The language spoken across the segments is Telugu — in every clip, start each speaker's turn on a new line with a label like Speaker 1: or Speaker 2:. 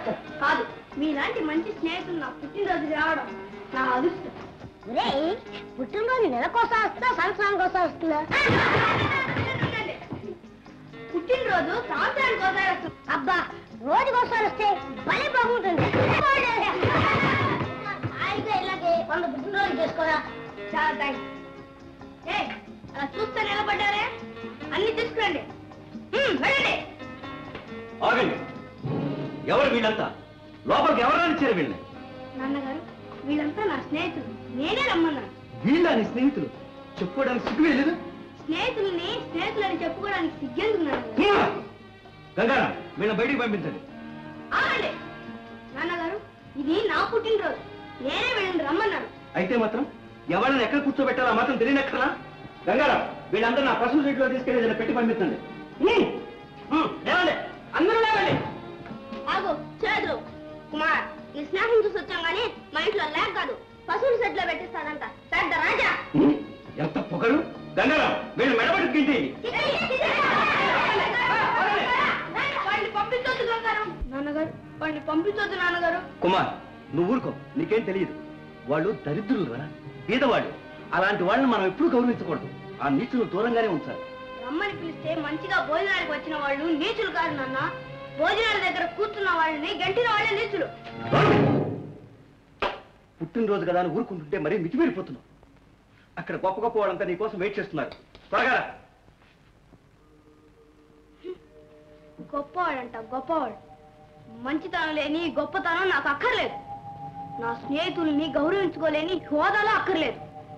Speaker 1: కాదు, మీలాంటి మంచి స్నేహితులు నా పుట్టినరోజు రావడం నా అదృష్టం. పుట్టినరోజు నెలకోసం వస్తుందా, సంవత్సరానికి కోసం వస్తుందా? పుట్టినరోజు సంవత్సరానికి ఒకసారి వస్తుంది. అబ్బా, రోజుకోసారి వస్తే భలే బాగుంటుంది. ఇలాగే 100 పుట్టినరోజు చేసుకోరా. చాలా థ్యాంక్స్. అలా చూస్తే నిలబడ్డారే, అన్ని తీసుకురండి. వెళ్ళండి.
Speaker 2: ఆగండి. ఎవరు వీళ్ళంతా? లోపలికి ఎవరైనా ఇచ్చారు వీళ్ళని?
Speaker 1: నాన్నగారు, వీళ్ళంతా నా స్నేహితులు, నేనే రమ్మన్నాను.
Speaker 2: వీళ్ళ నీ స్నేహితులు? చెప్పుకోవడానికి సిగ్గు లేదు?
Speaker 1: స్నేహితులని చెప్పుకోవడానికి సిగ్గెందుకున్నాను.
Speaker 2: గంగారా, వీళ్ళని బయటికి పంపించండి.
Speaker 1: ఆగండి. నాన్నగారు, ఇది నా పుట్టినరోజు, నేనే వీళ్ళని రమ్మన్నాను.
Speaker 2: అయితే మాత్రం ఎవరిని ఎక్కడ కూర్చోబెట్టాలో ఆ మాత్రం తెలియనక్కడా? గంగారా, వీళ్ళందరూ నా పర్సనల్ సీట్లో తీసుకెళ్ళి ఏదైనా పెట్టి పంపించండి. అందరూ లేవండి.
Speaker 1: ఆగు, చేతులు. కుమార్, ఈ స్నేహం చూసి వచ్చాం కానీ మా ఇంట్లో లేక కాదు, పశువుల సెట్ లో పెట్టిస్తానంట పెద్ద రాజా.
Speaker 2: ఎంత పొగరు! గంగారా, వీళ్ళు మెడబడికి
Speaker 1: పంపించొద్దు నాన్నగారు, వాడిని పంపించొద్దు నాన్నగారు.
Speaker 2: కుమార్, నువ్వు ఊరుకో, నీకేం తెలియదు. వాళ్ళు దరిద్రులు రా, బీదవాళ్ళు. అలాంటి వాళ్ళని మనం ఎప్పుడూ గౌరవించకూడదు. ఆ నీచులు దూరంగానే ఉంచాలి.
Speaker 1: రమ్మని పిలిస్తే మంచిగా భోజనానికి వచ్చిన వాళ్ళు నీచులు కాదు నాన్న. భోజనాల దగ్గర కూర్చున్న వాళ్ళని గంటిన వాళ్ళే నీచులు.
Speaker 2: పుట్టినరోజు కదా అని ఊరుకుంటుంటే మరీ మితిమీరిపోతున్నావు. అక్కడ గొప్ప గొప్ప వాళ్ళంతా నీ కోసం వెయిట్ చేస్తున్నారు. త్వరగా
Speaker 1: గొప్పవాడంట, గొప్పవాడు. మంచితనం లేని గొప్పతనం నాకు అక్కర్లేదు. నా స్నేహితుల్ని గౌరవించుకోలేని హోదాలో అక్కర్లేదు.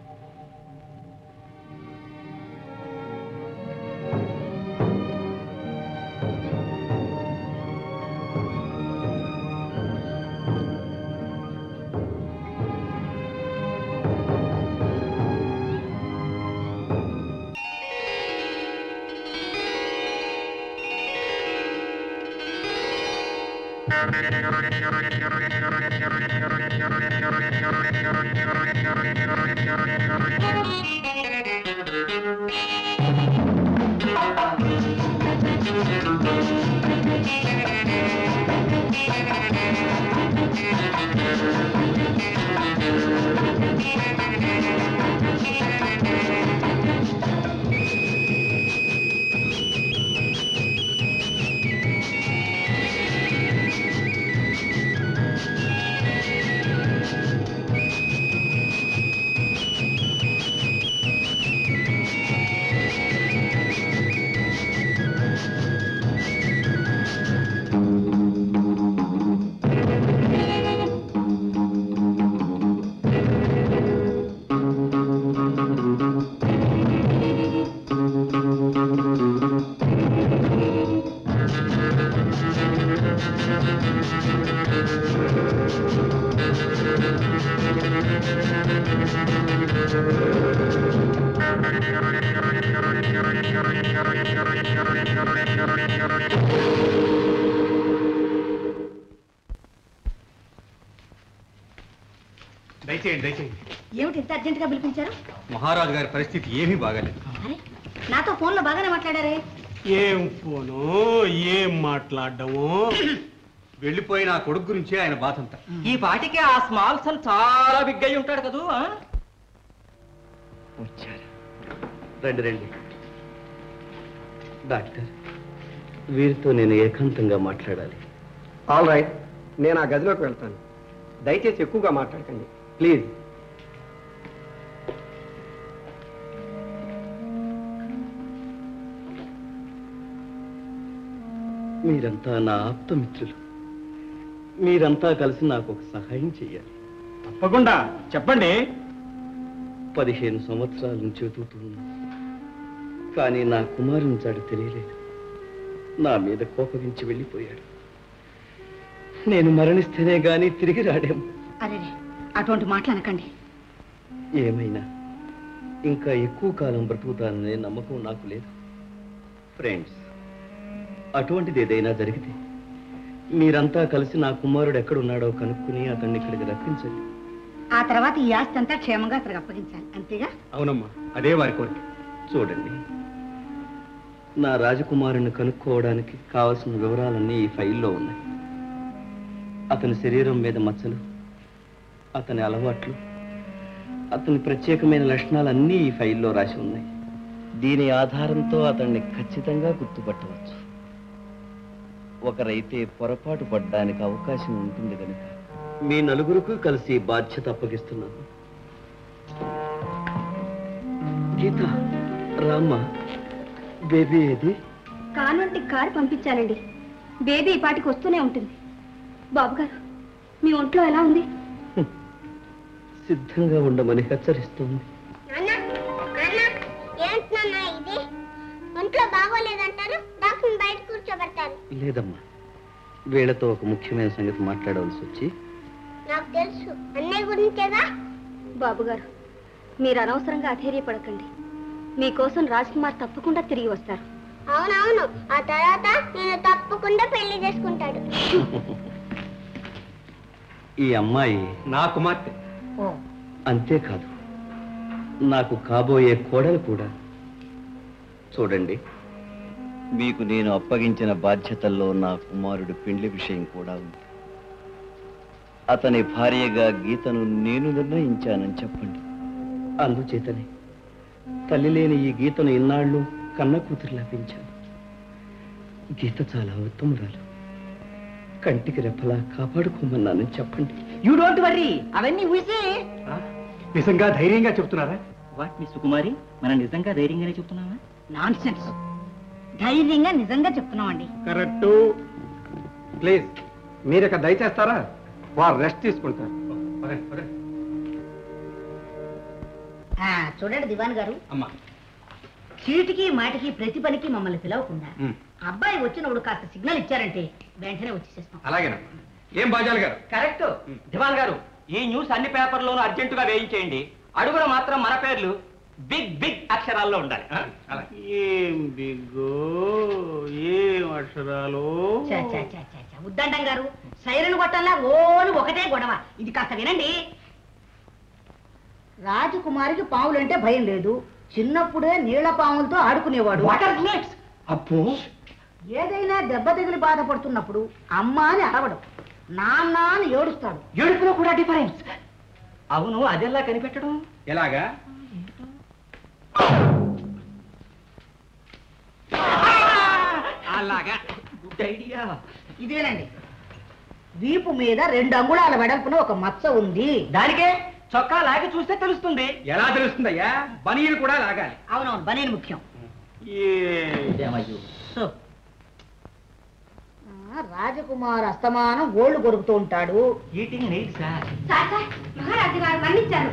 Speaker 1: ఏమిటి ఇంత అర్జెంట్ గా పిలిపించారు?
Speaker 2: మహారాజు గారి పరిస్థితి ఏమీ బాగాలేదు.
Speaker 1: నాతో ఫోన్ లో బాగానే మాట్లాడారే.
Speaker 3: ఏం ఫోను, ఏం మాట్లాడము?
Speaker 2: వెళ్ళిపోయిన ఆ కొడుకు గురించి ఆయన బాధంతా.
Speaker 4: ఈ పాటికి ఆ స్మాల్ సన్ చాలా బిగ్ అయి ఉంటాడు కదూ.
Speaker 2: వచ్చారు, రండి రండి. డాక్టర్, వీరితో నేను ఏకాంతంగా మాట్లాడాలి.
Speaker 5: ఆల్ రైట్, నేను ఆ గదిలోకి వెళ్తాను. దయచేసి ఎక్కువగా మాట్లాడకండి ప్లీజ్.
Speaker 2: మీరంతా నా ఆప్తమిత్రులు. మీరంతా కలిసి నాకు ఒక సహాయం చెయ్యాలి.
Speaker 3: తప్పకుండా చెప్పండి.
Speaker 2: 15 సంవత్సరాల నుంచి వెతుకుతున్నాను, కానీ నా కుమారుని చాడు తెలియలేదు. నా మీద కోపగించి వెళ్ళిపోయాడు. నేను మరణిస్తేనే గాని తిరిగి రాడేమో.
Speaker 1: అరే, అటువంటి మాటలనకండి.
Speaker 2: ఏమైనా ఇంకా ఎక్కువ కాలం బ్రతుకుతాననే నమ్మకం నాకు లేదు. ఫ్రెండ్స్, అటువంటిది ఏదైనా జరిగితే మీరంతా కలిసి నా కుమారుడు ఎక్కడున్నాడో కనుక్కుని అతన్ని ఇక్కడికి రప్పించండి.
Speaker 1: ఆ తర్వాత ఈ ఆస్తి అంతా క్షేమంగా అతనికి అప్పగించాలి, అంతేగా?
Speaker 2: అవునమ్మా, అదే వారి కోరిక. చూడండి, నా రాజకుమారుని కనుక్కోవడానికి కావలసిన వివరాలన్నీ ఈ ఫైల్లో ఉన్నాయి. అతని శరీరం మీద మచ్చలు, అతని అలవాట్లు, అతని ప్రత్యేకమైన లక్షణాలన్నీ ఈ ఫైల్లో రాసి ఉన్నాయి. దీని ఆధారంతో అతన్ని ఖచ్చితంగా గుర్తుపట్టవచ్చు. ఒకరైతే పొరపాటు పడ్డానికి అవకాశం ఉంటుంది కనుక మీ నలుగురికి కలిసి బాధ్యత అప్పగిస్తున్నాను. గీత, రామ్మ, బేబీ ఏది?
Speaker 1: Convent car పంపించానండి. బేబీ ఈ పాటికి వస్తూనే ఉంటుంది. బాబుగారు, మీ ఒంట్లో ఎలా ఉంది?
Speaker 2: సిద్ధంగా ఉండమని హెచ్చరిస్తుంది.
Speaker 1: ఒంట్లో బాగోలేదంటారు, డాక్టర్ బయట కూర్చోబెడతారు.
Speaker 2: లేదమ్మా, వీళ్ళతో ఒక ముఖ్యమైన సంగతి మాట్లాడవలసి వచ్చి.
Speaker 1: నాకు తెలుసు, అన్నయ్య గురించేగా. బాబుగారు, మీరు అనవసరంగా అధైర్యపడకండి. మీకోసం రాజ్ కుమార్ తప్పకుండా తిరిగి వస్తారు. అవునవును, ఆ తర్వాత నేను తప్పకుండా పెళ్లి చేసుకుంటాడు.
Speaker 2: ఈ అమ్మాయి
Speaker 5: నా కుమార్తె.
Speaker 2: అంతేకాదు, నాకు కాబోయే కోడలు కూడా. చూడండి, మీకు నేను అప్పగించిన బాధ్యతల్లో నా కుమారుడు పెండ్లి విషయం కూడా ఉంది. అతని భార్యగా గీతను నేను నిర్ణయించానని చెప్పండి. అందుచేతనే తల్లి లేని ఈ గీతను ఇన్నాళ్ళు కన్న కూతురు లభించాను. గీత చాలా ఉత్తమురాలు. కంటికి రెప్పలా కాపాడుకోమన్నానని చెప్పండి.
Speaker 4: యూ డోంట్ వర్రీ, అవన్నీ ఊసే.
Speaker 5: నిజంగా ధైర్యంగా చెప్తున్నారా?
Speaker 4: వాటిని సుకుమారి, మనం నిజంగా ధైర్యంగానే చెప్తున్నావా?
Speaker 6: Nonsense. ధైర్యంగా నిజంగా చెప్తున్నామండి.
Speaker 5: కరెక్ట్. ప్లీజ్ మీరు ఇక దయచేస్తారా? వారు రెస్ట్ తీసుకుంటారు.
Speaker 6: చూడండి దివాన్ గారు,
Speaker 5: అమ్మా,
Speaker 6: చీటికి మాటికి ప్రతి పనికి మమ్మల్ని పిలవకుండా అబ్బాయి వచ్చినప్పుడు కాస్త సిగ్నల్ ఇచ్చారంటే వెంటనే వచ్చేసేస్తాం.
Speaker 5: అలాగేనమ్మా. ఏం బాజాలు గారు?
Speaker 4: కరెక్ట్. దివాన్ గారు, ఈ న్యూస్ అన్ని పేపర్లోనూ అర్జెంటుగా వేయించేయండి. అడుగున మాత్రం మన పేర్లు బిగ్ బిగ్ అక్షరాల్లో ఉండాలి.
Speaker 3: ఏం బిగ్గో, ఏం అక్షరాలు.
Speaker 6: ఉద్దండం గారు, సైరన్ కొట్టల్లా ఓలు ఒకటే గొడవ. ఇది కాస్త వినండి. రాజకుమారికి పాములంటే భయం లేదు. చిన్నప్పుడే నీళ్ల పాములతో ఆడుకునేవాడు.
Speaker 5: అబ్బో,
Speaker 6: ఏదైనా దెబ్బ తగిలి బాధపడుతున్నప్పుడు అమ్మ అని అరవడం, నాన్న అని ఏడుస్తాడు.
Speaker 4: ఏడుపులో కూడా డిఫరెన్స్. అవును, అదెలా కనిపెట్టడం?
Speaker 5: ఎలాగా?
Speaker 4: అలాగా. Good idea.
Speaker 6: ఇదేనండి, వీపు మీద 2 అంగుళాల వెడల్పున ఒక మచ్చ ఉంది.
Speaker 4: దానికే చొక్కా లాగి చూస్తే తెలుస్తుంది.
Speaker 5: ఎలా తెలుస్తుందయ్యా? బనీలు కూడా లాగాలి.
Speaker 6: అవునవును, బనేను ముఖ్యం. సో, రాజకుమార్ అస్తమానం గోళ్లు కొరుకుతూ ఉంటాడు.
Speaker 4: Eating neat sir.
Speaker 1: మహారాజు గారు మన్నించారు.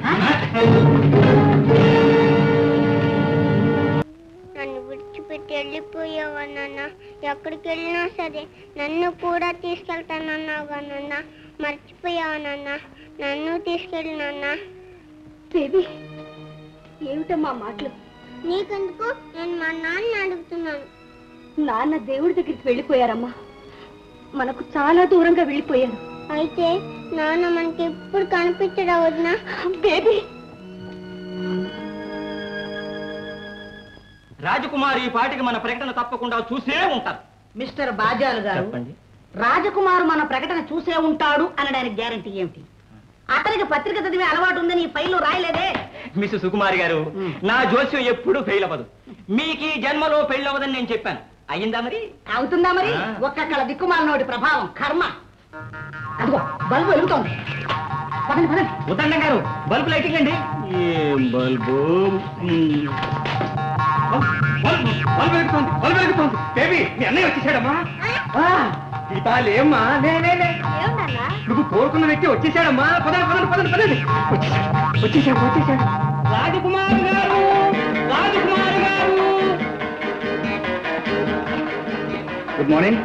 Speaker 1: నన్ను విడిచిపెట్టి వెళ్ళిపోయావా నాన్న? ఎక్కడికి వెళ్ళినా సరే నన్ను కూడా తీసుకెళ్తానన్నావుగా నాన్న. మర్చిపోయావా నాన్న? నన్ను తీసుకెళ్ళి నాన్న. బేబీ, ఏమిటమ్మా మాటలు? నీకెందుకు? నేను మా నాన్న అడుగుతున్నాను. నాన్న దేవుడి దగ్గరికి వెళ్ళిపోయారమ్మా. మనకు చాలా దూరంగా వెళ్ళిపోయారు. అయితే నాన్న మనకి ఎప్పుడు కనిపించడా వదినా? బేబీ,
Speaker 4: రాజకుమారి ఈ పాటికి మన ప్రకటన తప్పకుండా చూసే ఉంటారు.
Speaker 6: మిస్టర్ బాజాలు గారు,
Speaker 4: చెప్పండి.
Speaker 6: రాజకుమారు మన ప్రకటన చూసే ఉంటాడు అనడానికి గ్యారంటీ ఏమిటి? అతనికి పత్రిక చదివే అలవాటు ఉందని ఈ ఫైల్లో రాయలేదే.
Speaker 4: మిస్ సుకుమారి గారు, నా జోస్యం ఎప్పుడు ఫెయిల్ అవ్వదు. మీకు ఈ జన్మలో పెళ్లి అవ్వదని నేను చెప్పాను. అయ్యిందా మరి?
Speaker 6: అవుతుందా మరి? ఒక్కక్కడ దిక్కుమాలనోడి ప్రభావం, కర్మ. అదిగో బల్బు వెలుగుతోంది. పదండి పదండి.
Speaker 4: ఉదండం గారు, బల్బు లైటింగ్ అండి.
Speaker 3: ఏం బల్బు? బల్బు వెలుగుతోంది, బల్బు వెలుగుతోంది. బేబీ, మీ అన్నయ్య వచ్చేసాడమ్మా. లేమ్మా,
Speaker 1: ఏమిటన్నా?
Speaker 3: నువ్వు కోరుకున్న వ్యక్తి వచ్చేసాడమ్మా. పదండి పదండి పదండి పదండి. వచ్చేసాడు వచ్చేసాడు. రాజకుమార్ గారు, రాజకుమార్ గారు. Good morning.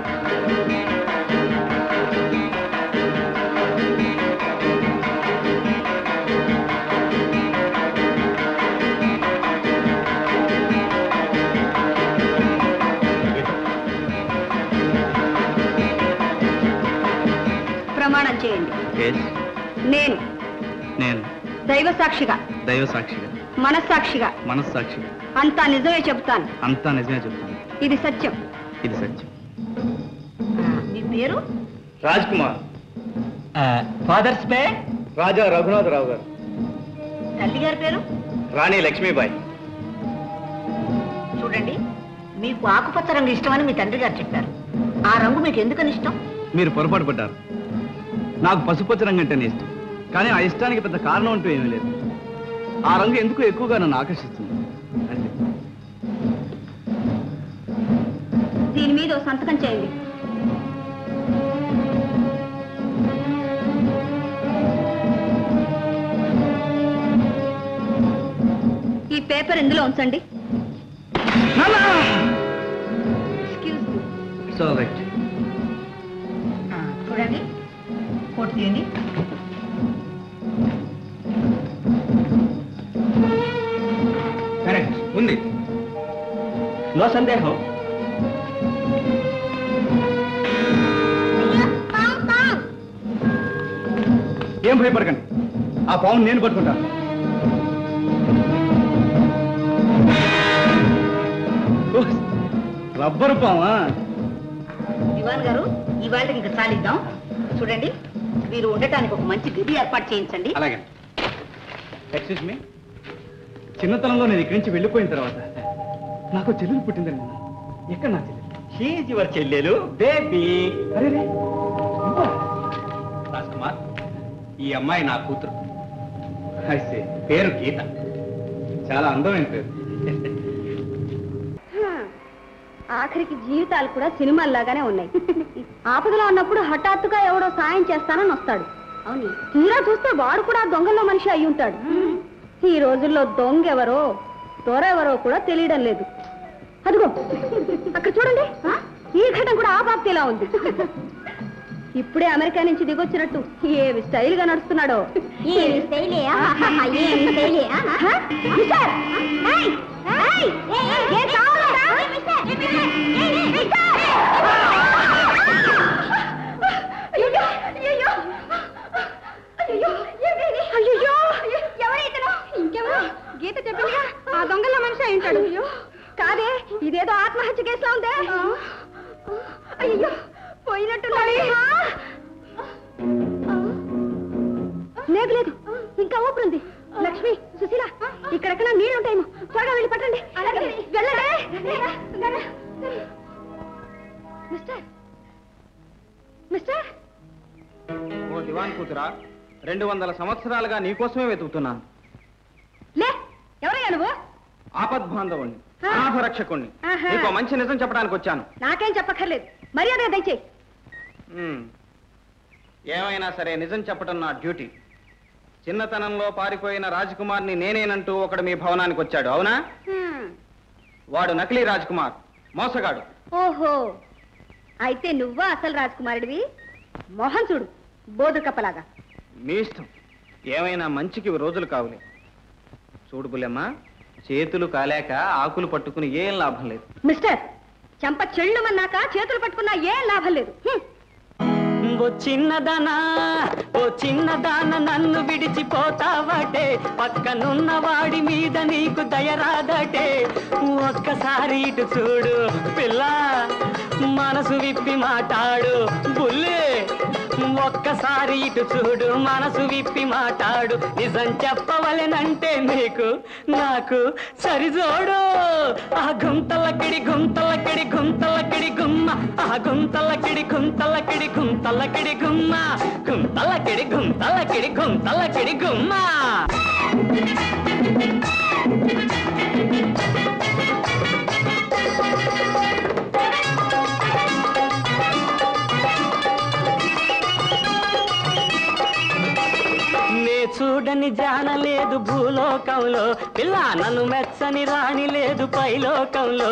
Speaker 1: ప్రమాణం చేయండి. నేను
Speaker 2: నేను
Speaker 1: దైవ సాక్షిగా,
Speaker 2: దైవ సాక్షిగా,
Speaker 1: మనస్సాక్షిగా,
Speaker 2: మనస్సాక్షిగా
Speaker 1: అంతా నిజమే చెబుతాను.
Speaker 2: అంతా నిజమే చెప్తాను.
Speaker 1: ఇది సత్యం.
Speaker 2: ఇది సత్యం.
Speaker 6: మీ పేరు?
Speaker 2: రాజ్ కుమార్.
Speaker 4: ఫాదర్స్ పే
Speaker 2: రాజా రఘునాథరావు గారు.
Speaker 6: తల్లి గారి పేరు?
Speaker 2: రాణి లక్ష్మీబాయి.
Speaker 6: చూడండి, మీకు ఆకుపచ్చ రంగు ఇష్టమని మీ తండ్రి గారు చెప్పారు. ఆ రంగు మీకు ఎందుకని ఇష్టం?
Speaker 2: మీరు పొరపాటు పడ్డారు. నాకు పసుపచ్చ రంగు అంటేనే ఇష్టం, కానీ ఆ ఇష్టానికి పెద్ద కారణం అంటూ ఏమీ లేదు. ఆ రంగు ఎందుకు ఎక్కువగా నన్ను ఆకర్షిస్తుంది అంతే.
Speaker 1: దీని మీద ఓ సంతకం చేయండి. ఈ పేపర్ ఇందులో ఉంచండి.
Speaker 6: చూడండి, కోట్ తీయండి.
Speaker 3: కరెక్ట్ ఉంది,
Speaker 4: నో సందేహం.
Speaker 2: ఏం భయపడకండి, ఆ పాము నేను పట్టుకుంటాను. రబ్బరు పామా?
Speaker 6: దివాన్ గారు, ఇవాళ ఇంకా చాలిద్దాం. చూడండి, మీరు ఉండటానికి ఒక మంచి గది ఏర్పాటు చేయించండి.
Speaker 2: అలాగే. ఎక్స్క్యూజ్ మీ, చిన్నతనంలో నేను ఇక్కడి నుంచి వెళ్ళిపోయిన తర్వాత నాకు చెల్లెలు పుట్టిందని విన్నాను. ఎక్కడ నా చెల్లెలు?
Speaker 4: షీజ్ యువర్ చెల్లెలు బేబీ.
Speaker 2: అరే
Speaker 3: రాజ్కుమార్, ఈ అమ్మాయి నా కూతురు.
Speaker 2: ఐసే,
Speaker 3: పేరు గీత.
Speaker 2: చాలా అందమైన పేరు.
Speaker 1: ఆఖరికి జీవితాలు కూడా సినిమాల్లాగానే ఉన్నాయి. ఆపదలో ఉన్నప్పుడు హఠాత్తుగా ఎవడో సాయం చేస్తానని వస్తాడు. అవును, తీరా చూస్తే వాడు కూడా దొంగల్లో మనిషి అయి ఉంటాడు. ఈ రోజుల్లో దొంగెవరో దొరెవరో కూడా తెలియడం లేదు. అదిగో అక్కడ చూడండి, ఈ ఘటన కూడా ఆ బాప్తిలా ఉంది. ఇప్పుడే అమెరికా నుంచి దిగొచ్చినట్టు ఏమి స్టైల్ గా నడుస్తున్నాడో. గీత చెప్పిందిగా ఆ దొంగల్లో మనిషి అయి ఉంటాడు. కాదే, ఇదేదో ఆత్మహత్య కేసులో ఉందే. అయ్యో, పోయినట్టున్నాడు. లేదు లేదు, ఇంకా ఊపిరింది. లక్ష్మి, సుశీల, ఇక్కడెక్కడ నీళ్ళు ఉంటాయేమో, త్వరగా వెళ్ళి పట్టండి. వెళ్ళండి. మిస్టర్ మిస్టర్
Speaker 5: ఓ దివాన్ కూతురా, 200 సంవత్సరాలుగా నీకోసమే వెతుకుతున్నాను.
Speaker 1: లే, ఎవరయ్యా నువ్వు?
Speaker 5: ఆపద్బాంధవుణ్ణి, అనాథ రక్షకుణ్ణి.
Speaker 1: ఆహా.
Speaker 5: నీకో మంచి నిజం చెప్పడానికి వచ్చాను.
Speaker 1: నాకేం చెప్పక్కర్లేదు, మర్యాదగా దయచేయి.
Speaker 5: ఏమైనా సరే నిజం చెప్పడం నా డ్యూటీ. చిన్నతనంలో పారిపోయిన రాజకుమార్ని నేనేనంటూ ఒకడు మీ భవనానికి వచ్చాడు, అవునా? వాడు నకిలీ రాజకుమార్, మోసగాడు.
Speaker 1: ఓహో, అయితే నువ్వా అసలు రాజకుమారుడివి? మొహం చూడు, బోధు కప్పలాగా.
Speaker 5: మీ ఇష్టం, ఏమైనా మంచికి రోజులు కావులే. చూడు బుల్లెమ్మ, చేతులు కాలేక ఆకులు పట్టుకుని ఏం లాభం లేదు.
Speaker 1: మిస్టర్, చెంప చెళ్ళుమన్నాక చేతులు పట్టుకున్నా ఏం లాభం లేదు.
Speaker 7: ఓ చిన్నదాన నన్ను విడిచిపోతావటే, పక్కనున్న వాడి మీద నీకు దయరాదటే. ఒక్కసారి ఇటు చూడు పిల్ల, మనసు విప్పి మాట్లాడు బుల్లే. ఒక్కసారి ఇటు చూడు, మనసు విప్పి మాట్లాడు. నిజం చెప్పవలెనంటే నీకు నాకు సరిజోడు. ఆ గుంతలకిడి గుంతలకిడి గుంతలకిడి గుమ్మ, ఆ గుంతలకిడి గుంతలకిడి గుంతలకిడి గుమ్మ, గుంతలకిడి గుంతలకిడి గుంతలకిడి గుమ్మ. చూడని జానలేదు భూలోకంలో, పిల్ల నన్ను మెచ్చని రాణి లేదు పైలోకంలో.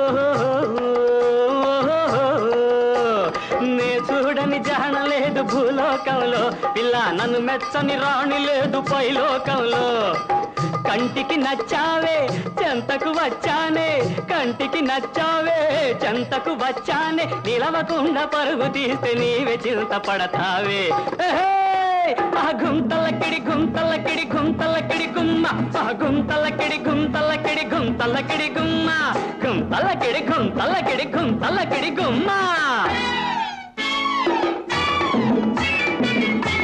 Speaker 7: నే చూడని జానలేదు భూలోకంలో, పిల్ల నన్ను మెచ్చని రాణి లేదు పైలోకంలో. కంటికి నచ్చావే చెంతకు వచ్చానే, కంటికి నచ్చావే చెంతకు వచ్చానే. నిలవకుండా పరుగు తీస్తే నీవే చింత పడతావే. ఆ గుంతలకిడి గుంతలకిడి గుంతలకిడి గుమ్మ, ఆ గుంతలకిడి గుంతలకిడి గుంతలకిడి గుమ్మ, గుంతలకిడి గుంతలకిడి గుంతలకిడి గుమ్మ.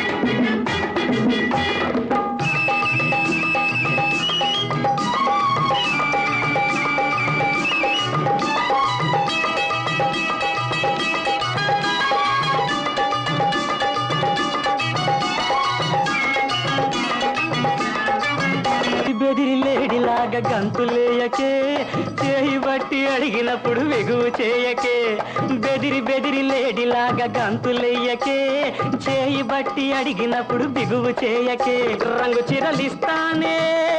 Speaker 7: గంతులేయకే, చేయి బట్టి అడిగినప్పుడు వెగువు చేయకే. బెదిరి బెదిరి లేడిలాగా గంతులేయకే, చేయి బట్టి అడిగినప్పుడు బిగువు చేయకే. రంగు చిరలిస్తానే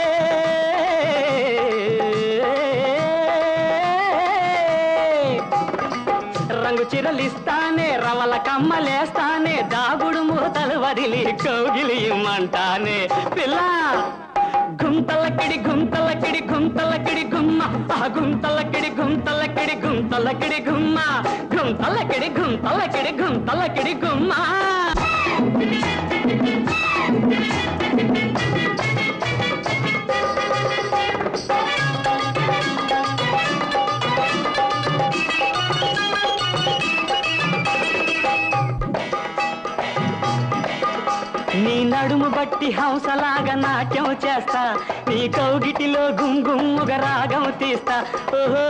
Speaker 7: రంగు చిరలిస్తానే, రవల కమ్మలేస్తానే, దాగుడు మూతలు వదిలి కౌగిలి ఇమ్మంటానే. పిల్ల గుంతలకిడి గుంతలకిడి గుంతలకిడి గుమ్మ, ఆ గుంతలకిడి గుంతలకిడి గుంతలకిడి గుమ్మ, గుంతలకిడి గుంతలకిడి గుంతలకిడి గుమ్మ. నీ నడుము బట్టి హంసలాగా నాట్యం చేస్తా, నీ కౌగిటిలో గుంగుమ్ముగా రాగం తీస్తా. ఓహో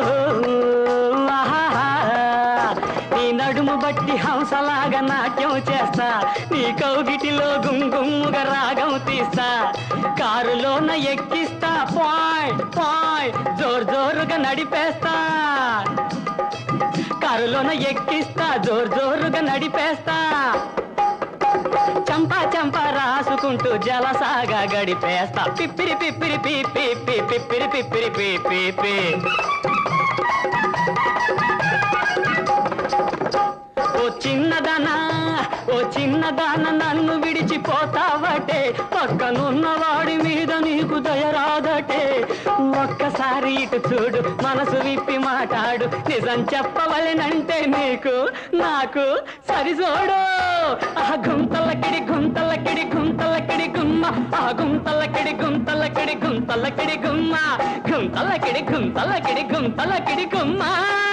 Speaker 7: నీ నడుము బట్టి హంసలాగా నాట్యం చేస్తా, నీ కౌగిటిలో గుంగుమ్ముగా రాగం తీస్తా. కారులోన ఎక్కిస్తా, పాయ్ పాయ్ జోరు జోరుగా నడిపేస్తా. కారులోన ఎక్కిస్తా, జోరు జోరుగా నడిపేస్తా. చంపా చంపా రాసుకుంటూ జలసాగా గడిపేస్తా. పిప్పిరి పిప్పిరి పిప్పి పిప్పిరి పిప్పిరి పిప్పి. ఓ చిన్నదానా ఓ చిన్నదాన నన్ను విడిచిపోతావటే, పక్కనున్నవాడి మీద నీకు దయరాదటే. ఒక్కసారి ఇటు చూడు, మనసు విప్పి మాట్లాడు, నిజం చెప్పవలెనంటే నీకు నాకు సరిచోడు. ఆ గుంతలకిడి గుంతలకిడి గుంతలకిడి గుమ్మ, ఆ గుంతలకిడి గుంతలకిడి గుంతలకిడి గుమ్మ, గుంతలకిడి గుంతలకిడి గుంతలకిడి గుమ్మ.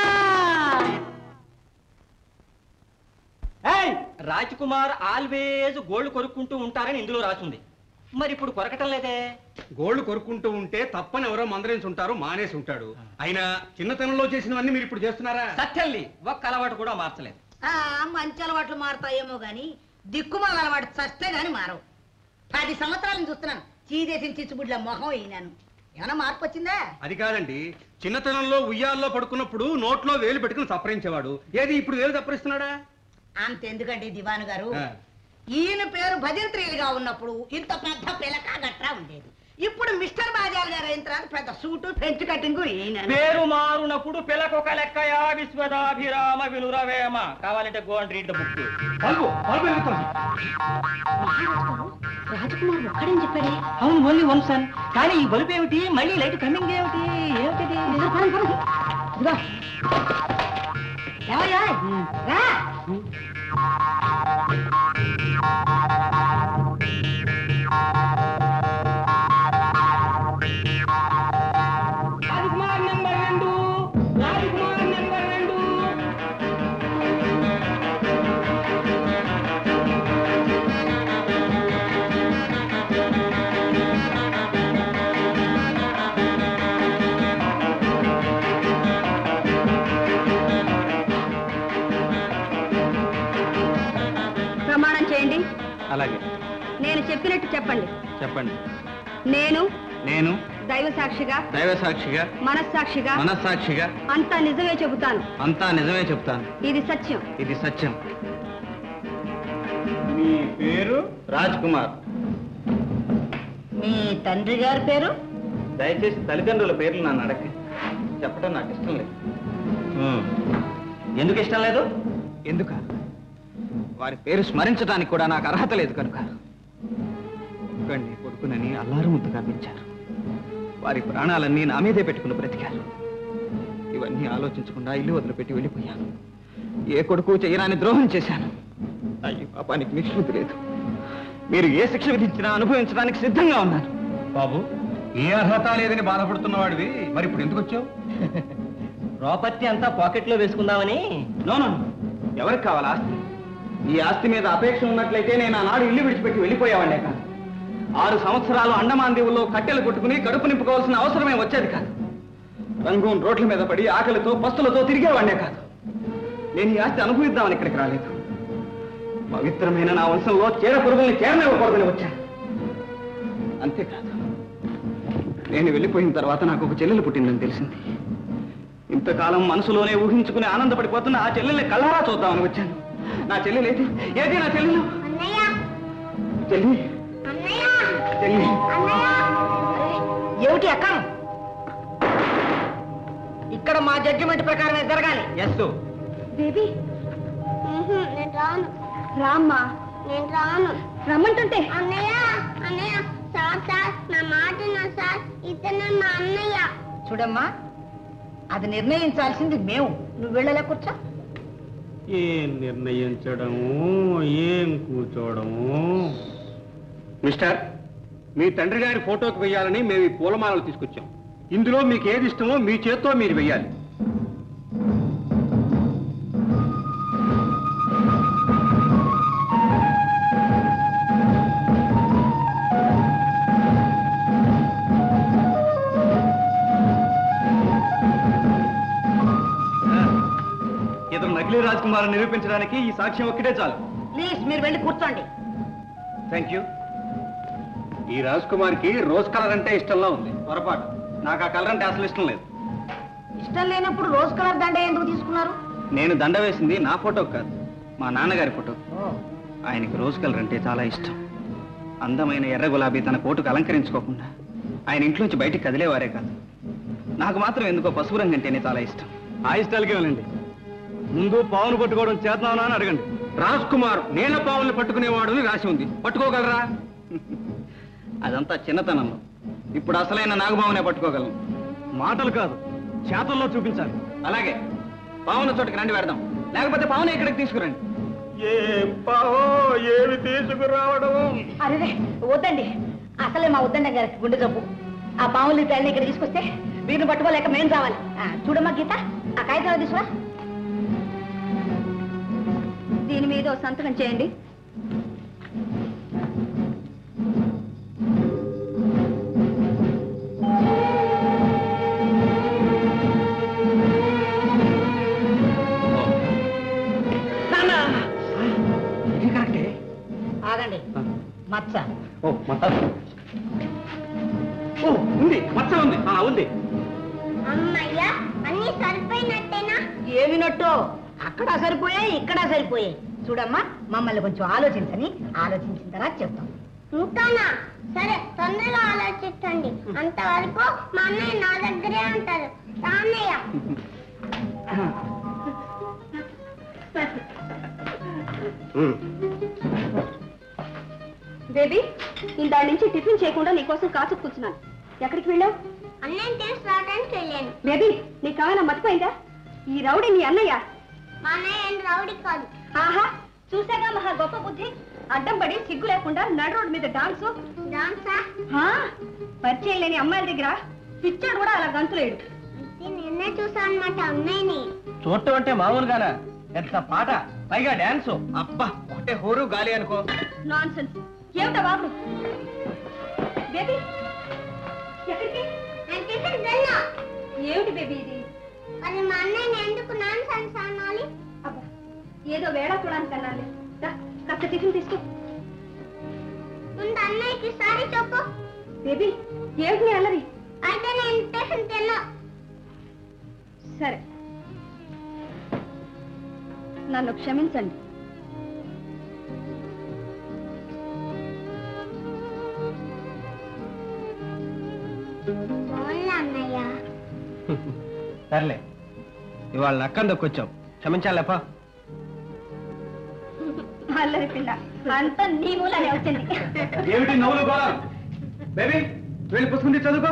Speaker 4: రాజ్ కుమార్ ఆల్వేజ్ గోల్డ్ కొరుక్కుంటూ ఉంటారని ఇందులో రాసింది. మరి ఇప్పుడు కొరకటం లేదే?
Speaker 3: గోల్డ్ కొరుక్కుంటూ ఉంటే తప్పని ఎవరో మందరేసి ఉంటారు, మానేసి ఉంటాడు. అయినా చిన్నతనంలో చేసినవన్నీ మీరు ఇప్పుడు చేస్తున్నారా?
Speaker 4: సత్యల్లి ఒక్క అలవాటు కూడా మార్చలేదు.
Speaker 6: మంచి అలవాట్లు మారుతాయేమో గాని దిక్కుమాల అలవాటు చస్తే గాని మారవు. 10 సంవత్సరాలను చూస్తున్నాను, చీదేసిన చిచ్చుబుడ్ల మొహం అయినాను. ఏమైనా మార్పు వచ్చిందా?
Speaker 3: అది కాదండి, చిన్నతనంలో ఉయ్యాల్లో పడుకున్నప్పుడు నోట్లో వేలు పెట్టుకుని సపరించేవాడు. ఏది ఇప్పుడు వేలు సపరిస్తున్నాడా?
Speaker 6: అంతెందుకండి దివాను గారు, ఈయన పేరు భజంత్రిగా ఉన్నప్పుడు ఇంత పెద్ద పిలక గట్రా ఉండేది. ఇప్పుడు మిస్టర్ బాజాల్ గారు అయిన తర్వాత పెద్ద సూటు పెంచు కటింగు
Speaker 4: పేరు మారునప్పుడు పిలకొక లెక్కయా విశ్వదాభిరామ వినురవేమ. కావాలంటే go and read the book.
Speaker 1: Rajakumar ఒక్కడేం చెప్పాడే?
Speaker 4: అవును, ఓన్లీ వన్ సన్. కానీ ఈ బల్బు ఏమిటి, మళ్ళీ లైట్ కమింగ్ ఏమిటి? ఏమిటి? Rajakumar number 2, Rajakumar number 2.
Speaker 1: ప్రమాణం చేయండి.
Speaker 5: అలాగే.
Speaker 1: నేను చెప్పినట్టు చెప్పండి.
Speaker 5: చెప్పండి.
Speaker 1: నేను
Speaker 5: నేను
Speaker 1: దైవ సాక్షిగా
Speaker 5: దైవ సాక్షిగా
Speaker 1: మనస్సాక్షిగా అంతా నిజమే చెబుతాను.
Speaker 5: అంతా నిజమే చెప్తాను.
Speaker 1: ఇది సత్యం.
Speaker 5: ఇది సత్యం. మీ పేరు? రాజ్ కుమార్.
Speaker 6: మీ తండ్రి గారి పేరు?
Speaker 5: దయచేసి తల్లిదండ్రుల పేర్లు నన్ను అడగండి, చెప్పడం నాకు ఇష్టం లేదు.
Speaker 4: ఎందుకు ఇష్టం లేదు?
Speaker 5: ఎందుక? వారి పేరు స్మరించడానికి కూడా నాకు అర్హత లేదు కనుక. ఒక్కడిని కొడుకునని అల్లారు ముద్దుగా పెంచారు. వారి ప్రాణాలన్నీ నా మీదే పెట్టుకుని బ్రతికారు. ఇవన్నీ ఆలోచించకుండా ఇల్లు వదిలిపెట్టి వెళ్ళిపోయాను. ఏ కొడుకు చేయరాని ద్రోహం చేశాను. అయ్యి పాపానికి నిష్కృతి లేదు. మీరు ఏ శిక్ష విధించినా అనుభవించడానికి సిద్ధంగా ఉన్నాను.
Speaker 3: బాబు, ఏ అర్హత లేదని బాధపడుతున్నవాడివి మరి ఇప్పుడు ఎందుకు వచ్చావు?
Speaker 4: ప్రాపర్టీ అంతా పాకెట్లో వేసుకుందామని.
Speaker 5: నోను, ఎవరికి కావాలి ఆస్తి? ఈ ఆస్తి మీద అపేక్ష ఉన్నట్లయితే నేను ఆనాడు ఇల్లు విడిచిపెట్టి వెళ్ళిపోయేవాడే కాదు. 6 సంవత్సరాలు అండమాన్ దీవుల్లో కట్టెలు కొట్టుకుని కడుపు నింపుకోవాల్సిన అవసరమే వచ్చేది కాదు. రంగూన్ రోడ్ల మీద పడి ఆకలితో పస్తులతో తిరిగేవాడే కాదు. నేను ఈ ఆస్తి అనుభవిద్దామని ఇక్కడికి రాలేదు. పవిత్రమైన నా వంశంలో చీడ పురుగుల్ని చేరనివ్వకూడదని వచ్చాను. అంతేకాదు, నేను వెళ్ళిపోయిన తర్వాత నాకు ఒక చెల్లెలు పుట్టిందని తెలిసింది. ఇంతకాలం మనసులోనే ఊహించుకుని ఆనందపడిపోతున్న ఆ చెల్లెల్ని కళ్ళారా చూద్దామని వచ్చాను. నా చెల్లెలు ఏది ఏది నా చెల్లెలు? చెల్లి చెల్లి
Speaker 6: ఏమిటి అక్క? ఇక్కడ మా జడ్జిమెంట్ ప్రకారం జరగాలి.
Speaker 5: ఎస్
Speaker 1: బేబీ నేను రాను. రామ్మా. నేను రాను. రమ్మంటుంటే. అన్నయ్య అన్నయ్య సార్ సార్ నా మాట నా సార్ ఇతనే మా అన్నయ్య.
Speaker 6: చూడమ్మా, అది నిర్ణయించాల్సింది మేము. నువ్వు వెళ్ళలే కూర్చో.
Speaker 3: ఏం నిర్ణయించడము, ఏం కూర్చోవడము.
Speaker 8: మిస్టర్, మీ తండ్రి గారి ఫోటోకి వెయ్యాలని మేము ఈ పూలమాలలు తీసుకొచ్చాం. ఇందులో మీకు ఏది ఇష్టమో మీ చేత్తో మీరు వెయ్యాలి.
Speaker 5: ఇతను నకిలీ రాజ్ కుమార్ నిరూపించడానికి ఈ సాక్ష్యం ఒక్కటే చాలు.
Speaker 6: ప్లీజ్ మీరు వెళ్ళి కూర్చోండి.
Speaker 5: Thank you.
Speaker 8: ఈ రాజ్ కుమార్కి రోజ్ కలర్ అంటే ఇష్టంలా ఉంది.
Speaker 5: పొరపాటు. నాకు ఆ కలర్ అంటే అసలు ఇష్టం లేదు.
Speaker 6: ఇష్టం లేనప్పుడు రోజ్ కలర్ దండ ఎందుకు తీసుకున్నారు?
Speaker 5: నేను దండ వేసింది నా ఫోటోకి కాదు, మా నాన్నగారి ఫోటో. ఆయనకి రోజ్ కలర్ అంటే చాలా ఇష్టం. అందమైన ఎర్ర గులాబీ తన కోటుకు అలంకరించుకోకుండా ఆయన ఇంట్లోంచి బయటికి కదిలేవారే కాదు. నాకు మాత్రం ఎందుకో పసుపు రంగు అంటేనే చాలా ఇష్టం. ఆ ఇష్టాలకే వెళ్ళండి. ముందు పావును పట్టుకోవడం చేతనానా అని అడగండి.
Speaker 8: రాజ్ కుమార్ నీళ్ళ పావుల్ని పట్టుకునేవాడు అని రాసి ఉంది. పట్టుకోగలరా?
Speaker 5: అదంతా చిన్నతనంలో. ఇప్పుడు అసలైన నాగబావునే పట్టుకోగలను. మాటలు కాదు, చేతల్లో చూపించాలి. అలాగే, పావున చోటుకి రండి, పెడదాం. లేకపోతే పావున ఇక్కడికి తీసుకురండి.
Speaker 3: ఏం పావో, ఏమి తీసుకురావడం?
Speaker 6: అరే వద్దండి, అసలే మా వద్దండి గారికి గుండె జబ్బు. ఆ పాములు తల్లి ఇక్కడ తీసుకొస్తే వీరిని పట్టుకోలేక మేం రావాలి. చూడమ్మా గీత, ఆ కాగితాలు తీసుకురా.
Speaker 1: దీని మీద ఓ సంతకం చేయండి.
Speaker 8: ఇది కరెక్టే.
Speaker 6: ఆగండి, మచ్చ.
Speaker 8: ఉంది, మచ్చ ఉంది. ఉంది.
Speaker 1: అమ్మయ్య అన్ని సరిపోయినట్టేనా?
Speaker 6: ఏమినట్టు? అక్కడ సరిపోయాయి, ఇక్కడ సరిపోయాయి. చూడమ్మా, మమ్మల్ని కొంచెం ఆలోచించని, ఆలోచించిన తర్వాత చెప్తాం.
Speaker 1: ఉంటానా? సరే, తొందరగా ఆలోచించండి. అంతవరకు మా అన్నయ్య నా దగ్గరే ఉంటారు. అన్నయ్య బేబీ, ఇందా నుంచి టిఫిన్ చేయకుండా నీకోసం కాచు కూర్చున్నాను. ఎక్కడికి వెళ్ళావు? అన్నయ్య తెలిసి రావడానికి వెళ్ళాను. బేబీ, నీకు కావాలా మర్చిపోయిందా? ఈ రౌడీ నీ అన్నయ్య. మా అన్నయ్య ఏం రౌడీ కాదు. ఆహా, చూసాగా మహా గొప్ప బుద్ధి. అడ్డం పడి సిగ్గు లేకుండా నడు రోడ్డు మీద డాన్సు. డాన్సా? పరిచయం లేని అమ్మాయిల దగ్గర పిచ్చాడు కూడా అలా గంతులేడు. నిన్నే చూసా అన్నమాట అన్నయ్యని.
Speaker 5: చూడటం అంటే మామూలుగానా? ఎంత పాట, పైగా డాన్సు. అబ్బా, ఒకటే హోరు గాలి అనుకో.
Speaker 1: Nonsense. ఏమిటా బాబు? బేబీ ఎక్కడికి? ఏమిటి బేబీ ఇది? మరి మా అన్నయ్యని ఎందుకు నాన్ సెన్స్ అనాలి? అబ్బా, ఏదో వేళ చూడడానికి అనాలి. కాస్త టిఫిన్ తీసుకో. ముందు అన్నయ్యకి సారీ చెప్పు. బేబీ, ఏమిటి నీ అల్లరి? అయితే నేను టిఫిన్ తిన్నా. సరే, నన్ను క్షమించండి. అన్నయ్య
Speaker 5: సర్లే, ఇవాళ నక్కందొక్కొచ్చావు, క్షమించాలేపా.
Speaker 1: అల్లరి పిల్ల అంతా నీ మూలనే వచ్చింది.
Speaker 5: ఏమిటి నవ్వులు గోళం? బేబీ, వెళ్ళి పుస్తకం చదువుకో.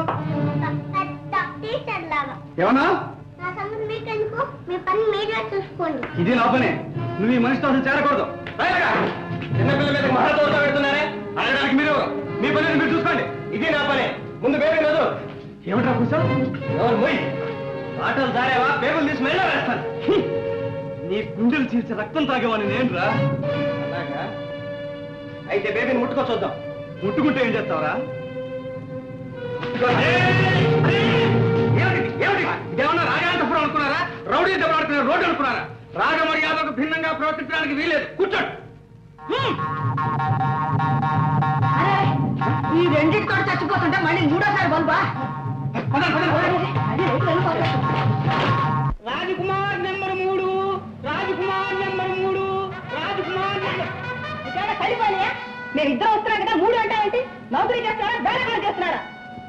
Speaker 1: టీచర్ లాగా.
Speaker 5: ఏమన్నా?
Speaker 1: నా సంగతి మీకెందుకు? మీ పని మీరే చూసుకోండి.
Speaker 5: ఇది నా పనే. నువ్వు ఈ మనిషితో అసలు చేరకూడదు. చిన్నపిల్ల మీద మహాదోషం పెడుతున్నారే, అడగడానికి మీరు మీ పని మీరు చూసుకోండి. ఇది నా పనే. ముందు బేబీ రోజు ఏమిటా కూర్చో? ఎవరు పోయి ఆటలు దారేవా? బేబులు తీసి మెళ్ళ వేస్తాను. నీ గుండెలు చీల్చి రక్తం తాగేవాడిని నేను రా. అలాగా? అయితే బేబీని ముట్టుకో చూద్దాం. ముట్టుకుంటే ఏం చేస్తావరా? ఇదేమన్నా రాజాంతపురం అనుకున్నారా? రౌడీ దెబ్బలాడుకున్న రోడ్డు అనుకున్నారా? రాగ మర్యాదకు భిన్నంగా ప్రవర్తించడానికి వీలేదు. కూర్చోండి.
Speaker 6: రెండింటితో చచ్చిపోతుంటే మళ్ళీ మూడోసారి బల్బా
Speaker 3: రాజకుమార్ నెంబర్ 3, రాజకుమార్ నెంబర్ 3, రాజకుమార్
Speaker 6: సరిపోయా మీరు ఇద్దరు వస్తున్నారు కదా 3 అంటావేంటి? నౌకరీ చేస్తారా బేరగాడు చేస్తున్నారా?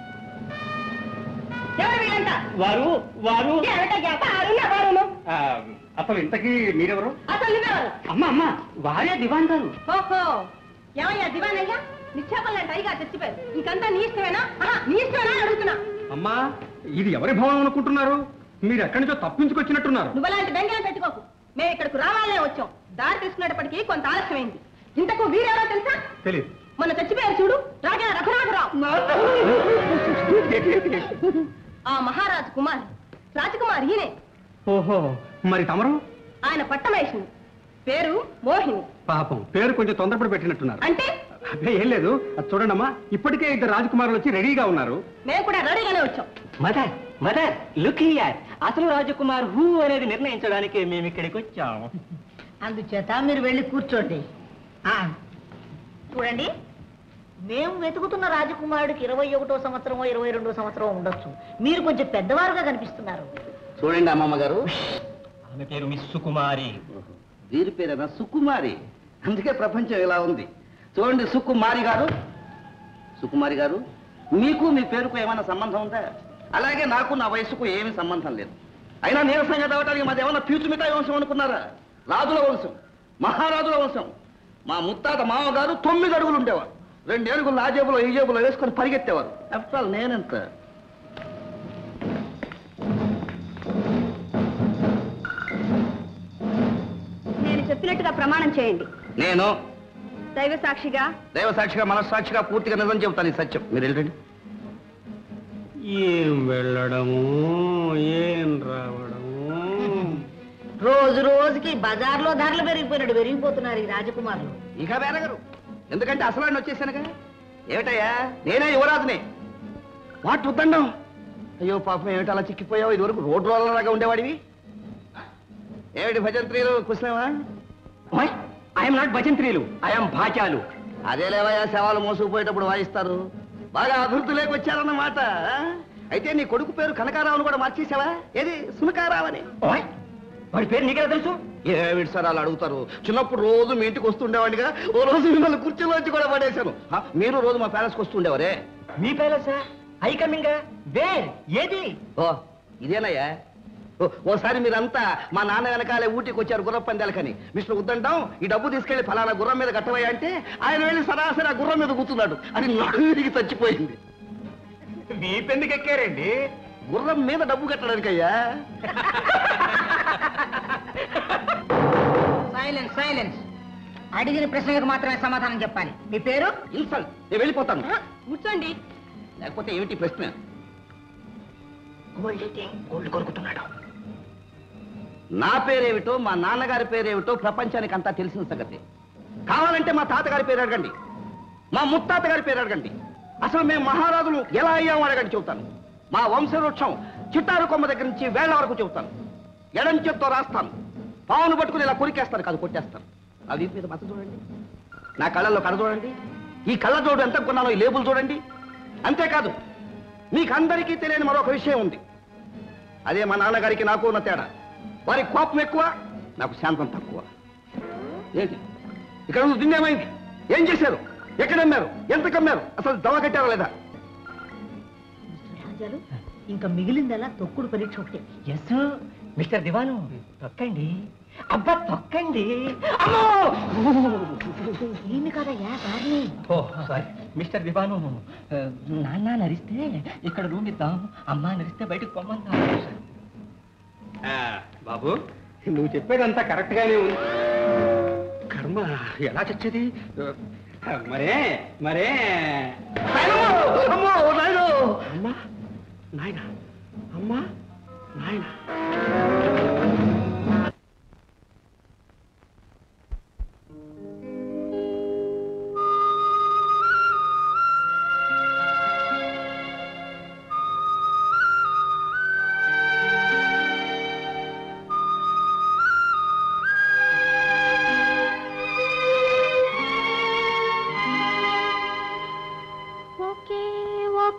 Speaker 6: ఎవరు వీళ్ళంతా?
Speaker 3: వారు వారు
Speaker 8: అసలు ఇంతకీ మీరెవరు?
Speaker 6: అసలు నువ్వెవరు?
Speaker 3: అమ్మ వారే దివాన్ గారు.
Speaker 6: ఓహో ఏమయ్యా దివాన్ అయ్యా నిశ్చాపల్లాంటి అయ్యగా చచ్చిపోయారు. ఇంకంతా నీ ఇష్టమేనా? నీ ఇష్టమేనా అడుగుతున్నా.
Speaker 8: అమ్మా ఇది ఎవరి భవనం అనుకుంటున్నారు? మీరు ఎక్కడి నుంచో తప్పించుకొచ్చినట్టున్నారు.
Speaker 6: నువ్వలాంటి బెంగళం పెట్టుకోకు. మేము ఇక్కడికి రావాలనే వచ్చాం. దారి తీసుకునేటప్పటికీ కొంత ఆలస్యమైంది. ఇంతకు వీరెవరో తెలుసా?
Speaker 8: తెలియదు.
Speaker 6: మొన్న చచ్చిపోయారు చూడు, రాజా రఘునాథరావు. ఆ మహారాజు కుమార్ రాజకుమార్ ఈయనే.
Speaker 8: ఓహో మరి తమరు?
Speaker 6: ఆయన పట్టమేషిని, పేరు మోహిని.
Speaker 8: పాపం పేరు కొంచెం తొందరపడి పెట్టినట్టున్నారు.
Speaker 6: అంటే
Speaker 8: అదే ఏం లేదు. అది చూడండమ్మా, ఇప్పటికే 2 రాజకుమారులు వచ్చి రెడీగా ఉన్నారు.
Speaker 6: మేము కూడా రెడీగానే వచ్చాం.
Speaker 4: Mother mother look here. అసలు రాజకుమార్ హూ అనేది నిర్ణయించడానికి మేము ఇక్కడికి వచ్చాము.
Speaker 6: అందుచేత మీరు వెళ్ళి కూర్చోండి. చూడండి, మేము వెతుకుతున్న రాజకుమారుడికి 21వ సంవత్సరమో 22వ సంవత్సరం ఉండొచ్చు. మీరు కొంచెం పెద్దవారుగా కనిపిస్తున్నారు.
Speaker 2: చూడండి అమ్మమ్మ గారు,
Speaker 4: ఆమె పేరు మిస్ సుకుమారి.
Speaker 2: వీరి పేరేనా సుకుమారి? అందుకే ప్రపంచం ఇలా ఉంది. చూడండి సుకుమారి గారు, సుకుమారి గారు, మీకు మీ పేరుకు ఏమైనా సంబంధం ఉందా? అలాగే నాకు నా వయసుకు ఏమీ సంబంధం లేదు. అయినా నీరసంగా తవ్వటానికి మాది ఏమన్నా పీచు మిఠాయి వంశం అనుకున్నారా? రాజుల వంశం, మహారాజుల వంశం. మా ముత్తాత మామగారు 9 అడుగులు ఉండేవారు. 2 అడుగులు ఆ జేబులో ఈ జేబులో వేసుకొని పరిగెత్తేవారు. ఆఫ్టర్ ఆల్ నేనెంత?
Speaker 1: నేను చెప్పినట్టుగా ప్రమాణం చేయండి.
Speaker 2: నేను
Speaker 1: దైవ సాక్షిగా
Speaker 2: మనస్సాక్షిగా పూర్తిగా నిజం చెబుతాను. ఈ సత్యం. మీరు వెళ్ళండి.
Speaker 8: ఏం వెళ్ళడము, ఏం రావడము.
Speaker 6: రోజు రోజుకి బజార్లో ధరలు పెరిగిపోతున్నారు ఈ రాజకుమారులు.
Speaker 2: ఇక వేరగరు, ఎందుకంటే అసలు వచ్చేసానుగా. ఏమిటయ్యా, నేనే యువరాజునే. వాట్ ఉద్దండం. అయ్యో పాపం, ఏమిటి అలా చిక్కిపోయావు? ఇదివరకు రోడ్డు రోడ్లలాగా ఉండేవాడివి. ఏమిటి భజంత్రీలు కుశలమా?
Speaker 4: ఐఎమ్ నాట్ భజంత్రీలు, ఐఎమ్ భాచాలు.
Speaker 2: అదే లేవయ్యా, శవాలు మోసుకుపోయేటప్పుడు వాయిస్తారు. బాగా అభివృద్ధిలోకి వచ్చారన్నమాట. అయితే నీ కొడుకు పేరు కనకారావును కూడా మార్చేసావా? ఏది సునకారావని?
Speaker 4: వాడి పేరు నీకెలా తెలుసు?
Speaker 2: ఏమిటి సార్ అలా అడుగుతారు? చిన్నప్పుడు రోజు మీ ఇంటికి వస్తుండేవాడిగా. ఓ రోజు మిమ్మల్ని కుర్చీలోంచి కూడా పడేశాను. మీరు రోజు మా ప్యాలెస్కి వస్తుండేవారే.
Speaker 4: మీ ప్యాలెసా? I coming. వేర్? ఏది?
Speaker 2: ఓ ఇదేనయ్యా. ఓసారి మీరంతా మా నాన్న వెనకాలే ఊటీకి వచ్చారు గుర్రం పందాలకని. మిస్టర్ ఉద్దండం, ఈ డబ్బు తీసుకెళ్లి ఫలానా గుర్రం మీద కట్టవయ్యా అంటే ఆయన వెళ్ళి సరాసరి ఆ గుర్రం మీద కూర్చున్నాడు. అది నడువిడికి చచ్చిపోయింది.
Speaker 4: మీ పెందుకు ఎక్కారండి?
Speaker 2: గుర్రం మీద డబ్బు కట్టడానికయ్యా.
Speaker 6: Silence silence. అడిగిన ప్రశ్నలకు మాత్రమే సమాధానం చెప్పాలి. మీ పేరు?
Speaker 2: ఇన్సల్ట్. నేను వెళ్ళిపోతాను.
Speaker 6: కూర్చోండి.
Speaker 2: లేకపోతే ఏమిటి ప్రశ్న?
Speaker 4: గోల్డ్ కొరుకుతున్నాడు.
Speaker 2: నా పేరేమిటో మా నాన్నగారి పేరేమిటో ప్రపంచానికి అంతా తెలిసిన సంగతి. కావాలంటే మా తాతగారి పేరు అడగండి, మా ముత్తాత గారి పేరు అడగండి. అసలు మేము మహారాజులు ఎలా అయ్యామో అడగండి, చెబుతాను. మా వంశవృక్షం చిట్టారు కొమ్మ దగ్గర నుంచి వేళ్ల వరకు చెబుతాను. ఎడం చేత్తో రాస్తాను, పావును పట్టుకుని ఇలా కొరికేస్తాను, కాదు కొట్టేస్తాను. అవి మీద మత చూడండి, నా కళ్ళల్లో కళ్ళ చూడండి, ఈ కళ్ళ జోడు ఎంత కొన్నానో ఈ లేబుల్ చూడండి. అంతేకాదు, మీకందరికీ తెలియని మరొక విషయం ఉంది. అదే మా నాన్నగారికి నాకు ఉన్న తేడా. వారి కోపం ఎక్కువ, నాకు శాంతం తక్కువ. ఏంటి ఇక్కడ దున్నేమైంది? ఏం చేశారు? ఎక్కడ అమ్మారు? ఎంత కమ్మారు? అసలు దవ కట్టారా లేదా?
Speaker 6: ఇంకా మిగిలిందలా తొక్కుడు పరీక్ష ఒకటి.
Speaker 4: ఎస్ మిస్టర్ దివాను, తొక్కండి. అబ్బా తొక్కండి. అమ్మో!
Speaker 6: దీన్ని కదయ్యా సార్ని.
Speaker 4: ఓ సారీ మిస్టర్ దివాను. నాన్న నరిస్తే ఇక్కడ రూమ్ ఇద్దాం, అమ్మ నరిస్తే బయటకు పొమ్మంటాం.
Speaker 8: బాబు, నువ్వు చెప్పేదంతా కరెక్ట్ గానే ఉంది. కర్మ ఎలా చచ్చేది? మరే మరే అమ్మా నాయన, అమ్మా నాయన.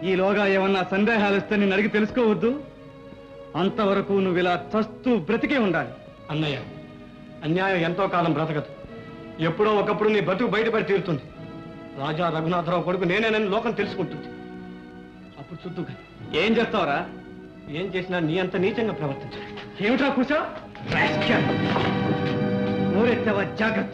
Speaker 3: ఈలోగా ఏమన్నా సందేహాలు వస్తే నేను అడిగి తెలుసుకోవద్దు. అంతవరకు నువ్వు ఇలా చస్తూ బ్రతికే ఉండాలి. అన్నయ్య, అన్యాయం ఎంతో కాలం బ్రతకదు. ఎప్పుడో ఒకప్పుడు నీ బతుకు బయటపడి తీరుతుంది. రాజా రఘునాథరావు కొడుకు నేనేనని లోకం తెలుసుకుంటుంది. అప్పుడు చుట్టూ ఏం చేస్తావురా? ఏం చేసినా నీ అంత నీచంగా ప్రవర్తించాలి. ఏమిటా కూర్చో? ఊరెత్తవా? జాగ్రత్త.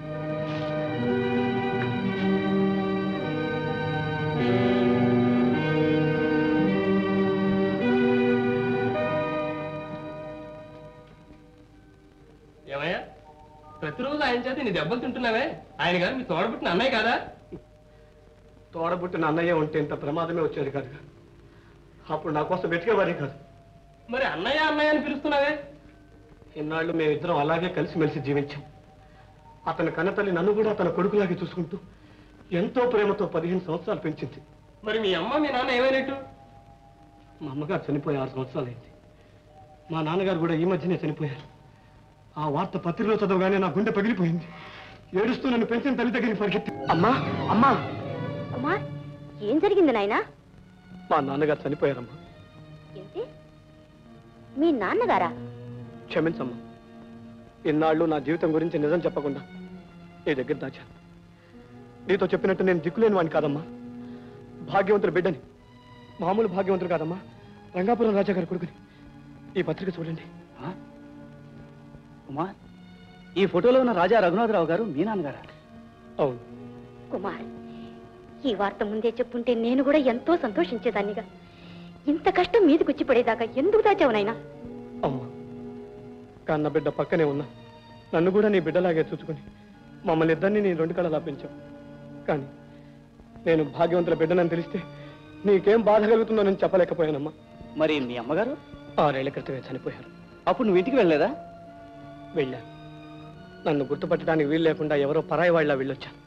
Speaker 4: ఏమయ్యా, ప్రతిరోజు ఆయన చేత నీ దెబ్బలు తింటున్నావే? ఆయన గారు మీ తోడబుట్టిన అన్నయ్య కాదా?
Speaker 3: తోడబుట్టిన అన్నయ్య ఉంటే ఇంత ప్రమాదమే వచ్చేది కాదు. అప్పుడు నా కోసం వెతికేవారే కాదు.
Speaker 4: మరి అన్నయ్య అన్నయ్య అని పిలుస్తున్నావే?
Speaker 3: ఇన్నాళ్ళు మేమిద్దరం అలాగే కలిసిమెలిసి జీవించాం. అతని కన్నతల్లి నన్ను కూడా తన కొడుకులాగే చూసుకుంటూ ఎంతో ప్రేమతో 15 సంవత్సరాలు పెంచింది.
Speaker 4: మరి మీ అమ్మ మీ నాన్న ఏమైనట్టు?
Speaker 3: మా అమ్మగారు చనిపోయి 6 సంవత్సరాలు అయింది. మా నాన్నగారు కూడా ఈ మధ్యనే చనిపోయారు. ఆ వార్త పత్రికలో చదవగానే నా గుండె పగిలిపోయింది. ఏడుస్తూ నన్ను పెంచిన తల్లి దగ్గరికి పరిగెత్తి, అమ్మా అమ్మా.
Speaker 1: కుమార్, ఏం జరిగింది నాయనా?
Speaker 3: మా నాన్నగారు చనిపోయారమ్మా.
Speaker 1: ఏంటి? మీ నాన్నగారా?
Speaker 3: క్షమించమ్మా. ఇన్నాళ్ళు నా జీవితం గురించి నిజం చెప్పకుండా నీ దగ్గర దాచాను. నీతో చెప్పినట్టు నేను దిక్కులేని వాడిని కాదమ్మా. భాగ్యవంతుల బిడ్డని. మామూలు భాగ్యవంతుడు కాదమ్మా, రంగాపురం రాజా గారి కొడుకుని. ఈ పత్రిక చూడండి.
Speaker 5: కుమార్, ఈ ఫోటోలో ఉన్న రాజా రఘునాథరావు గారు మీ నాన్నగారా?
Speaker 3: అవును.
Speaker 1: కుమార్, ఈ వార్త ముందే చెప్పుంటే నేను కూడా ఎంతో సంతోషించేదాన్నిగా. ఇంత కష్టం మీదకి వచ్చి పడేదాకా ఎందుకు దాచావు నాయనా?
Speaker 3: అమ్మా, కన్న బిడ్డ పక్కనే ఉన్నా నన్ను కూడా నీ బిడ్డలాగే చూసుకుని మమ్మల్ని ఇద్దరిని నీ 2 కళలా పెంచావు. కానీ నేను భాగ్యవంతుల బిడ్డనని తెలిస్తే నీకేం బాధ కలుగుతుందో నేను చెప్పలేకపోయానమ్మా.
Speaker 5: మరి మీ అమ్మగారు
Speaker 3: 6 ఏళ్ల క్రితమే చనిపోయారు.
Speaker 5: అప్పుడు నువ్వు ఇంటికి వెళ్ళలేదా?
Speaker 3: వెళ్ళాను. నన్ను గుర్తుపట్టడానికి వీలు లేకుండా ఎవరో పరాయి వాళ్ళ వెళ్ళొచ్చాను.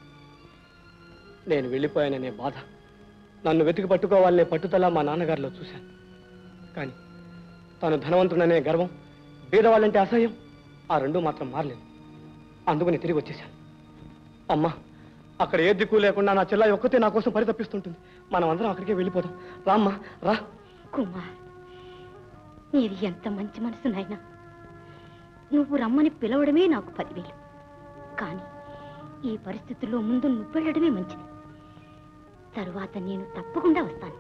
Speaker 3: నేను వెళ్ళిపోయాననే బాధ, నన్ను వెతికి పట్టుకోవాలనే పట్టుదల మా నాన్నగారిలో చూశాను. కానీ తాను ధనవంతుడనే గర్వం, బీదవాళ్ళంటే అసహ్యం, ఆ 2 మాత్రం మారలేదు. అందుకని తిరిగి వచ్చేశాను. అమ్మా, అక్కడ ఏ దిక్కు లేకుండా నా చెల్లాయి ఒక్కతే నా కోసం పరితపిస్తుంటుంది. మనం అందరం అక్కడికే వెళ్ళిపోదాం. రామ్మా, రా.
Speaker 1: కుమార్, నీది ఎంత మంచి మనసు నాయనా. నువ్వు రమ్మని పిలవడమే నాకు 10,000. కానీ ఈ పరిస్థితుల్లో ముందు నువ్వు వెళ్ళడమే మంచిది. తరువాత నేను తప్పకుండా వస్తాను.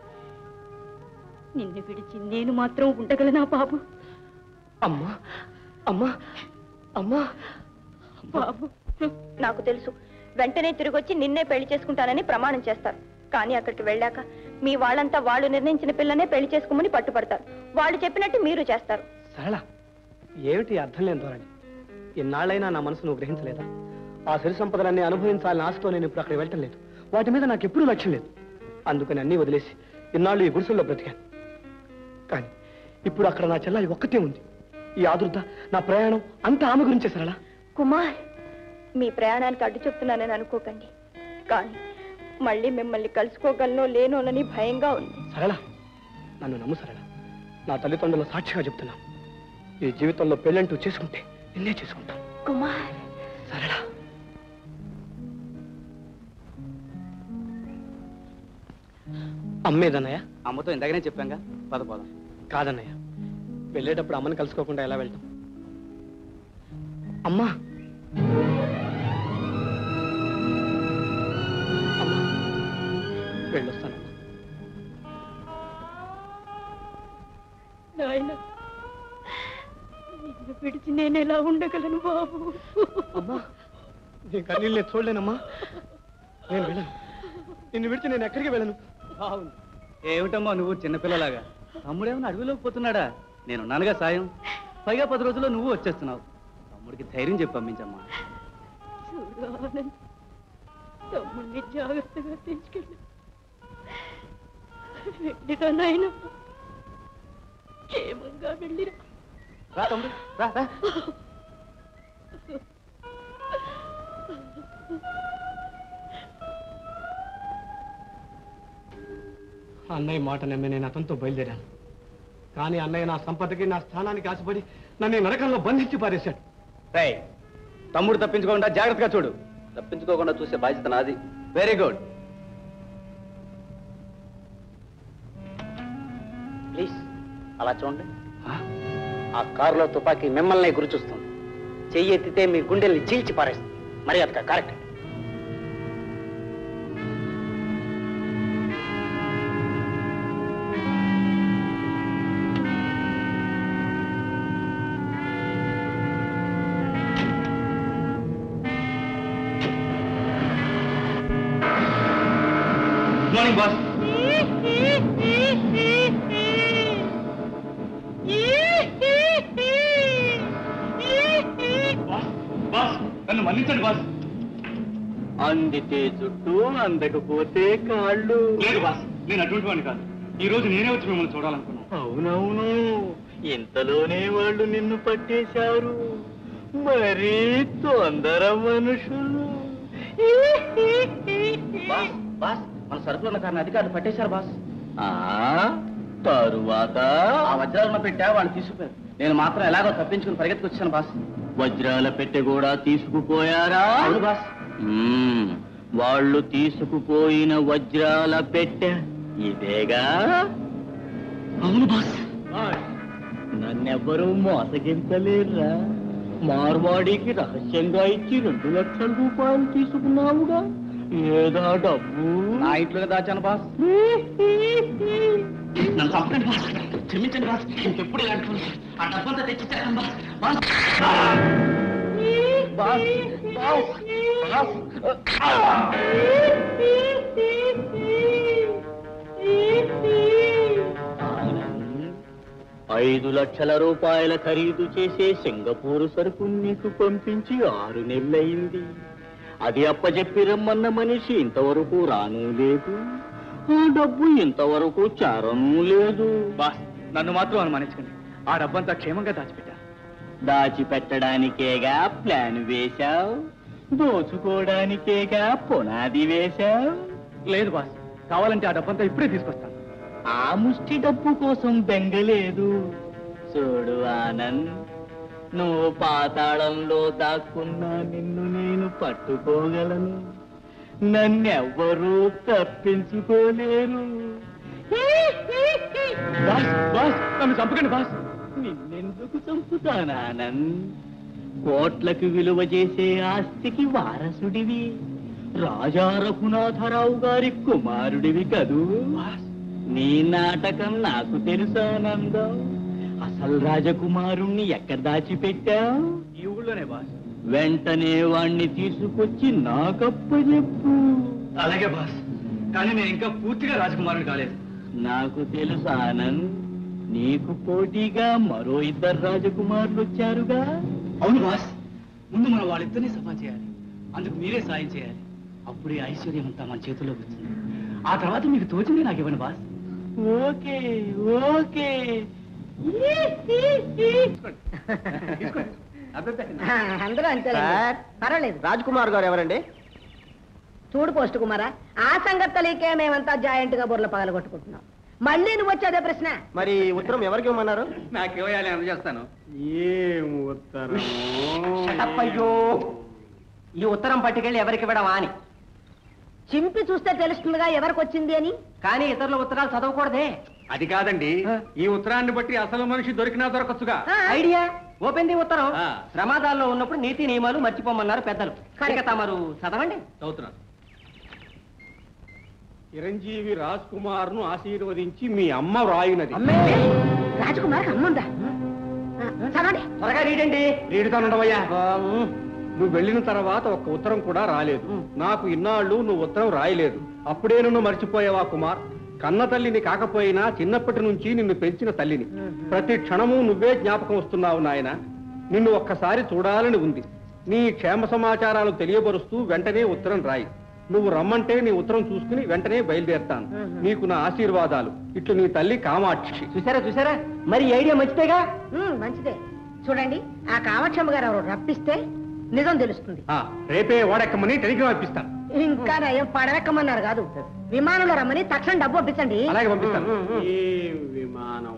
Speaker 1: నిన్ను విడిచి నేను మాత్రం ఉండగలనా బాబు?
Speaker 3: అమ్మా అమ్మా అమ్మా
Speaker 1: బాబు, నాకు తెలుసు వెంటనే తిరిగొచ్చి నిన్నే పెళ్లి చేసుకుంటానని ప్రమాణం చేస్తారు. కానీ అక్కడికి వెళ్ళాక మీ వాళ్ళంతా వాళ్ళు నిర్ణయించిన పిల్లనే పెళ్లి చేసుకోమని పట్టుపడతారు. వాళ్ళు చెప్పినట్టు మీరు చేస్తారు.
Speaker 3: సరళ, ఏమిటి అర్థం లేని ధోరణి? ఇన్నాళ్ళైనా నా మనసు నువ్వు గ్రహించలేదా? ఆ సిరి సంపదలన్నీ అనుభవించాలని ఆశతో నేను ఇప్పుడు అక్కడ వెళ్ళటం లేదు. వాటి మీద నాకు ఎప్పుడూ లక్ష్యం లేదు. అందుకని అన్నీ వదిలేసి ఇన్నాళ్ళు ఈ గుడిసెల్లో బ్రతికాను. కానీ ఇప్పుడు అక్కడ నా చెల్లాయి ఒక్కతే ఉంది. ఈ ఆదుర్ద, నా ప్రయాణం అంతా ఆమె గురించే సరళ.
Speaker 1: కుమార్, మీ ప్రయాణానికి అడ్డు చెప్తున్నానని అనుకోకండి. కానీ మళ్ళీ మిమ్మల్ని కలుసుకోగలనో లేనోనని భయంగా ఉంది.
Speaker 3: సరళ, నన్ను నమ్ము సరళ. నా తల్లిదండ్రుల సాక్షిగా చెప్తున్నాను. ఈ జీవితంలో పెళ్ళంటూ చేసుకుంటే నిన్నే చేసుకుంటాను.
Speaker 1: కుమార్.
Speaker 3: సరళ, అమ్మేదన్నయ్య?
Speaker 5: అమ్మతో ఇందాకనే చెప్పాంగా, పదపోదాం.
Speaker 3: కాదన్నయ్య, వెళ్ళేటప్పుడు అమ్మని కలుసుకోకుండా ఎలా వెళ్తాం? అమ్మా, అమ్మా, వెళ్ళొస్తానమ్మా.
Speaker 1: నాయనా, నిన్ను విడిచి నేను ఎలా ఉండగలను బాబు?
Speaker 3: అమ్మా, నీ కన్నీళ్ళు నేను చూడలేనమ్మా. నేను వెళ్ళను. నిన్ను విడిచి నేను ఎక్కడికి వెళ్ళను.
Speaker 5: అవును, ఏమిటమ్మా నువ్వు చిన్నపిల్లలాగా? తమ్ముడేమన్నా అడవిలోకి పోతున్నాడా? నేనున్నానుగా సాయం. పైగా 10 రోజుల్లో నువ్వు వచ్చేస్తున్నావు. తమ్ముడికి ధైర్యం చెప్పి పంపించమ్మా.
Speaker 1: చూడు ఆనంద్, తమ్ముడిని జాగ్రత్తగా తీసుకెళ్ళి వెళ్ళిరా నాయనా, క్షేమంగా వెళ్ళిరా.
Speaker 5: రా తమ్ముడు, రా రా.
Speaker 3: అన్నయ్య మాట నమ్మి నేను అతనితో బయలుదేరాను. కానీ అన్నయ్య నా సంపదకి, నా స్థానానికి ఆశపడి నన్ను ఈ నరకంలో బంధించి పారేశాడు.
Speaker 5: తమ్ముడు తప్పించుకోకుండా జాగ్రత్తగా చూడు. తప్పించుకోకుండా చూసే బాధ్యత నాది. Very good.
Speaker 9: అలా చూడండి. ఆ కారులో తుపాకీ మిమ్మల్ని గురిచూస్తుంది. చెయ్యి ఎత్తితే మీ గుండెల్ని చీల్చి పారేస్తుంది. మర్యాదగా కరెక్ట్.
Speaker 3: Morning boss. బాస్ నన్ను మన్నించండి బాస్.
Speaker 9: అందితే జుట్టు, అందకపోతే కాళ్ళు.
Speaker 3: లేదు బాస్, నేను అటువంటి వాడిని కాదు. ఈ రోజు నేనే వచ్చి మిమ్మల్ని చూడాలనుకున్నాను.
Speaker 9: అవునవును, ఇంతలోనే వాళ్ళు నిన్ను పట్టేశారు. మరీ తొందర మనుషులు.
Speaker 4: బాస్ బాస్, మన సరుకులు ఉన్న కారణం అధికారులు పట్టేశారు బాస్.
Speaker 9: తరువాత
Speaker 4: ఆ వజ్రాలను పెట్టా వాళ్ళు తీసుకుపోయారు. నేను మాత్రం ఎలాగో తప్పించుకుని పరిగెత్తుకొచ్చాను బాస్.
Speaker 9: వజ్రాల పెట్టె కూడా తీసుకుపోయారా?
Speaker 4: అవును బాస్.
Speaker 9: వాళ్ళు తీసుకుపోయిన వజ్రాల పెట్టె ఇదేగా?
Speaker 4: అవును బాస్.
Speaker 9: నన్నెవ్వరూ మోసగించలేరురా. మార్వాడికి రహస్యంగా ఇచ్చి 2 లక్షల రూపాయలు తీసుకున్నావుగా. ఏదా డబ్బు?
Speaker 4: నా ఇంట్లో దాచాను బాస్. నన్ను చంపండి బాస్, క్షమించండి బాస్. ఇంకెప్పుడు ఇలాంటి పనులు. ఆ డబ్బంతా తెచ్చిచ్చాను boss. Boss boss boss boss.
Speaker 9: 5 లక్షల రూపాయల ఖరీదు చేసే సింగపూరు సరుకు నీకు పంపించి 6 నెలలైంది. అది అప్పచెప్పి రమ్మన్న మనిషి ఇంతవరకు రాను లేదు. ఆ డబ్బు ఇంతవరకు చారనూ లేదు.
Speaker 3: బాస్ నన్ను మాత్రం అనుమానించకండి. ఆ డబ్బంతా క్షేమంగా దాచిపెట్టా.
Speaker 9: దాచిపెట్టడానికేగా ప్లాన్ వేశావు, దోచుకోవడానికేగా పునాది వేశావు.
Speaker 3: లేదు బాస్, కావాలంటే ఆ డబ్బంతా ఇప్పుడే తీసుకొస్తాను.
Speaker 9: ఆ ముష్టి డబ్బు కోసం బెంగలేదు. చూడు ఆనంద్, నువ్వు పాతాళంలో దాక్కున్నా నిన్ను నేను పట్టుకోగలను. నన్నెవ్వరూ తప్పించుకోలేరు.
Speaker 3: బాస్ బాస్ నన్ను చంపకండి బాస్.
Speaker 9: నిన్నెందుకు చంపుతానానంద్? కోట్లకు విలువ చేసే ఆస్తికి వారసుడివి. రాజా రఘునాథరావు గారి కుమారుడివి కదూ. నీ నాటకం నాకు తెలుసానందం. అసలు రాజకుమారుణ్ణి ఎక్కడ దాచిపెట్టావు?
Speaker 3: ఈ ఊళ్ళోనే బాస్.
Speaker 9: వెంటనే వాణ్ణి తీసుకొచ్చి నాకప్పచెప్పు.
Speaker 3: అలాగే బాస్, కానీ నేను ఇంకా పూర్తిగా రాజకుమారుడు కాలేదు.
Speaker 9: నాకు తెలుసు ఆనంద్, నీకు పోటీగా మరో 2 రాజకుమారులు వచ్చారుగా.
Speaker 3: అవును బాస్, ముందు మనం వాళ్ళిద్దరినీ సఫా చేయాలి. అందుకు మీరే సాయం చేయాలి. అప్పుడే ఐశ్వర్యం అంతా మన చేతుల్లోకి వచ్చింది. ఆ తర్వాత మీకు తోచింది నాకు ఇవ్వండి బాస్.
Speaker 9: Okay okay.
Speaker 6: అందరూ అంతే. పర్వాలేదు.
Speaker 4: రాజ్కుమార్ గారు ఎవరండి?
Speaker 6: చూడు పోస్ట్ కుమారా, ఆ సంగతి తెలియకే మేమంతా జాయింట్ గా బుర్రలు పగలగొట్టుకుంటున్నాం. మళ్ళీ నువ్వు వచ్చేదే ప్రశ్న.
Speaker 4: మరి ఉత్తరం ఎవరికి ఇవ్వమన్నారు?
Speaker 3: నాకు ఇవ్వాలి, అందజేస్తాను.
Speaker 8: ఏం ఉత్తరం?
Speaker 4: అయ్యో, ఈ ఉత్తరం పట్టుకెళ్ళి ఎవరికి ఇవ్వడమా అని.
Speaker 6: చింపి చూస్తే తెలుస్తుందిగా ఎవరికి వచ్చింది అని.
Speaker 4: కానీ ఇతరుల ఉత్తరాలు చదవకూడదే.
Speaker 8: అది కాదండి, ఈ ఉత్తరాన్ని బట్టి అసలు మనిషి దొరికినా దొరకచ్చుగా.
Speaker 4: ఐడియా. ఓపెన్ ది ఉత్తరం. ప్రమాదాల్లో ఉన్నప్పుడు నీతి నియమాలు మర్చిపోమన్నారు పెద్దలు. ఇక తమరు చదవండి.
Speaker 8: చదువుతున్నాను. చిరంజీవి రాజ్ కుమార్ ను ఆశీర్వదించి మీ అమ్మ వ్రాయినది.
Speaker 6: రాజకుమార్ అమ్ముందా? చదవండి.
Speaker 4: త్వరగా రీడండి.
Speaker 8: రీడుతానుండవయ్యా. నువ్వు వెళ్ళిన తర్వాత ఒక్క ఉత్తరం కూడా రాలేదు. నాకు ఇన్నాళ్ళు నువ్వు ఉత్తరం రాయలేదు. అప్పుడే నన్ను మర్చిపోయావా కుమార్? కన్న తల్లిని కాకపోయినా చిన్నప్పటి నుంచి నిన్ను పెంచిన తల్లిని. ప్రతి క్షణము నువ్వే జ్ఞాపకం వస్తున్నావు నాయన. నిన్ను ఒక్కసారి చూడాలని ఉంది. నీ క్షేమ సమాచారాలు తెలియబరుస్తూ వెంటనే ఉత్తరం రాయి. నువ్వు రమ్మంటే నీ ఉత్తరం చూసుకుని వెంటనే బయలుదేరుతాను. నీకు నా ఆశీర్వాదాలు. ఇట్లు నీ తల్లి కామాక్షి.
Speaker 4: చూసారా, మరి ఐడియా మంచిదేగా?
Speaker 6: మంచిదే. చూడండి, ఆ కామాక్షమ్మ గారు ఎవరు రప్పిస్తే నిజం తెలుస్తుంది.
Speaker 8: రేపే ఓడెక్కమని టెలిగ్రామ్ ఇప్పిస్తాను.
Speaker 6: ఇంకా నయం పడవెక్కమన్నారు కాదు, విమానంలో రమ్మని తక్షణం డబ్బు పంపించండి.
Speaker 8: అలాగే పంపిస్తాను. విమానం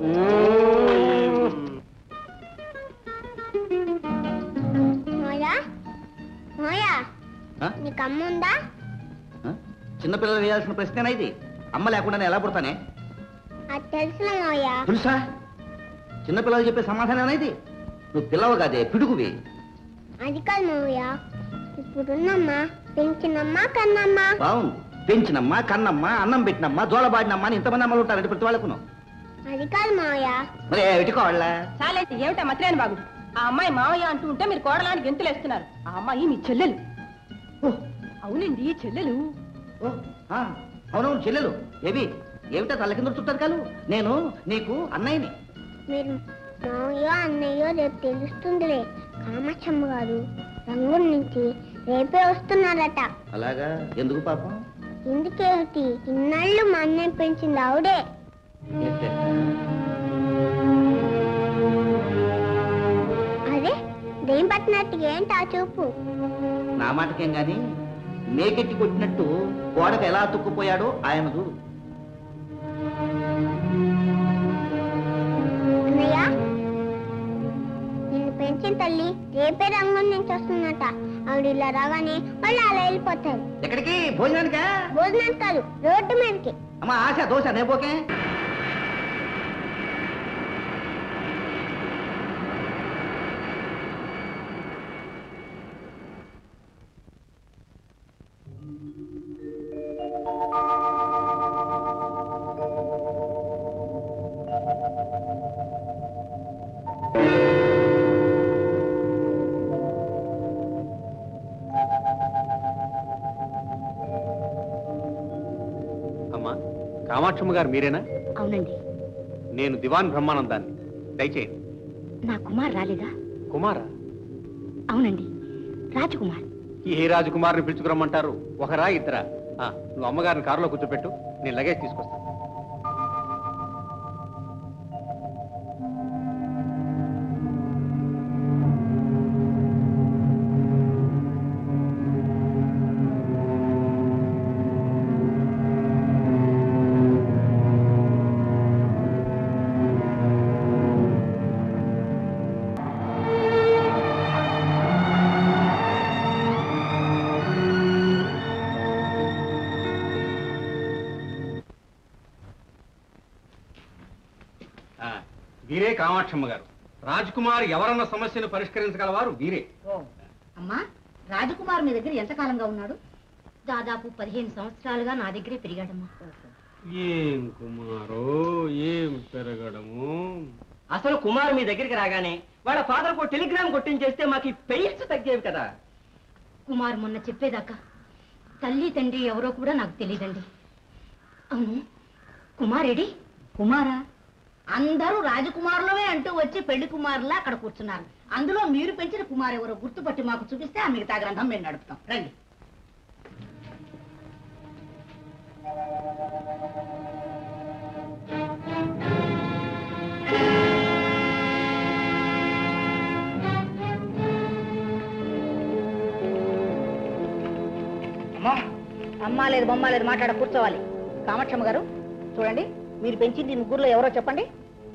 Speaker 1: నీకు అమ్మ ఉందా?
Speaker 4: చిన్నపిల్లలు వేయాల్సిన ప్రశ్నేనా ఇది? అమ్మ లేకుండా ఎలా పుడతానే?
Speaker 1: అది తెలుసునా మోయా?
Speaker 4: తెలుసా?
Speaker 10: చిన్నపిల్లలు చెప్పే సమాధానం అనేది నువ్వు పిల్లవు కాదే పిడుగువి.
Speaker 1: అది కాదు మావయ్య, ఇప్పుడున్నమ్మా పెంచినమ్మా కన్నమ్మా.
Speaker 10: బాగుంది, పెంచినమ్మా కన్నమ్మా అన్నం పెట్టినమ్మా జోలబాడినమ్మా అని ఇంతమంది అమ్మలు ఉంటారండి ప్రతి వాళ్ళకును.
Speaker 1: అది కాదు మావయ్య.
Speaker 10: మరి ఏమిటికోవాళ్ళ
Speaker 11: చాలేంటి ఏమిటా మత్రేని బాగుడు? ఆ అమ్మాయి మావయ్య అంటూ ఉంటే మీరు కోడలానికి గెంతులేస్తున్నారు. ఆ అమ్మాయి మీ చెల్లెలు. అవునండి చెల్లెలు.
Speaker 10: అవునవును చెల్లెలు. ఏమిటా తల కింద చుట్టారు కాదు, నేను నీకు అన్నయ్యని.
Speaker 1: మీరు మావయ్య అన్నయ్యో రేపు తెలుస్తుందిలే. కామాక్షమ్మ గారు రంగుల నుంచి రేపే వస్తున్నారట.
Speaker 10: అలాగా? ఎందుకు పాపం?
Speaker 1: ఎందుకేమిటి, ఇన్నాళ్ళు మా అన్నయ్య పెంచింది ఆవిడే. అదే దేం పట్టినట్టుగా ఏంటి ఆ చూపు?
Speaker 10: నా మాటకేం గాని మేకెట్టి కొట్టినట్టు గోడకు ఎలా తుక్కుపోయాడో ఆయన చూడు.
Speaker 1: అన్నయ్య, నిన్ను పెంచిన తల్లి రేపే రంగుల నుంచి వస్తుందట. ఆవిడ ఇలా రాగానే వాళ్ళు అలా వెళ్ళిపోతారు.
Speaker 10: ఎక్కడికి? భోజనానికా?
Speaker 1: భోజనానికి కాదు, రోడ్డు మీదకి.
Speaker 10: అమ్మా ఆశ దోశ నేపోకే.
Speaker 8: కామాక్షమ్మ గారు మీరేనా?
Speaker 11: అవునండి.
Speaker 8: నేను దివాన్ బ్రహ్మానందాన్ని. దయచేయండి.
Speaker 11: నా కుమార్ రాలేదా?
Speaker 8: కుమారా?
Speaker 11: అవునండి, రాజకుమార్.
Speaker 8: ఏ రాజకుమార్ని పిలుచుకురమ్మంటారు? ఒకరా ఇద్దరా? నువ్వు అమ్మగారిని కారులో కూర్చోపెట్టు, నేను లగేజ్ తీసుకొస్తాను. వీరే కామాక్షమ్మ గారు. రాజ్కుమార్ ఎవరన్న సమస్యను పరిష్కరించగలవారు వీరే.
Speaker 6: అమ్మా, రాజకుమార్ మీ దగ్గర ఎంతకాలంగా ఉన్నాడు?
Speaker 11: దాదాపు 15 సంవత్సరాలుగా నా దగ్గరే పెరిగాడమ్మా.
Speaker 8: ఏం కుమారో, ఏం పెరగడము.
Speaker 4: అసలు కుమార్ మీ దగ్గరికి రాగానే వాళ్ళ ఫాదర్ కు టెలిగ్రామ్ కొట్టించేస్తే మాకు ఈ పెయిన్స్ తగ్గేవి కదా.
Speaker 11: కుమార్ మొన్న చెప్పేదాకా తల్లి తండ్రి ఎవరో కూడా నాకు తెలియదండి. అవును, కుమారేడి?
Speaker 6: కుమారా? అందరూ రాజకుమారులమే అంటూ వచ్చి పెళ్లి కుమారులా అక్కడ కూర్చున్నారు. అందులో మీరు పెంచిన కుమారు ఎవరో గుర్తుపట్టి మాకు చూపిస్తే ఆ మిగతా గ్రంథం మేము నడుపుతాం. రండి. అమ్మా లేదు బొమ్మ లేదు, మాట్లాడ కూర్చోవాలి. కామాక్షమ్మ గారు చూడండి, మీరు పెంచింది ముగ్గురులో ఎవరో చెప్పండి.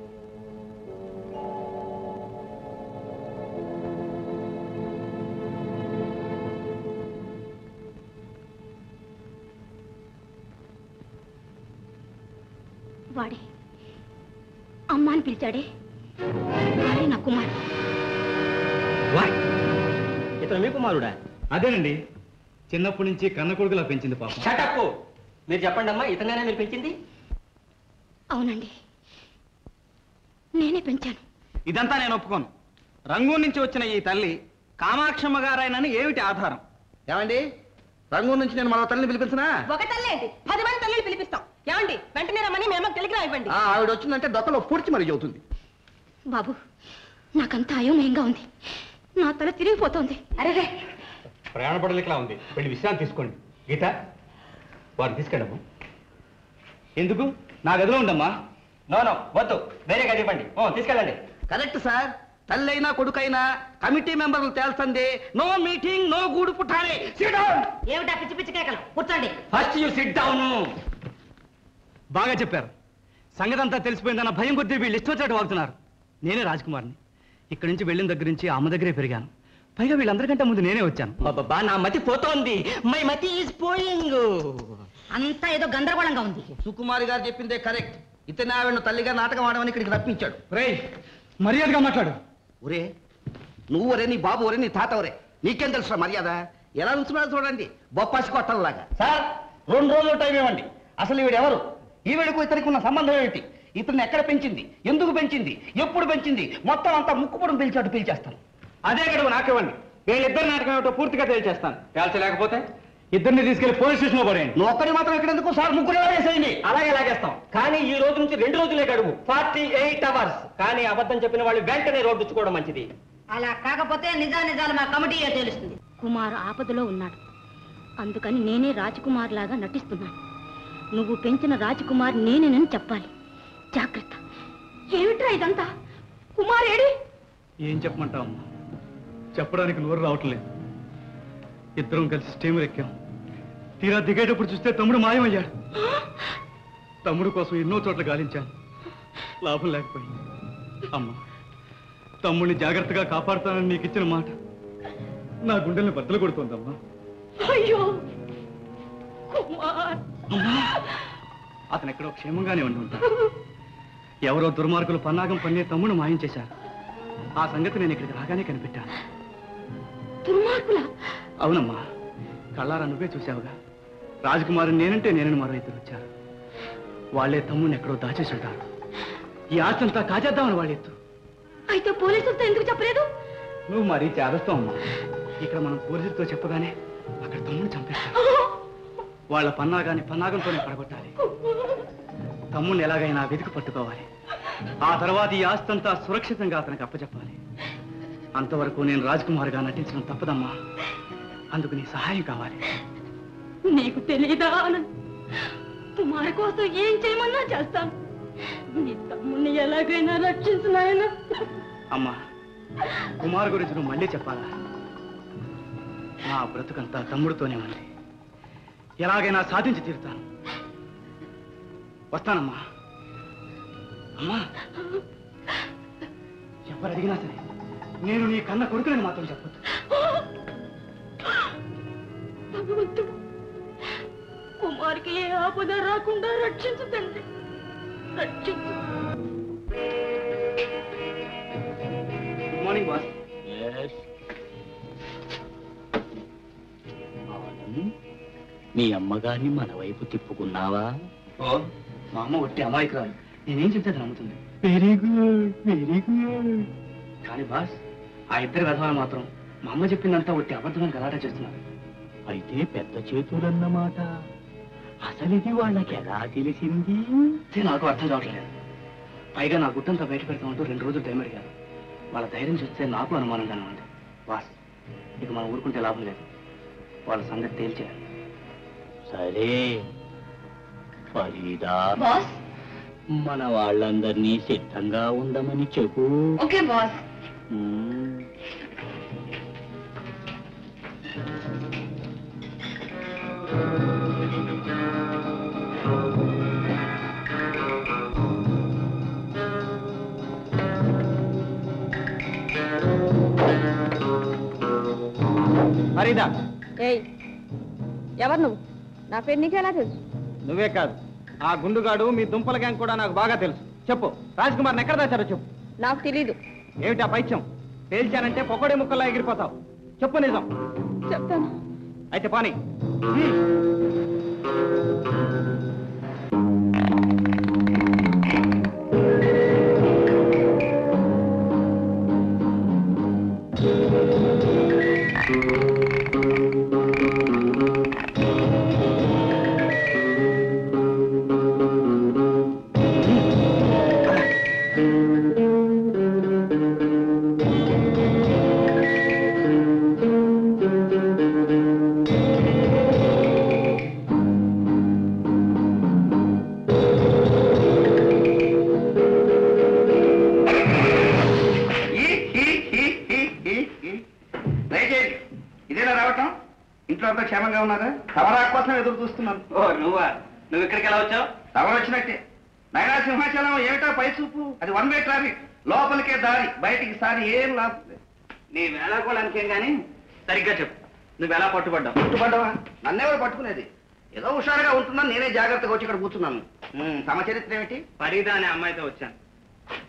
Speaker 11: వాడే అమ్మా అని పిలిచాడే, వాడే నా కుమార్.
Speaker 4: ఇతను మీ కుమారుడా?
Speaker 3: అదేనండి, చిన్నప్పటి నుంచి కన్న కొడుకులా పెంచింది పాపం.
Speaker 4: షటప్! మీరు చెప్పండి అమ్మా, ఇతనేనా మీరు పెంచింది?
Speaker 11: అవునండి, నేనే పెంచాను.
Speaker 5: ఇదంతా నేను ఒప్పుకోను. రంగూన్ నుంచి వచ్చిన ఈ తల్లి కామాక్షమ్మ గారైనని ఏమిటి ఆధారం?
Speaker 10: ఏమండి, రంగూన్ నుంచి నేను మరో తల్లిని పిలిపించినా?
Speaker 11: ఒక తల్లి ఏంటి, 10 మంది తల్లిని పిలిపిస్తాం. ఏమండి, వెంటనే రమ్మని మేము టెలిగ్రామ్ ఇవ్వండి.
Speaker 10: ఆవిడ వచ్చిందంటే దొక్కలో పూడ్చి మరి అవుతుంది.
Speaker 11: బాబు, నాకంతా అయోమయంగా ఉంది. నా తల తిరిగిపోతుంది.
Speaker 8: అరే, ప్రయాణ పడలికలా ఉంది. వెళ్ళి విశ్రాంతి తీసుకోండి. గీత, వారిని తీసుకెళ్ళము.
Speaker 3: ఎందుకు? నా గదిలో ఉండమ్మా.
Speaker 4: నో వద్దు, వేరే గది ఇవ్వండి. తీసుకెళ్ళండి.
Speaker 10: Correct sir. తల్లైనా కొడుకైనా కమిటీ మెంబర్లు తేల్చండి. నో మీటింగ్, నో గూడు పుట్టాలి.
Speaker 6: ఏమిటా పిచ్చి పిచ్చి కేకలు? కూర్చోండి.
Speaker 4: First you sit down.
Speaker 3: బాగా చెప్పారు. సంగతి అంతా తెలిసిపోయిందన్న భయం కొద్దీ వీళ్ళు ఇష్టం వచ్చినట్టు వాగుతున్నారు. నేనే రాజ్కుమార్ని. ఇక్కడి నుంచి వెళ్ళిన దగ్గర నుంచి అమ్మ దగ్గరే పెరిగాను. పైగా వీళ్ళందరికంటే ముందు నేనే వచ్చాను.
Speaker 4: బాబా, నా మతి పోతోంది. మై మతి ఈజ్ పోయింగ్.
Speaker 6: అంతా ఏదో గందరగోళంగా ఉంది.
Speaker 10: సుకుమారి గారు చెప్పిందే కరెక్ట్. ఇతనే ఆవిడను తల్లిగా నాటకం ఆడమని ఇక్కడికి రప్పించాడు.
Speaker 3: రేయ్, మర్యాదగా మాట్లాడు.
Speaker 10: ఒరే నువ్వు ఒరే, నీ బాబు ఒరే, నీ తాత ఒరే, నీకేం తెలుసు మర్యాద? ఎలా ఉంచున్నారో చూడండి, బొప్పాసి కొట్టంలాగా. సార్ 2 రోజులు టైం ఇవ్వండి. అసలు ఈవిడెవరు? ఈవిడకు ఇతనికి ఉన్న సంబంధం ఏమిటి? ఇతన్ని ఎక్కడ పెంచింది, ఎందుకు పెంచింది, ఎప్పుడు పెంచింది, మొత్తం అంతా ముక్కుపొడం పిలిచాడు పిలిచేస్తాను.
Speaker 5: అదే గడువు నాకివ్వండి. వీళ్ళిద్దరు నాటకం ఏమిటో పూర్తిగా తేల్చేస్తాను. తేల్చలేకపోతే ఇద్దరిని తీసుకెళ్లి పోలీస్ స్టేషన్ లో పడేయండి.
Speaker 10: నువ్వు ఒక్కడి మాత్రం ఇక్కడ ఎందుకు సార్? ముగ్గురు వేసేయండి.
Speaker 4: అలాగే లాగేస్తాం. కానీ ఈ రోజు నుంచి 2 రోజులే గడువు, 48 hours. కానీ అబద్ధం చెప్పిన వాళ్ళు వెంటనే రోడ్డు ఇచ్చుకోవడం మంచిది.
Speaker 6: అలా కాకపోతే నిజాలు మా కమిటీయే తెలుస్తుంది.
Speaker 1: కుమార్ ఆపదలో ఉన్నాడు, అందుకని నేనే రాజకుమార్ లాగా నటిస్తున్నాను. నువ్వు పెంచిన రాజకుమార్ నేనేనని చెప్పాలి. జాగ్రత్త. ఏమిట్రా ఇదంతా? కుమార్ ఏడి?
Speaker 3: ఏం చెప్పమంటావు అమ్మా? చెప్పడానికి నోరు రావట్లేదు. ఇద్దరం కలిసి స్టీమర్ ఎక్కాం. తీరా దిగేటప్పుడు చూస్తే తమ్ముడు మాయమయ్యాడు. తమ్ముడు కోసం ఎన్నో చోట్ల గాలించాను, లాభం లేకపోయింది. అమ్మా, తమ్ముడిని జాగ్రత్తగా కాపాడుతానని నీకు ఇచ్చిన మాట నా గుండెల్ని బద్దలు కొడుతోందమ్మా.
Speaker 1: అయ్యో కుమార్!
Speaker 3: అతను ఎక్కడో క్షేమంగానే ఉండి ఉంటాడు. ఎవరో దుర్మార్గులు పన్నాగం పన్నే తమ్ముడు మాయం చేశారు. ఆ సంగతి నేను ఇక్కడికి రాగానే కనిపెట్టాను.
Speaker 1: దుర్మార్గులా?
Speaker 3: అవునమ్మా, కళ్ళారా నువ్వే చూసావుగా. రాజకుమారు నేనంటే నేనని మరో ఇద్దరు వచ్చారు. వాళ్లే తమ్ముడిని ఎక్కడో దాచేసి ఉంటారు. ఈ ఆస్తంతా కాజేద్దామని వాళ్ళ ఎత్తు.
Speaker 1: అయితే పోలీసులతో ఎందుకు చెప్పలేదు?
Speaker 3: నువ్వు మరీ చేదస్తావు అమ్మా. ఇక్కడ మనం పోలీసులతో చెప్పగానే అక్కడ తమ్ముడు చంపేస్తారు. వాళ్ళ పన్నాగంతోనే పడగొట్టాలి. తమ్ముడిని ఎలాగైనా వెతికి పట్టుకోవాలి. ఆ తర్వాత ఈ ఆస్తంతా సురక్షితంగా అతనికి అప్పచెప్పాలి. అంతవరకు నేను రాజకుమార్గా నటించడం తప్పదమ్మా. అందుకు నీ సహాయం కావాలి.
Speaker 1: నీకు తెలియదా? కుమార్ కోసం ఏం చేయమన్నా చేస్తాను. నీ తమ్ముడిని ఎలాగైనా రక్షించు నాయనా.
Speaker 3: అమ్మా, కుమార్ గురించి నువ్వు మళ్ళీ చెప్పాలా? నా బ్రతుకంతా తమ్ముడితోనే ఉంది. ఎలాగైనా సాధించి తీరుతాను. వస్తానమ్మా. అమ్మా, ఎవరు అడిగినా సరే నేను నీ కన్న కొడుకుని మాత్రం చెప్పొద్దు.
Speaker 1: భగవంతుడు కుమార్కి ఏ ఆపద రాకుండా రక్షించు తండ్రి, రక్షించు.
Speaker 3: Good morning boss.
Speaker 9: మీ అమ్మగారిని మన వైపు తిప్పుకున్నావా?
Speaker 3: మా అమ్మ ఒట్టి అమాయకురాలు. నేనేం చెప్తే నమ్ముతుంది. Very good, very good. కానీ బాస్, ఆ ఇద్దరు విధవాలు మాత్రం మా అమ్మ చెప్పిందంతా ఒట్టి అబద్ధమని గలాట చేస్తున్నారు.
Speaker 9: అయితే పెద్ద చేతులన్నమాట. అసలు ఇది వాళ్ళకి ఎలా తెలిసింది?
Speaker 3: నాకు అర్థం కావట్లేదు. పైగా నా గుట్టంతా బయట పెడతామంటూ 2 రోజులు టైం అడిగారు. వాళ్ళ ధైర్యం చూస్తే నాకు అనుమానంగానే ఉంది. బాస్, ఇక మనం ఊరుకుంటే లాభం లేదు. వాళ్ళ సంగతి తేల్చేయాలి.
Speaker 9: సరే ఫరీదా, మన వాళ్ళందరినీ సిద్ధంగా ఉండమని చెప్పు.
Speaker 1: Okay boss.
Speaker 5: ఫరీదా,
Speaker 11: ఏయ్, ఎవరు నువ్వు? నా పేరు నీకెలా తెలుసు?
Speaker 5: నువ్వే కాదు, ఆ గుండుగాడు మీ దుంపల గ్యాంగ్ కూడా నాకు బాగా తెలుసు. చెప్పు, రాజ్కుమార్ని ఎక్కడ దాచారో చెప్పు.
Speaker 11: నాకు తెలీదు.
Speaker 5: ఏమిటా పైత్యం? పేల్చానంటే పొగడే ముక్కల్లా ఎగిరిపోతావు. చెప్పు నిజం.
Speaker 11: చెప్తాను.
Speaker 5: అయితే పాని.
Speaker 10: ఇదేనా రావటం? ఇంట్లో అంతా క్షేమంగా ఉన్నారా? తమరా కోసం ఎదురు చూస్తున్నాను.
Speaker 4: నువ్వు ఇక్కడికి ఎలా వచ్చావు?
Speaker 10: తమరు వచ్చినట్టే. నైనా సింహాచలం ఏమిటా పై చూపు? అది 1 వే ట్రాఫిక్. లోపలికే దారి, బయటికి సారి ఏం లాభం.
Speaker 4: నీ వేళాకోళానికేం గాని సరిగ్గా చెప్పు, నువ్వు ఎలా పట్టుబడ్డావు?
Speaker 10: పట్టుబడ్డావా? నన్నెవరు పట్టుకునేది? ఏదో హుషారుగా ఉంటున్నాను, నేనే జాగ్రత్తగా వచ్చి ఇక్కడ కూర్చున్నాను. తమ చరిత్ర ఏమిటి?
Speaker 4: ఫరీదా అనే అమ్మాయితో వచ్చాను.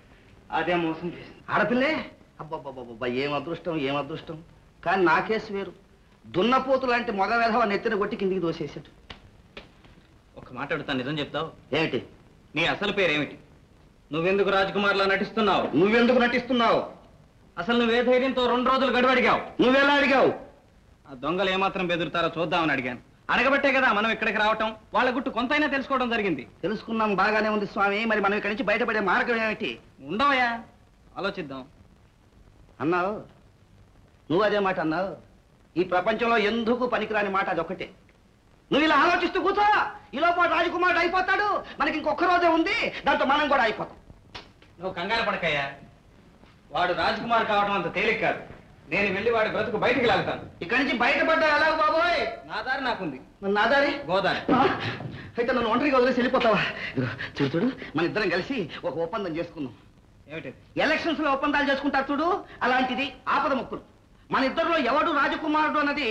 Speaker 5: అదే మోసం చేసింది.
Speaker 10: ఆడపిల్లే? అబ్బబ్బబ్బబ్బా, ఏం అదృష్టం, ఏం అదృష్టం. కానీ నా కేసు వేరు. దున్నపోతు లాంటి మగ వేధవ నెత్తిన కొట్టి కిందికి దోసేసాడు.
Speaker 5: ఒక మాట అడుగుతాను, నిజం చెప్తావు?
Speaker 10: ఏమిటి?
Speaker 5: నీ అసలు పేరేమిటి? నువ్వెందుకు రాజకుమార్లా నటిస్తున్నావు?
Speaker 10: నువ్వెందుకు నటిస్తున్నావు?
Speaker 5: అసలు నువ్వే ధైర్యంతో 2 రోజులు గడువు అడిగావు?
Speaker 10: నువ్వెలా అడిగావు?
Speaker 5: ఆ దొంగలు ఏమాత్రం బెదురుతారో చూద్దామని అడిగాను. అడగబట్టే కదా మనం ఇక్కడికి రావటం, వాళ్ళ గుట్టు కొంతైనా తెలుసుకోవడం జరిగింది.
Speaker 10: తెలుసుకున్నాం, బాగానే ఉంది స్వామి. మరి మనం ఇక్కడి నుంచి బయటపడే మార్గం ఏమిటి?
Speaker 5: ఉండవయ్యా, ఆలోచిద్దాం
Speaker 10: అన్నావు. నువ్వు అదే మాట అన్నావు. ఈ ప్రపంచంలో ఎందుకు పనికిరాని మాట అదొక్కటే. నువ్వు ఇలా ఆలోచిస్తూ కూర్చో. ఈలోపు రాజకుమారుడు అయిపోతాడు. మనకి ఇంకొక రోజే ఉంది, దాంతో మనం కూడా అయిపోతాం.
Speaker 5: నువ్వు కంగారు పడకయ్యా. వాడు రాజకుమార్ కావడం అంత తేలిక కాదు. నేను వెళ్ళి వాడి బ్రతుకు బయటికి లాగుతాను.
Speaker 10: ఇక్కడి నుంచి బయటపడ్డా ఎలాగ బాబోయ్?
Speaker 5: నా దారి నాకుంది.
Speaker 10: నా దారి?
Speaker 5: గోదారి.
Speaker 10: అయితే నన్ను ఒంటరిగా వదిలేసి వెళ్ళిపోతావా? చూడు చూడు, మన ఇద్దరం కలిసి ఒక ఒప్పందం చేసుకుందాం.
Speaker 5: ఏమిటి?
Speaker 10: ఎలక్షన్స్ లో ఒప్పందాలు చేసుకుంటారు చూడు, అలాంటిది ఆపద ముక్కులు. మన ఇద్దరిలో ఎవడు రాజకుమారుడు అన్నది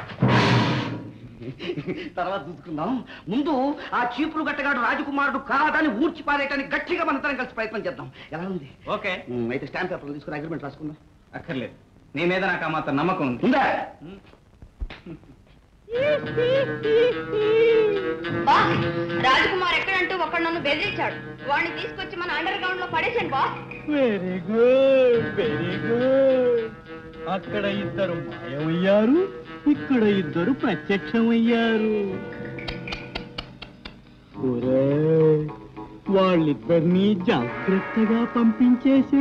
Speaker 10: తర్వాత చూసుకుందాం. ముందు ఆ చీపురు గట్టగాడు రాజకుమారుడు కాదని ఊడ్చి పారేయటానికి గట్టిగా మన ఇద్దరం కలిసి ప్రయత్నం చేద్దాం. ఎలా ఉంది?
Speaker 5: ఓకే.
Speaker 10: అయితే స్టాంప్ పేపర్లు తీసుకుని అగ్రిమెంట్ రాసుకుందాం.
Speaker 5: అక్కర్లేదు, నీ మీద నాకు ఆ మాత్రం నమ్మకం ఉంది.
Speaker 10: ఉందా?
Speaker 1: రాజకుమార్ ఎక్కడంటూ ఒకడు నన్ను బెదిరించాడు. వాడిని తీసుకొచ్చి మన అండర్ గ్రౌండ్ లో పడేసాను boss.
Speaker 7: Very good, very good. అక్కడ ఇద్దరు మాయమయ్యారు, ఇక్కడ ఇద్దరు ప్రత్యక్షమయ్యారు. వాళ్ళిద్దరినీ జాగ్రత్తగా పంపించేసే.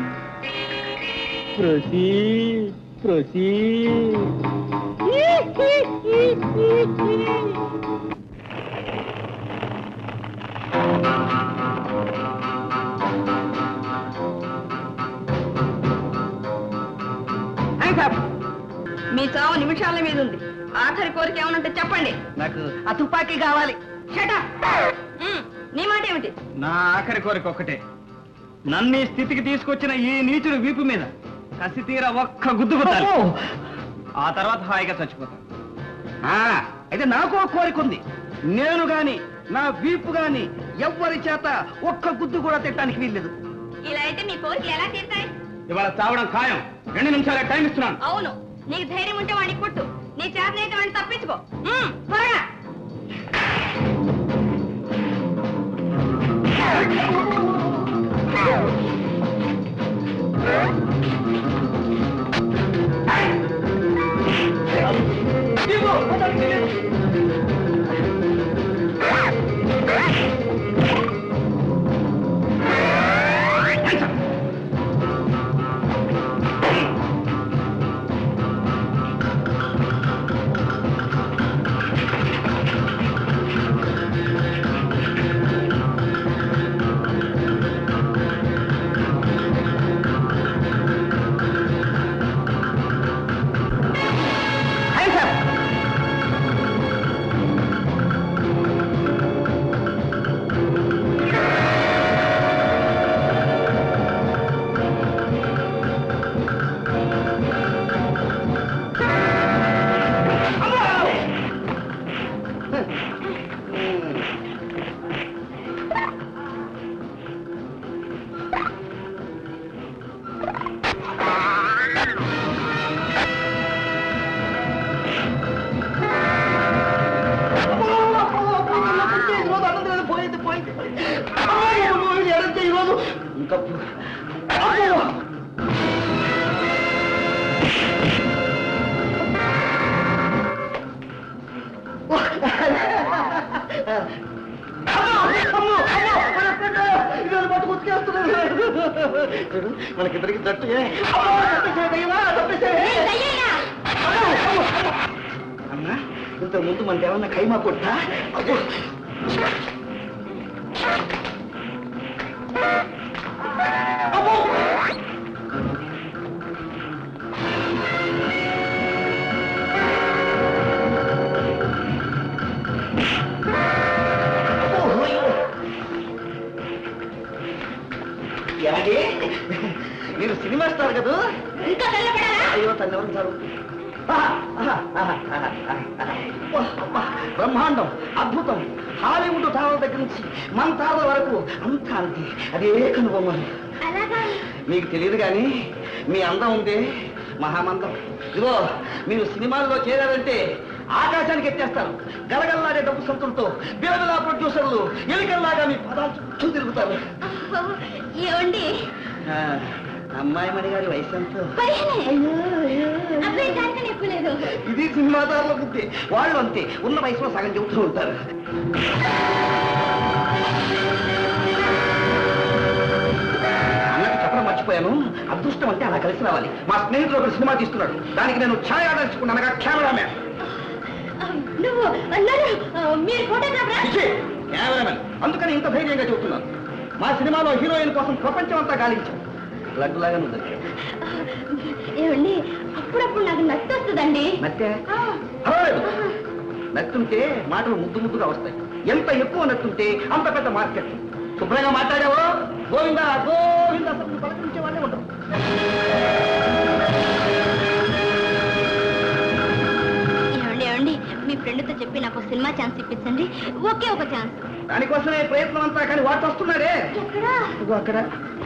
Speaker 7: Proceed, proceed.
Speaker 11: మీ చావు నిమిషాల మీద ఉంది. ఆఖరి కోరిక ఏమనంటే చెప్పండి.
Speaker 10: నాకు ఆ తుపాకీ కావాలి.
Speaker 11: నీ మాట ఏమిటి?
Speaker 5: నా ఆఖరి కోరిక ఒక్కటే, నన్ను ఈ స్థితికి తీసుకొచ్చిన ఈ నీచుడు వీపు మీద కసి తీర ఒక్క గుద్దు గుద్దాలి. ఆ తర్వాత హాయిగా చచ్చిపోతాను.
Speaker 10: అయితే నాకు ఒక కోరిక ఉంది. నేను గాని నా వీపు గాని ఎవ్వరి చేత ఒక్క గుద్దు కూడా తిట్టడానికి వీల్లేదు.
Speaker 1: ఇలా అయితే మీ కోరికలు ఎలా తీరుతాయి?
Speaker 5: ఇవాళ చావడం ఖాయం. 2 నిమిషాలే టైం ఇస్తున్నాను.
Speaker 1: అవును, నీకు ధైర్యం ఉంటే వాడిని కొట్టు. నీ చేతనైతే వాడిని తప్పించుకో. త్వరగా.
Speaker 10: మనకిద్దరికి తట్టు. అన్నా, ఇంత ముందు మనకేమన్నా ఖైమా కొట్టా? మీరు సినిమా స్టార్ కదా? అయ్యో తను ఎవరు సారు? బ్రహ్మాండం, అద్భుతం. హాలీవుడ్ తారల దగ్గర నుంచి మన తారల వరకు అంతా అంతే. అదే కనుబొమ్మలు. మీకు తెలియదు కానీ మీ అందం ఉందే మహామందం. ఇదిగో మీరు సినిమాల్లో చేరారంటే ఆకాశానికి ఎత్తేస్తారు. గలగల్లాడే డబ్బు సంతులతో బిలబిలా ప్రొడ్యూసర్లు ఎలికల్లాగా మీ పదాలు చుట్టూ తిరుగుతారు.
Speaker 1: ఏమండి
Speaker 10: అమ్మాయి మణి గారి వయసు ఎంతో?
Speaker 1: ఇది
Speaker 10: ఇది సినిమాదారుల బుద్ధి. వాళ్ళు అంతే, ఉన్న వయసులో సగం చెబుతూ ఉంటారు. అన్నకి చెప్పడం మర్చిపోయాను. అదృష్టం అంటే అలా కలిసి రావాలి. మా స్నేహితుడు ఒకరు సినిమా తీస్తున్నాడు. దానికి నేను ఛాయ్ ఆర్డర్ ఇచ్చుకున్నాను. అనగా కెమెరామ్యాన్. కెమెరామెన్. అందుకని ఇంత ధైర్యంగా చెబుతున్నాను. మా సినిమాలో హీరోయిన్ కోసం ప్రపంచం అంతా గాలించాం. లడ్డులాగా ఉంది.
Speaker 1: ఏమండి అప్పుడప్పుడు నాకు నచ్చి వస్తుందండి.
Speaker 10: నచ్చే పర్వాలేదు. నచ్చుంటే మాటలు ముద్దు ముద్దుగా వస్తాయి. ఎంత ఎక్కువ నచ్చుంటే అంత పెద్ద మార్కెట్. శుభ్రంగా మాట్లాడావో గోవిందా గోవిందా పలకరించే వాళ్ళే ఉంటారు.
Speaker 1: ఏమండి మీ ఫ్రెండ్తో చెప్పి నాకు సినిమా ఛాన్స్ ఇప్పించండి. ఒకే ఒక ఛాన్స్.
Speaker 10: దానికోసమే ప్రయత్నం అంతా. కానీ వాటి వస్తున్నాడే అక్కడ.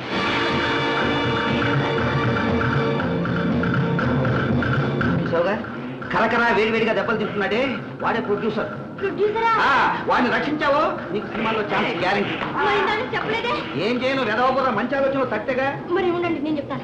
Speaker 10: కరకరా వేడివేడిగా దెబ్బలు తింటున్నాడే వాడే ప్రొడ్యూసర్. వాడిని రక్షించావో నీకు సినిమాలో ఛాన్స్ గ్యారెంటీ.
Speaker 1: చెప్పలేదే.
Speaker 10: ఏం చేయను వెదవబుర్ర మంచి ఆలోచన తట్టగా.
Speaker 1: మరి ఉండండి నేను చెప్తాను.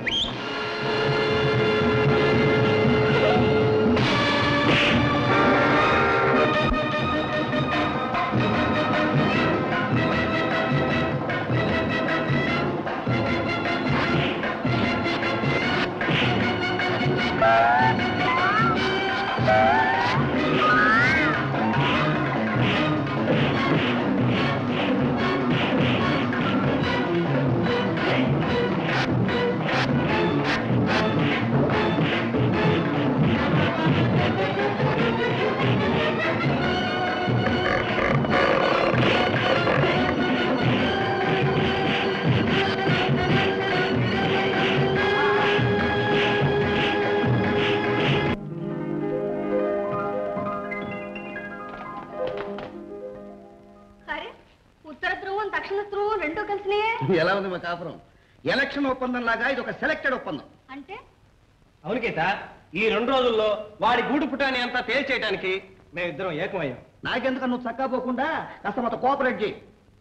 Speaker 10: ఎలా ఉంది మా కాపురం? ఎలక్షన్ ఒప్పందం లాగా ఇది ఒక సెలెక్టెడ్ ఒప్పందం.
Speaker 1: అంటే
Speaker 3: అవును గీత, ఈ 2 రోజుల్లో వాడి గూడు పుటాన్ని అంతా తేల్చేయడానికి మేమిద్దరం ఏకమయ్యాం.
Speaker 10: నాకెందుకు నువ్వు చక్కా పోకుండా కాస్త మాతో కోఆపరేట్ చేయి.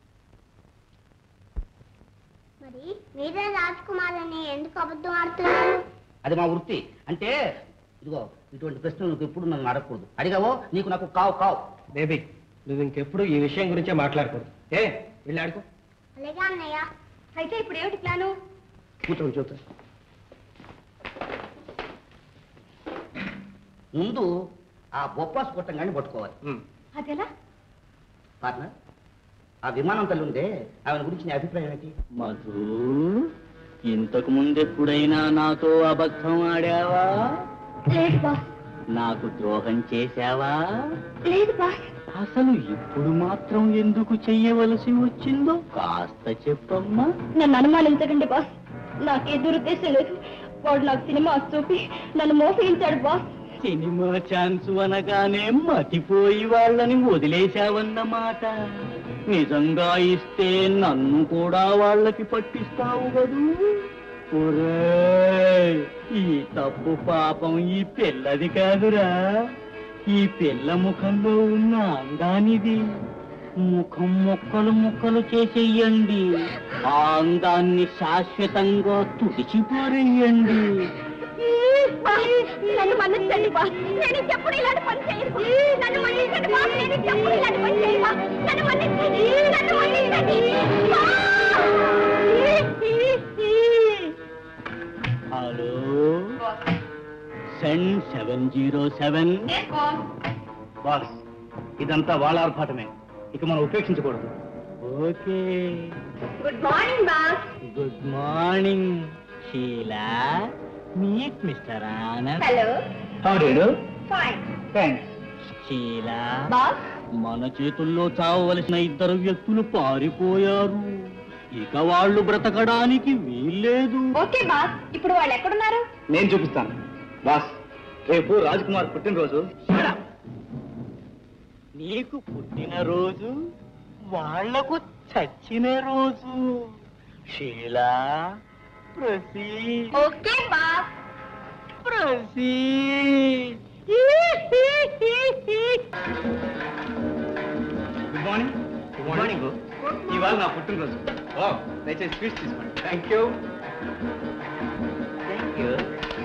Speaker 1: మరి మీరే రాజ్ కుమార్ అని ఎందుకు అబద్ధం ఆడుతున్నారు?
Speaker 10: అది మా వృత్తి. అంటే ఇదిగో ఇటువంటి ప్రశ్నలు నువ్వు ఎప్పుడు నన్ను అడగకూడదు. అడిగావో నీకు నాకు కావు కావు.
Speaker 3: బేబీ నువ్వు ఇంకెప్పుడు ఈ విషయం గురించే మాట్లాడకూడదు. వెళ్ళి ఆడుకో.
Speaker 1: అలాగే అన్నయ్య. అయితే ఇప్పుడు ఏమిటి ప్లాను?
Speaker 10: కూర్చోండి చూస్తా. ముందు ఆ బొప్పాసు కొట్టంగానే పట్టుకోవాలి.
Speaker 1: అదెలా?
Speaker 10: పార్ట్నర్, ఆ విమానం తల్లి ఉందే ఆమె గురించి నీ అభిప్రాయం ఏంటి?
Speaker 9: మధు, ఇంతకు ముందెప్పుడైనా నాతో అబద్ధం ఆడావా?
Speaker 1: లేదు బాస్.
Speaker 9: నాకు ద్రోహం చేశావా?
Speaker 1: లేదు బాస్.
Speaker 9: అసలు ఇప్పుడు మాత్రం ఎందుకు చెయ్యవలసి వచ్చిందో కాస్త చెప్పమ్మా.
Speaker 1: నన్ను అనుమానించకండి బాస్. నాకే దురుద్దేశం లేదు. వాడు నాకు సినిమా చూపి నన్ను మోసగించాడు బాస్.
Speaker 9: సినిమా ఛాన్స్ అనగానే మతిపోయి వాళ్ళని వదిలేశావన్నమాట. నిజంగా ఇస్తే నన్ను కూడా వాళ్ళకి పట్టిస్తావు కదూ? ఒరేయ్, ఈ తప్పు పాపం ఈ పిల్లది కాదురా, ఈ పిల్ల ముఖంలో ఉన్న అందానిది. ముఖం ముక్కలు ముక్కలు చేసేయండి. ఆ అందాన్ని శాశ్వతంగా తుడిచిపారేయండి.
Speaker 1: నన్ను మన్నించండి బాస్. నేను చెప్పుడు ఇలాంటి పని చేయను. నన్ను మన్నించండి బాస్. నేను చెప్పుడు ఇలాంటి పని చేయను. నన్ను మన్నించండి. నన్ను మన్నించండి.
Speaker 9: Hello, send 707.
Speaker 10: బాస్, ఇదంతా వాళ్ళ ఆర్భాటమే. ఇక మనం ఉపేక్షించకూడదు.
Speaker 9: Okay.
Speaker 1: Good morning boss.
Speaker 9: Good morning Sheela. Meet mister Anand.
Speaker 1: Hello.
Speaker 9: How do you?
Speaker 1: Fine.
Speaker 9: Thanks. Sheela,
Speaker 1: boss.
Speaker 9: మన చేతుల్లో చావవలసిన 2 వ్యక్తులు పారిపోయారు. ఇక వాళ్ళు బ్రతకడానికి వీల్లేదు.
Speaker 1: Okay boss. ఇప్పుడు వాళ్ళు ఎక్కడున్నారు?
Speaker 10: నేను చూపిస్తాను. బాస్, రేపు రాజ్ కుమార్ పుట్టినరోజు.
Speaker 9: నీకు పుట్టినరోజు వాళ్లకు చచ్చిన రోజు. షీలా ప్రసీ.
Speaker 1: Okay boss.
Speaker 9: ప్రసీ.
Speaker 3: Good morning. Good morning. ఇవాళ నా పుట్టినరోజు. దయచేసి స్వీట్స్ తీసుకోండి. Thank you.
Speaker 9: Thank you.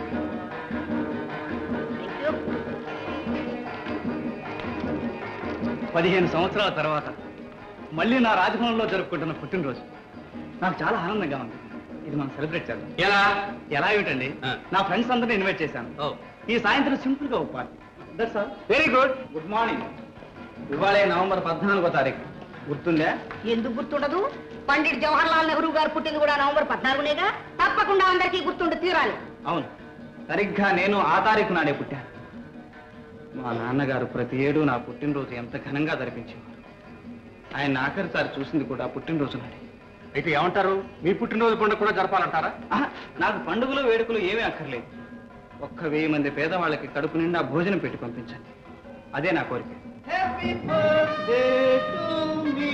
Speaker 3: 15 సంవత్సరాల తర్వాత మళ్ళీ నా రాజభవనంలో జరుపుకుంటున్న పుట్టినరోజు నాకు చాలా ఆనందంగా ఉంది. ఇది మనం సెలబ్రేట్ చేద్దాం. ఎలా ఏమిటండి, నా ఫ్రెండ్స్ అందరినీ ఇన్వైట్ చేశాను. ఈ సాయంత్రం సింపుల్ గా ఒప్పాలి. That's all. Very good. Good morning. ఇవాళే నవంబర్ 14వ తారీఖు. గుర్తుందా?
Speaker 6: ఎందుకు గుర్తుండదు? పండిట్ జవహర్లాల్ నెహ్రూ గారు పుట్టింది కూడా నవంబర్ 14నేగా. తప్పకుండా అందరికీ గుర్తుండి తీరాలి.
Speaker 3: అవును, సరిగ్గా నేను ఆ తారీఖు నాడే పుట్టాను. మా నాన్నగారు ప్రతి ఏడు నా పుట్టినరోజు ఎంత ఘనంగా జరిపించేవారు. ఆయన ఆఖరిసారి చూసింది కూడా పుట్టినరోజు నాడే.
Speaker 8: అయితే ఏమంటారు? మీ పుట్టినరోజు పండుగ కూడా జరపాలంటారా?
Speaker 3: నాకు పండుగలు వేడుకలు ఏమీ అక్కర్లేదు. 1000 మంది పేదవాళ్ళకి కడుపు నిండా భోజనం పెట్టి పంపించండి. అదే నా కోరిక.
Speaker 10: Happy birthday to me,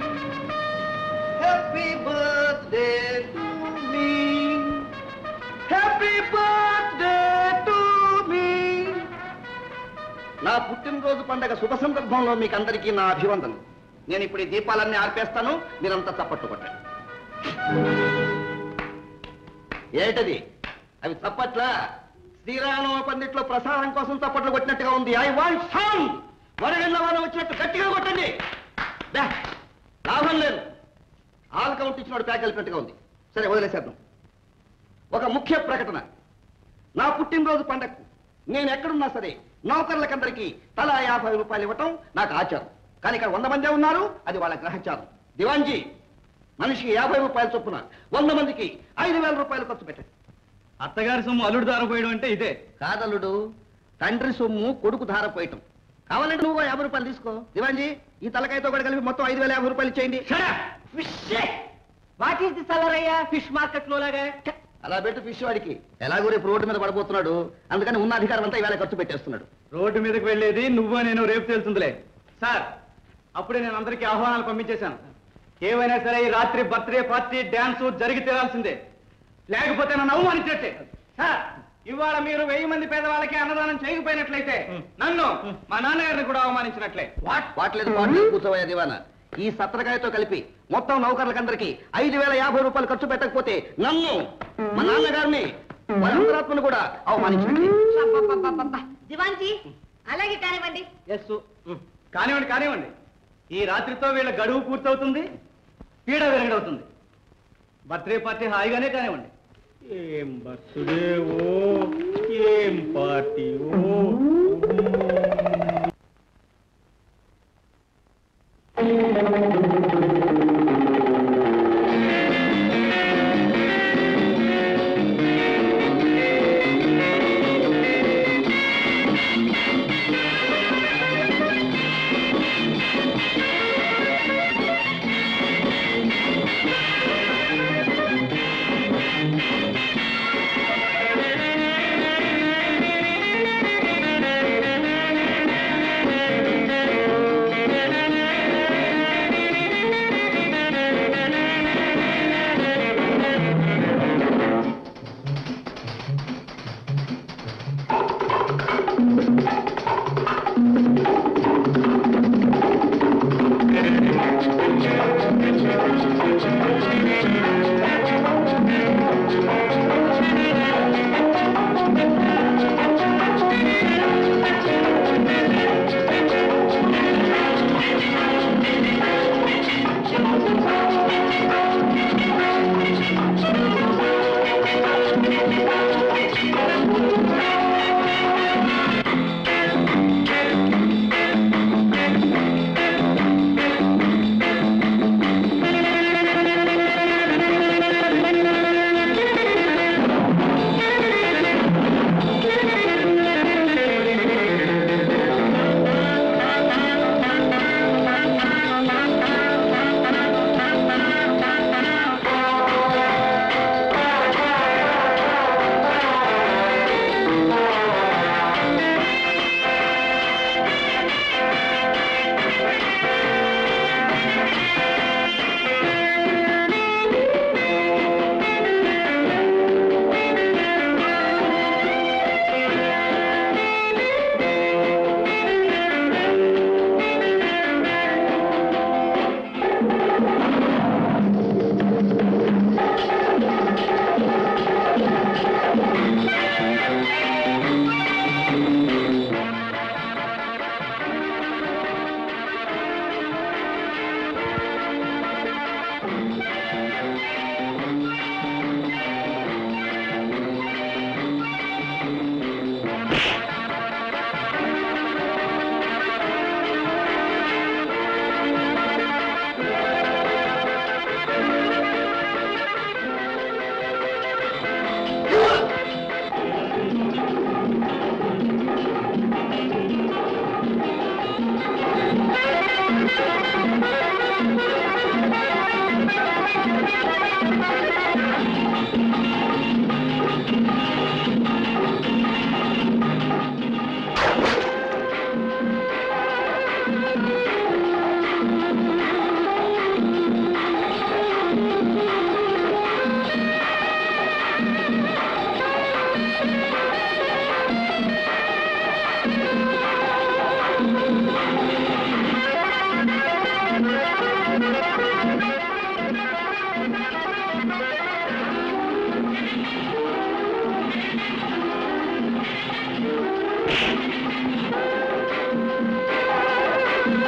Speaker 10: happy birthday to me, happy birthday to me. నా పుట్టినరోజు పండగ శుభ సందర్భంలో మీకు అందరికీ నా అభివందనలు. నేను ఇప్పుడు ఈ దీపాలన్నీ ఆర్పేస్తాను, మీరంతా చప్పట్లు కొట్టండి. ఏటది? అవి చప్పట్ల శ్రీరామ పండిట్లో ప్రసాదం కోసం చప్పట్లు కొట్టినట్టుగా ఉంది. I want sound. వరగండ్ల వాన వచ్చినట్టు గట్టిగా కొట్టండి. లాభం లేదు. ఆల్ కౌంట్ ఇచ్చినోడు ప్యాక్ కలిపినట్టుగా ఉంది. సరే, వదిలేసేద్దాం. ఒక ముఖ్య ప్రకటన. నా పుట్టినరోజు పండగకు నేను ఎక్కడున్నా సరే నౌకర్లకందరికీ తలా 50 రూపాయలు ఇవ్వటం నాకు ఆచారం. కానీ ఇక్కడ 100 మందే ఉన్నారు, అది వాళ్ళ గ్రహచారం. దివాన్జీ, మనిషికి 50 రూపాయలు చొప్పున 100 మందికి 5000 రూపాయలు ఖర్చు పెట్టండి.
Speaker 3: అత్తగారి సొమ్ము అల్లుడు దారపోయడం అంటే ఇదే
Speaker 10: కాదల్లుడు, తండ్రి సొమ్ము కొడుకు ధారపోయటం. కావాలంటే నువ్వు 50 రూపాయలు తీసుకో. దివాన్జీ, ఈ తలకాయతో కూడా కలిపి మొత్తం 5050 రూపాయలు ఇచ్చేయండి.
Speaker 6: వాట్ ఈస్ ది సలరయ్యా ఫిష్ మార్కెట్ లో లాగా?
Speaker 10: అలా పెట్టు ఫిష్ వాడికి. ఎలాగో రేపు రోడ్డు మీద పడిపోతున్నాడు, అందుకని ఉన్న అధికారం అంతా ఇవాళ ఖర్చు పెట్టేస్తున్నాడు.
Speaker 3: రోడ్డు మీదకి వెళ్ళేది నువ్వో నేను రేపు తెలుస్తుందిలే. సార్, అప్పుడే నేను అందరికీ ఆహ్వానాలు పంపించేశాను. ఏమైనా సరే ఈ రాత్రి బర్త్డే పార్టీ డ్యాన్స్ జరిగి తీరాల్సిందే, లేకపోతే నన్ను అవమానించినట్టే. సార్, ఇవాళ మీరు 1000 మంది పేదవాళ్ళకి అన్నదానం చేయకపోయినట్లయితే నన్ను మా నాన్నగారిని కూడా అవమానించినట్లే.
Speaker 10: వాట్లేదు కూర్చోవయ్యా దివానా. ఈ సత్రకాయతో కలిపి మొత్తం నౌకర్లకందరికీ 5050 రూపాయలు ఖర్చు పెట్టకపోతే నన్ను, మా నాన్నగారిని, వారి అంతరాత్మను కూడా అవమానించండి.
Speaker 6: దివాన్జీ, అలాగే కానివ్వండి.
Speaker 3: కానివ్వండి కానివ్వండి. ఈ రాత్రితో వీళ్ళ గడువు పూర్తవుతుంది, పీడ విరగడవుతుంది. బర్త్డే పార్టీ హాయిగానే కానివ్వండి.
Speaker 8: ఏం బర్త్డే ఓ, ఏం పార్టీ ఓ.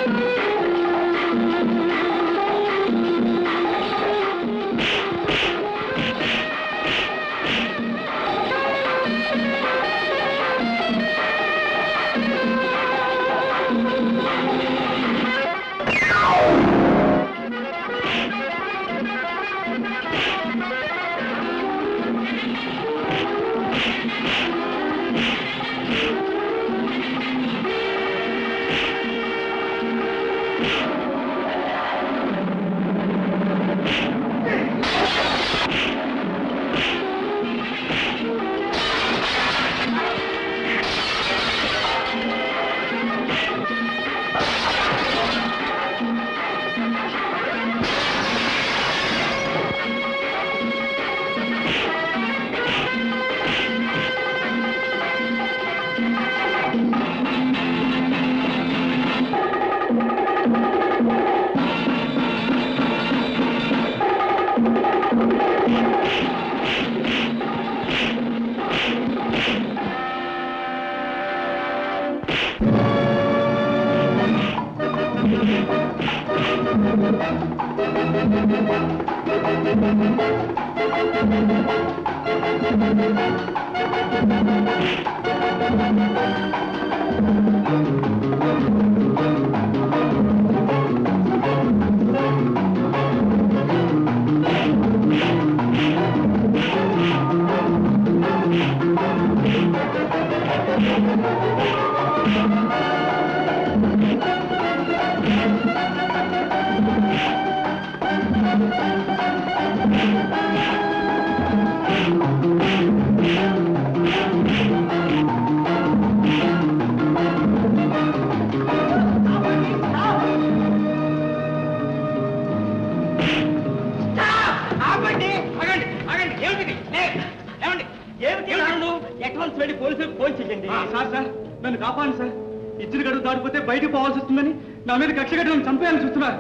Speaker 3: నన్ను కాపాడండి సార్. ఇచ్చిన గడువు దాటిపోతే బయటకు పోవాల్సి వస్తుందని నా మీద కక్ష కట్టి నన్ను చంపేయాలని చూస్తున్నారు.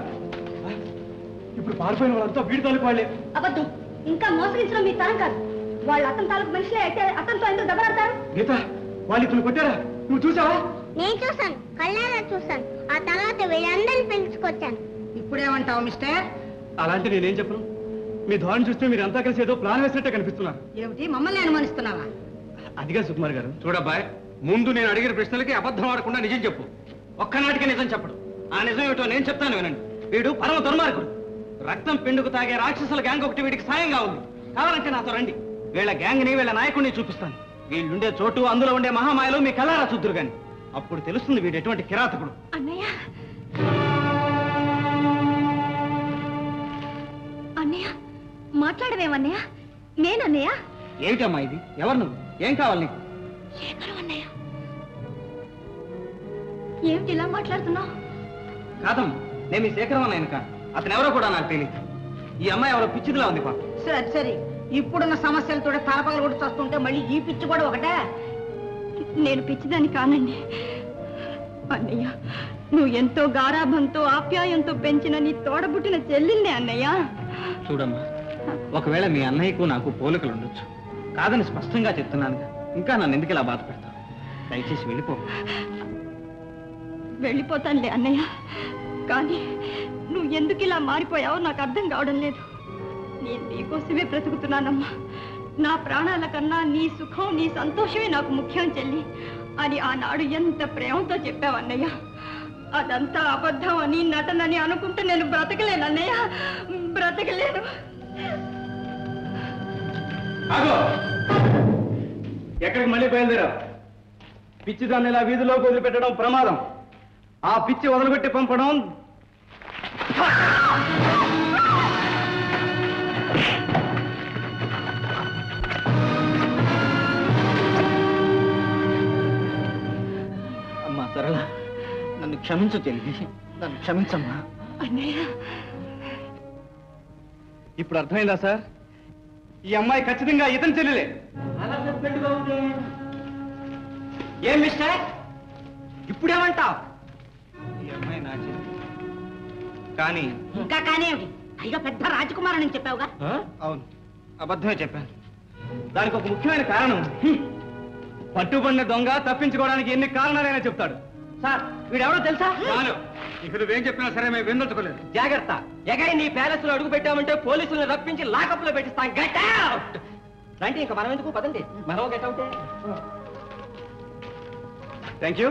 Speaker 3: ఇప్పుడు పారిపోయిన వాళ్ళంతా వీడి తాలూకు వాళ్ళే.
Speaker 1: అబద్ధం. ఇంకా మోసగించడం మీ తరం కాదు. వాళ్ళు అతని తాలూకు మనుషులే అయితే అతనితో ఎందుకు దెబ్బలాడతారు?
Speaker 3: గీత, వాళ్ళు ఇతను కొట్టారా? నువ్వు చూసావా?
Speaker 1: నేను చూసాను, కళ్ళారా చూసాను. ఆ తర్వాత వీళ్ళందరినీ పిలుచుకొచ్చాను.
Speaker 6: ఇప్పుడేమంటావు మిస్టర్?
Speaker 3: అలాంటి నేనేం చెప్పను. మీ ధోరణి చూస్తే మీరు అంతా కలిసి ఏదో ప్లాన్ వేసినట్టే కనిపిస్తున్నారు.
Speaker 6: ఏమిటి, మమ్మల్ని అనుమానిస్తున్నావా?
Speaker 3: అదిగా సుకుమార్ గారు.
Speaker 8: చూడబ్బాయ్, ముందు నేను అడిగిన ప్రశ్నలకి అబద్ధం ఆడకుండా నిజం చెప్పు.
Speaker 5: ఒక్కనాటికి నిజం చెప్పడు. ఆ నిజం ఏమిటో నేను చెప్తాను వినండి. వీడు పరమ దుర్మార్గుడు. రక్తం పిండుకు తాగే రాక్షసుల గ్యాంగ్ ఒకటి వీడికి సాయంగా ఉంది. కావాలంటే నాతో రండి. వీళ్ళ గ్యాంగ్ ని వీళ్ళ నాయకుడిని చూపిస్తాను. వీళ్ళుండే చోటు, అందులో ఉండే మహామాయలు మీ కళ్ళారా చూద్దురు గాని అప్పుడు తెలుస్తుంది వీడు ఎటువంటి కిరాతకుడు.
Speaker 1: అన్నయ్య, అన్నయ్య మాట్లాడవేమన్నయ్య? నేనన్నయ్య.
Speaker 5: ఏమిటమ్మా ఇది? ఎవరు నువ్వు? ఏం కావాలి నీకు?
Speaker 1: శేఖరం అన్నయ్య. ఏమిటి ఇలా మాట్లాడుతున్నావు?
Speaker 5: కాదమ్మా, నేను మీ శేఖరం అన్నాయను కాదు. అతను ఎవరో కూడా నాకు తెలియదు. ఈ అమ్మాయి ఎవరో పిచ్చిదిలా ఉంది పాప.
Speaker 6: సరే సరే, ఇప్పుడున్న సమస్యలతో తలపగలు కూడా వస్తుంటే మళ్ళీ ఈ పిచ్చి కూడా ఒకటే.
Speaker 1: నేను పిచ్చిదాన్ని కానండి అన్నయ్య. నువ్వు ఎంతో గారాభంతో ఆప్యాయంతో పెంచిన నీ తోడబుట్టిన చెల్లిందే అన్నయ్య.
Speaker 5: చూడమ్మా, ఒకవేళ మీ అన్నయ్యకు నాకు పోలికలు ఉండొచ్చు. కాదని స్పష్టంగా చెప్తున్నానుగా. ఇంకా నన్ను ఎందుకు ఇలా బాధ పెడతావు? దయచేసి వెళ్ళిపో.
Speaker 1: వెళ్ళిపోతానులే అన్నయ్య. కానీ నువ్వు ఎందుకు ఇలా మారిపోయావో నాకు అర్థం కావడం లేదు. నేను నీకోసమే బ్రతుకుతున్నానమ్మా. నా ప్రాణాల కన్నా నీ సుఖం, నీ సంతోషమే నాకు ముఖ్యం చెల్లి అని ఆనాడు ఎంత ప్రేమతో చెప్పావన్నయ్య. అదంతా అబద్ధం అని, నటనని అనుకుంటే నేను బ్రతకలేను అన్నయ్య, బ్రతకలేను.
Speaker 3: ఎక్కడికి మళ్ళీ బయలుదేరావు? పిచ్చిదాన్ని ఇలా వీధిలోకి వదిలిపెట్టడం ప్రమాదం. ఆ పిచ్చి వదిలిపెట్టి పంపడం
Speaker 5: అమ్మా సరళ, నన్ను క్షమించు చెల్లి. నన్ను క్షమించమ్మా.
Speaker 3: ఇప్పుడు అర్థమైందా సార్? ఈ అమ్మాయి ఖచ్చితంగా ఇతని చెల్లెలే.
Speaker 5: ఏం మిస్టర్, ఇప్పుడేమంటావు? ఈ అమ్మాయి నా చెల్లి. కానీ
Speaker 6: ఇంకా కానీ ఏమిటి? పైగా పెద్ద రాజకుమారుని చెప్పావుగా.
Speaker 5: అవును, అబద్ధమే చెప్పాను. దానికి ఒక ముఖ్యమైన కారణం ఉంది.
Speaker 3: పట్టుబడిన దొంగ తప్పించుకోవడానికి ఎన్ని కారణాలైనా చెప్తాడు.
Speaker 5: సార్, వీడెవడో తెలుసా?
Speaker 3: ఇక నువ్వేం చెప్పినా సరే మేము విందొచ్చుకోలేదు.
Speaker 4: జాగ్రత్త, ఎగై నీ ప్యాలెస్ లో అడుగు పెట్టామంటే పోలీసులను రప్పించి లాకప్ లో పెట్టిస్తాం. Get out. రండి, ఇంకా మనం ఎందుకు పదండి, మనం గెట్ అవుటే.
Speaker 3: Thank you.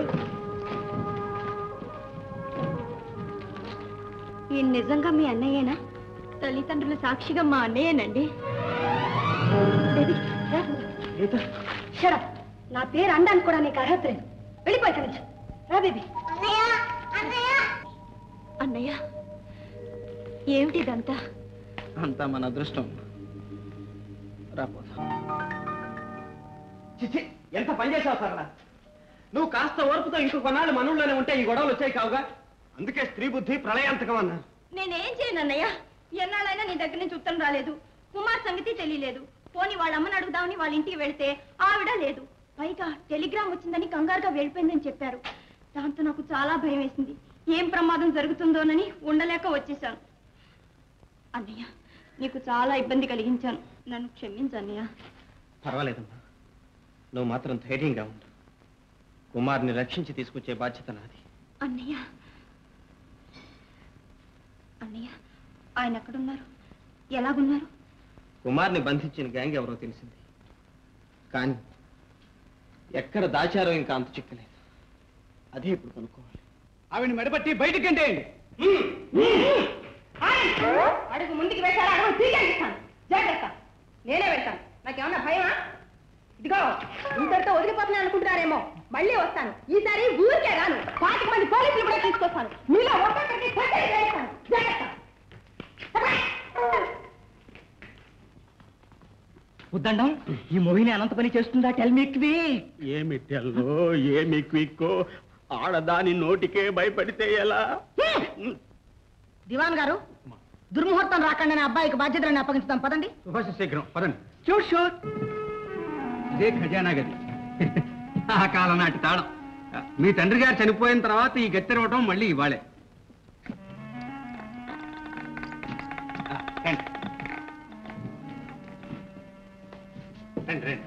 Speaker 1: ఈ నిజంగా మీ అన్నయ్యేనా? తల్లిదండ్రుల సాక్షిగా మా అన్నయ్యేనండి. నా పేరు అనడానికి కూడా నీకు అర్హత లేదు. వెళ్ళిపోయి ఇక్కడి నుంచి. రా బేబీ. అన్నయ్య, ఏమిటి ఇదంతా?
Speaker 5: అంతా మన అదృష్టం. రాపోతా.
Speaker 4: చిచ్చి, ఎంత పని చేసావు సరళ. నువ్వు కాస్త ఓర్పుతో ఇంకో కొన్నాళ్ళు మనూళ్ళలోనే ఉంటే ఈ గొడవలు వచ్చాయి కావుగా. అందుకే స్త్రీ బుద్ధి ప్రళయాంతకం అన్నారు.
Speaker 1: నేనేం చేయను అన్నయ్య. ఎన్నాళ్ళైనా నీ దగ్గర నుంచి ఉత్తరం రాలేదు. కుమార్ సంగతి తెలియలేదు. పోనీ వాళ్ళ అమ్మని అడుగుదామని వాళ్ళ ఇంటికి వెళ్తే ఆవిడ లేదు. పైగా టెలిగ్రామ్ వచ్చిందని కంగారుగా వెళ్ళిపోయిందని చెప్పారు. దాంతో నాకు చాలా భయం వేసింది. ఏం ప్రమాదం జరుగుతుందోనని ఉండలేక వచ్చేసాను. అన్నయ్య, నీకు చాలా ఇబ్బంది కలిగించాను. నన్ను క్షమించు అన్నయ్య.
Speaker 5: పర్వాలేదమ్మా, నువ్వు మాత్రం ధైర్యంగా ఉండు. కుమార్ని రక్షించి తీసుకొచ్చే బాధ్యత నాది.
Speaker 1: అన్నయ్య, అన్నయ్య, ఆయన ఎక్కడున్నారు? ఎలాగున్నారు?
Speaker 5: కుమార్ని బంధించిన గ్యాంగ్ ఎవరో తెలిసింది, కానీ ఎక్కడ దాచారో ఇంకా అంత చిక్కలేదు. అదే ఇప్పుడు కనుక్కోవాలి.
Speaker 3: ఆవిడ మెడబట్టి బయటికి గంటేయండి.
Speaker 11: అడుగు ముందుకు వేశారా? అడుగు తీసేస్తాను. జాగ్రత్త, నేనే వెళ్తాను. నాకేమన్నా భయమా? ఇదిగో, ఇంతటితో వదిలిపోతున్నాను అనుకుంటున్నారేమో. మళ్ళీ వస్తాను. ఈసారి ఊరికే రాను. 5 మంది పోలీసులు కూడా తీసుకొస్తాను. మీలో ఒక్కొక్కరికి కట్టడి చేస్తాను. జాగ్రత్త.
Speaker 4: ఉద్దండం, ఈ మోహిని అనంత పని చేస్తుందా? Tell me quick.
Speaker 8: ఏమి తెల్లో, ఏమి క్విక్కో, ఆడదాని నోటికే భయపడితే ఎలా?
Speaker 6: దివాన్ గారు, దుర్ముహూర్తం రాకుండా అబ్బాయికి బాధ్యతలను అప్పగించుతాం. పదండి.
Speaker 3: శుభాష శీఘ్రం పదండి.
Speaker 4: Sure sure.
Speaker 3: ఇదే ఖజానా గది. ఆ కాలం నాటి తాళం. మీ తండ్రి గారు చనిపోయిన తర్వాత ఈ గత్తెరవటం మళ్ళీ ఇవాళే. రండి రండి రండి.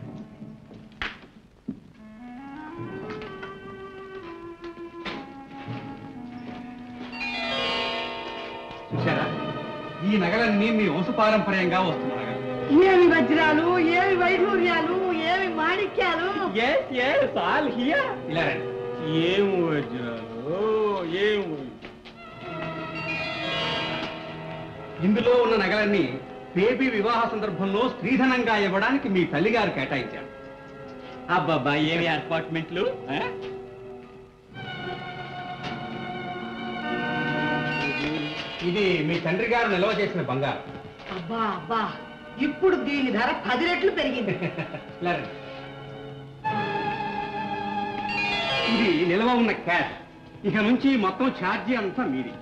Speaker 3: చూశారా, ఈ నగలన్నీ మీ వంశపారంపర్యంగా వస్తున్న నగలు.
Speaker 6: ఏమి వజ్రాలు, ఏమి వైఢూర్యాలు, ఏమి మాణిక్యాలు.
Speaker 3: ఇలా రండి.
Speaker 8: ఏం వజ్రాలు, ఏం
Speaker 3: ఇందులో ఉన్న నగలన్నీ బేబీ వివాహ సందర్భంలో స్త్రీధనంగా ఇవ్వడానికి మీ తల్లిగారు కేటాయించారు.
Speaker 4: అబ్బాబ్బా, ఏమి అపార్ట్మెంట్లు.
Speaker 3: ఇది మీ తండ్రి గారు నిల్వ చేసిన బంగారం.
Speaker 6: అబ్బా అబ్బా, ఇప్పుడు దీని ధర 10 రెట్లు పెరిగింది.
Speaker 3: ఇలా రండి. ఇది నిల్వ ఉన్న క్యాష్. ఇక నుంచి మొత్తం ఛార్జీ అంతా మీది.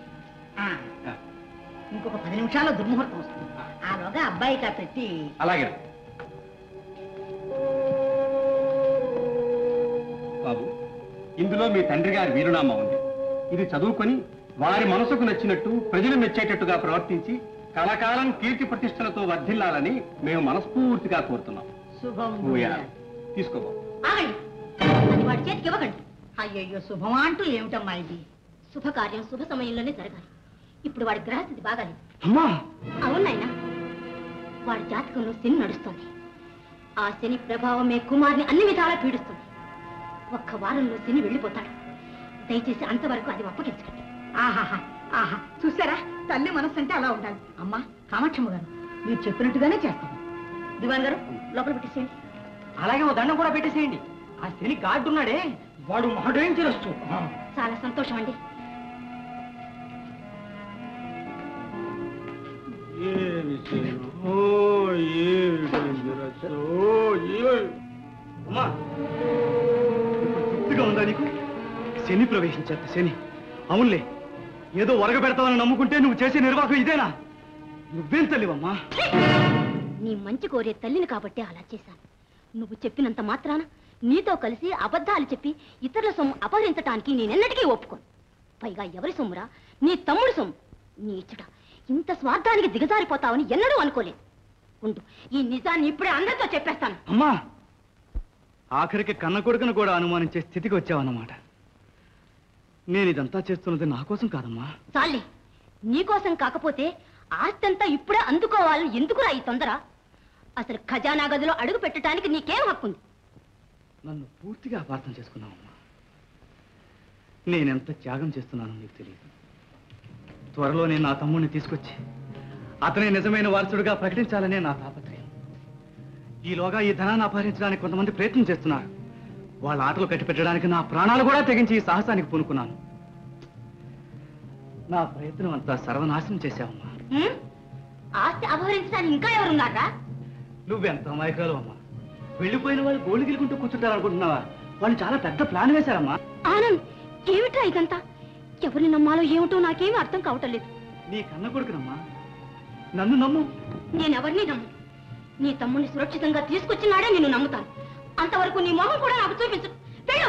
Speaker 6: ఇంకొక 10 నిమిషాల్లో దుర్ముహూర్తం వస్తుంది. ఆలోగా అబ్బాయికి పెట్టి.
Speaker 3: అలాగే బాబు, ఇందులో మీ తండ్రి గారి వీరునామా ఉంది. ఇది చదువుకొని వారి మనసుకు నచ్చినట్టు, ప్రజలు మెచ్చేటట్టుగా ప్రవర్తించి కలకాలం కీర్తి ప్రతిష్టలతో వర్ధిల్లాలని మేము మనస్ఫూర్తిగా కోరుతున్నాం.
Speaker 6: శుభం.
Speaker 3: తీసుకోబో.
Speaker 1: అది వాడి చేతికి ఇవ్వకండి.
Speaker 6: అయ్యయ్యో, శుభమా అంటూ ఏమిటమ్మా ఇది?
Speaker 1: శుభకార్యం శుభ సమయంలోనే జరగాలి. ఇప్పుడు వాడి గ్రహస్థితి బాగాలేదు.
Speaker 3: అమ్మా,
Speaker 1: అవునాయనా, వాడి జాతకంలో శని నడుస్తుంది. ఆ శని ప్రభావమే కుమార్ని అన్ని విధాలా పీడిస్తుంది. ఒక్క వారంలో శని వెళ్ళిపోతాడు. దయచేసి అంతవరకు అది అప్పగించకండి.
Speaker 6: ఆహాహా, ఆహా, చూసారా, తల్లి మనస్సు అంటే అలా ఉండాలి. అమ్మా కామాక్షమ్మ గారు, మీరు చెప్పినట్టుగానే చేస్తాము.
Speaker 1: దివాన్ గారు, లోపల పెట్టేసేయండి.
Speaker 4: అలాగే ఓ దండం కూడా పెట్టేసేయండి. ఆ శని గాడ్డు ఉన్నాడే, వాడు మహడేంజరస్తూ.
Speaker 1: చాలా సంతోషం అండి.
Speaker 3: అమ్మా, తృప్తిగా ఉందా నీకు? శని ప్రవేశించేంత శని. అవునులే, ఏదో వరగ పెడతావని నమ్ముకుంటే నువ్వు చేసే నిర్వాహకం ఇదేనా? నువ్వేం తల్లివమ్మా?
Speaker 1: నీ మంచి కోరే తల్లిని కాబట్టి అలా చేశాను. నువ్వు చెప్పినంత మాత్రాన నీతో కలిసి అబద్ధాలు చెప్పి ఇతరుల సొమ్ము అపహరించటానికి నేనెన్నటికీ ఒప్పుకోను. పైగా ఎవరి సొమ్మురా? నీ తమ్ముడు సొమ్ము. నీచుడ, ఇంత స్వార్థానికి దిగజారిపోతావని ఎన్నడూ అనుకోలేదు. ఉండు, ఈ నిజాన్ని ఇప్పుడే అందరితో చెప్పేస్తాను.
Speaker 3: అమ్మా, ఆఖరికి కన్న కొడుకును కూడా అనుమానించే స్థితికి వచ్చావన్నమాట. నేను ఇదంతా చేస్తున్నది నా కోసం కాదమ్మా.
Speaker 1: చాలే, నీకోసం కాకపోతే ఆస్తంతా ఇప్పుడే అందుకోవాలని ఎందుకురా ఈ తొందర? అసలు ఖజానా గదిలో అడుగు పెట్టడానికి నీకేం హక్కుంది?
Speaker 3: నన్ను పూర్తిగా అపార్థం చేసుకున్నావమ్మా. నేనెంత త్యాగం చేస్తున్నానో నీకు తెలియదు. త్వరలో నేను నా తమ్ముడిని తీసుకొచ్చి అతనే నిజమైన వారసుడిగా ప్రకటించాలనే నా తాపత్రయం. ఈలోగా ఈ ధనాన్ని అపహరించడానికి కొంతమంది ప్రయత్నం చేస్తున్నారు. వాళ్ళ ఆటలు కట్టిపెట్టడానికి నా ప్రాణాలు కూడా తెగించి ఈ సాహసానికి పూనుకున్నాను. నా ప్రయత్నం అంతా సర్వనాశనం చేశావమ్మా.
Speaker 1: ఆస్తి అపహరించడానికి ఇంకా ఎవరున్నారా?
Speaker 3: నువ్వెంత అమాయకురాలు అమ్మా. వెళ్ళిపోయిన వాళ్ళు గోళ్ళు గిలుకుంటూ కూర్చుంటారనుకుంటున్నావా? వాళ్ళు చాలా పెద్ద ప్లాన్ వేశారమ్మా.
Speaker 1: ఆనంద్, ఏమిట్రా ఇదంతా? ఎవరిని నమ్మాలో ఏమిటో నాకేమీ అర్థం కావటం లేదు.
Speaker 3: నీ కన్న కొడుకునమ్మా, నన్ను నమ్ము.
Speaker 1: నేనెవరిని నమ్ము. నీ తమ్ముడిని సురక్షితంగా తీసుకొచ్చినాడే నిన్ను నమ్ముతాను. అంతవరకు నీ మొహం కూడా నాకు చూపించు. వెళ్ళు.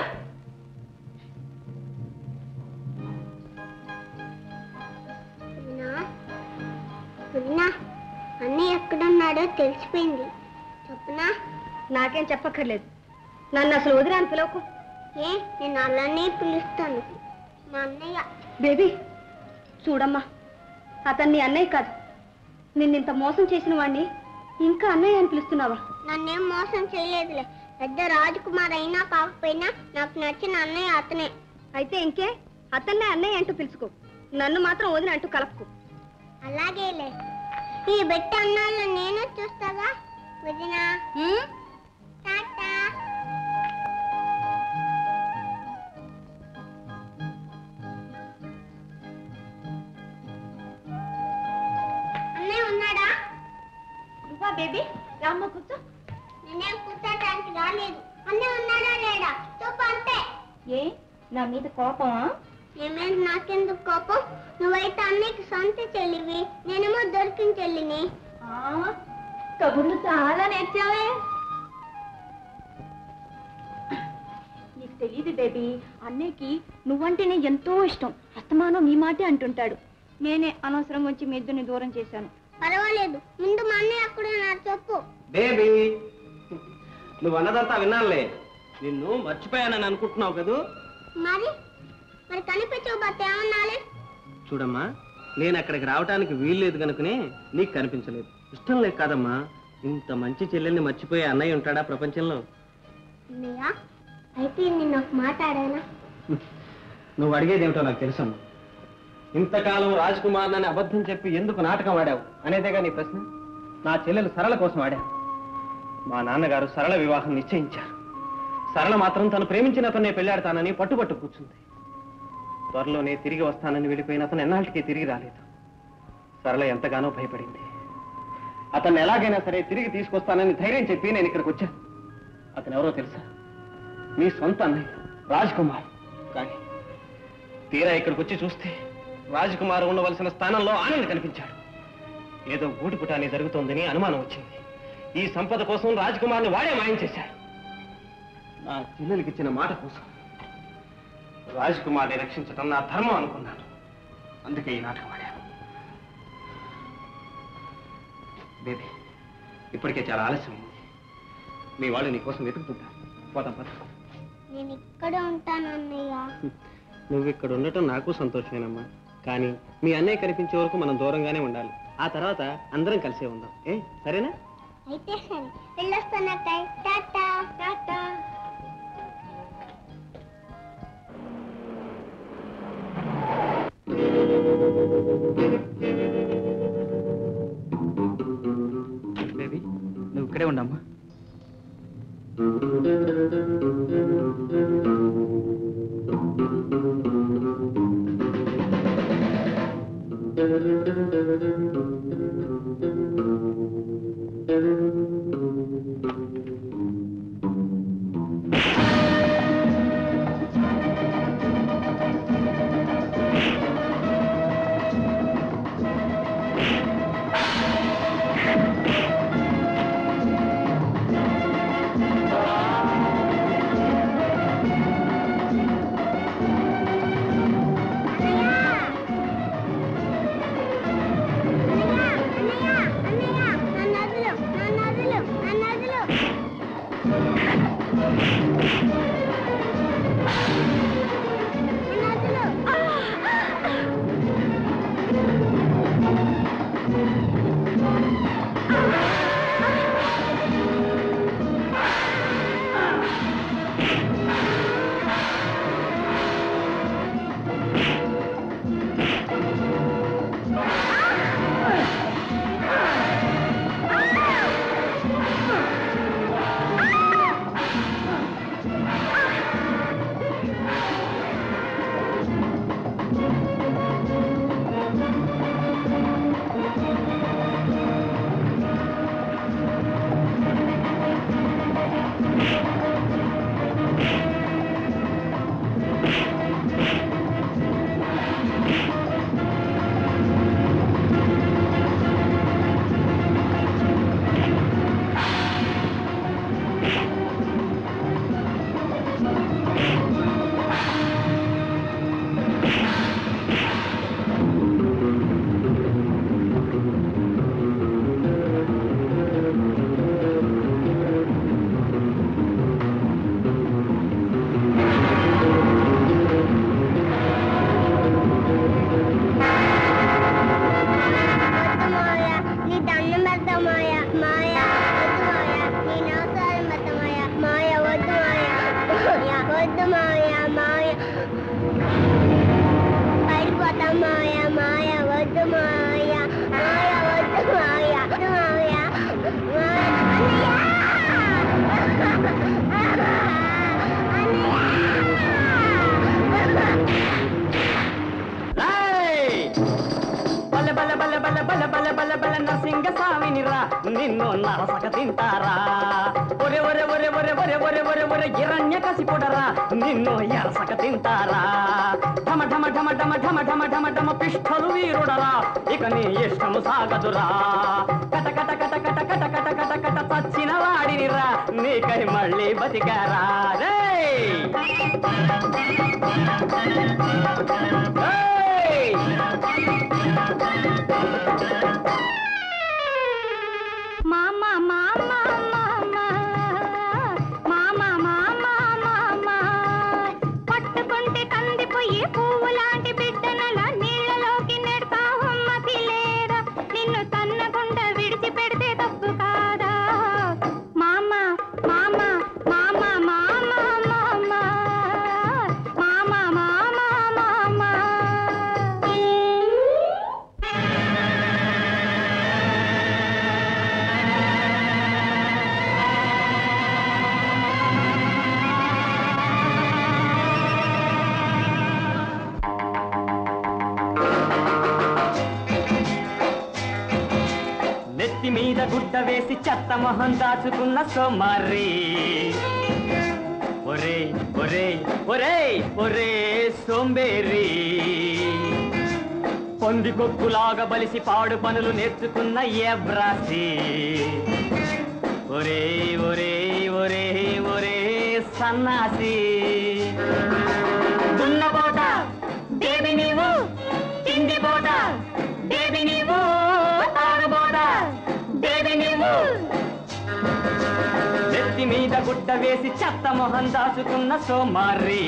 Speaker 12: అన్నయ్య ఎక్కడున్నాడో తెలిసిపోయింది. చెప్పనా?
Speaker 1: నాకేం చెప్పక్కర్లేదు. నన్ను అసలు వదిరాని పిలవకు.
Speaker 12: ఏ, నేను అలానే పిలుస్తాను. మా అన్నయ్య.
Speaker 1: బేబీ చూడమ్మా, అతన్ని అన్నయ్య కాదు, నిన్నింత మోసం చేసిన వాణ్ణి ఇంకా అన్నయ్య అని పిలుస్తున్నావా?
Speaker 12: నన్నేం మోసం చేయలేదులే. పెద్ద రాజకుమార్ అయినా కాకపోయినా నాకు నచ్చిన అన్నయ్య అతనే.
Speaker 1: అయితే ఇంకే, అతన్నే అన్నయ్య అంటూ పిలుచుకో. నన్ను మాత్రం వదిన అంటూ కలపకు.
Speaker 12: అలాగేలే. ఈ బెట్ట అన్నాళ్ళు నేను చూస్తాగా వదినా. టాటా. అన్నయ్య ఉన్నాడా?
Speaker 1: నువ్వా బేబీ? రామ్మ కూర్చో.
Speaker 12: నేనేం కూర్చోటానికి రాలేదు. అన్నయ్య ఉన్నాడా లేడా చెప్పు అంతే.
Speaker 1: ఏ, నా మీద కోపమా?
Speaker 12: ఏమేంటి నాకెందుకు కోపం? నువ్వైతే అన్నయ్యకి సొంత చెల్లివి, నేనేమో దొరికిన చెల్లిని.
Speaker 1: కబుర్లు చాలా నేర్చావే. నీకు తెలియదు బేబీ, అన్నయ్యకి నువ్వంటేనే ఎంతో ఇష్టం. అస్తమానం నీ మాటే అంటుంటాడు. నేనే అనవసరంగా వచ్చి మీ ఇద్దరిని దూరం చేశాను.
Speaker 12: పర్వాలేదు, ముందు మా అన్నయ్య అక్కడున్నారు చెప్పు.
Speaker 10: బేబీ, నువ్వు అన్నదంతా విన్నానులే. నిన్ను మర్చిపోయానని అనుకుంటున్నావు కదూ?
Speaker 12: మరి మరి కనిపించకపోతే ఏమన్నాలి?
Speaker 10: చూడమ్మా, నేను అక్కడికి రావడానికి వీల్లేదు కనుకనే నీకు కనిపించలేదు. ఇష్టం లేదు కాదమ్మా. ఇంత మంచి చెల్లెల్ని మర్చిపోయే అన్నయ్య ఉంటాడా ప్రపంచంలో?
Speaker 12: అన్నయ్య, అయితే నిన్న ఒక మాట అడగనా?
Speaker 10: నువ్వు అడిగేదేమిటో నాకు తెలుసమ్మా. ఇంతకాలం రాజకుమార్ అని అబద్ధం చెప్పి ఎందుకు నాటకం ఆడావు అనేదేగా నీ ప్రశ్న. నా చెల్లెలు సరళ కోసం ఆడా. మా నాన్నగారు సరళ వివాహం నిశ్చయించారు. సరళ మాత్రం తను ప్రేమించిన అతన్నే పెళ్లాడతానని పట్టుబట్టు కూర్చుంది. త్వరలోనే తిరిగి వస్తానని వెళ్ళిపోయిన అతను ఎన్నాళ్ళకి తిరిగి రాలేదు. సరళ ఎంతగానో భయపడింది. అతన్ని ఎలాగైనా సరే తిరిగి తీసుకొస్తానని ధైర్యం చెప్పి నేను ఇక్కడికి వచ్చాను. అతను ఎవరో తెలుసా? మీ సొంత అన్నయ్య రాజ్కుమార్. కానీ తీరా ఇక్కడికి వచ్చి చూస్తే రాజ్కుమార్ ఉండవలసిన స్థానంలో ఆనంద్ కనిపించాడు. ఏదో గూటిపుటాన్ని జరుగుతోందని అనుమానం వచ్చింది. ఈ సంపద కోసం రాజ్కుమార్ని వాడే మాయం చేశాడు. నా చెల్లెలికి ఇచ్చిన మాట కోసం రాజ్కుమార్ని రక్షించడం నా ధర్మం అనుకున్నాను. అందుకే ఈ నాటకం ఆడాను. బేబీ, ఇప్పటికే చాలా ఆలస్యమైంది. మీ వాళ్ళు నీ కోసం వెతుకుతుంటారు. పోతాం పద.
Speaker 12: నేను ఇక్కడే ఉంటాను అన్నయ్య.
Speaker 10: నువ్వు ఇక్కడ ఉండటం నాకు సంతోషమేనమ్మా. కానీ మీ అన్నయ్య కనిపించే వరకు మనం దూరంగానే ఉండాలి. ఆ తర్వాత అందరం కలిసే ఉందాం. సరేనా?
Speaker 12: అయితే సరే, వెళ్ళొస్తానక్కాయ్. టాటా. టాటా.
Speaker 5: బేబీ, నువ్వు ఇక్కడే ఉండమ్మా.
Speaker 12: అన్నయ్య, నన్ను వదిలు.
Speaker 7: నరసింగస్వామినిరా నిన్ను నరసక తింటారా ఒరే ఒరే ఒరే ఒరే ఒరే ఒరే ఒరే ఒరే హిరణ్య కసిపుడరా నిన్ను ఎరసక తింటారా ఢమ ఢమ ఢమ ఢమ ఢమ ఢమ ఢమ ఢమ పిష్టలు వీరుడరా ఇక నీ ఇష్టము సాగదురా కట కట కట కట కట కట కట కట చచ్చిన వాడినిరా నీకై మళ్ళీ బతికారా రే
Speaker 1: మామా మామా మామా మామా మామా మామా పట్టుకుంటే కందిపోయి పువ్వు లాంటి బిడ్డనలా నీళ్ళలోకి నెడతావు మతి లేదా నిన్ను తన్నకుండా విడిచిపెడితే తప్పు కాదా మామా మామా మామా మామా మామా మామా మామా మామా
Speaker 7: నెత్తి మీద గుడ్డ వేసి చెత్త మొహం దాచుకున్న సోమారి ఒరే ఒరే ఒరే ఒరే సోంబేరి పొంది కొక్కులాగా బలిసి పాడు పనులు నేర్చుకున్న ఏబ్రాసి ఒరే ఒరే ఒరే ఒరే సన్నాసి దున్నపోట దేవి నీవు తిండిపోట దేవి నీవు తాగబోట దేవి నీవు నెత్తి మీద గుడ్డ వేసి చెత్త మొహం దాచుకున్న సోమారి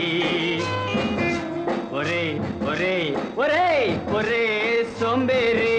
Speaker 7: ఒరే ఒరే ఒరే ఒరే సోంబేరి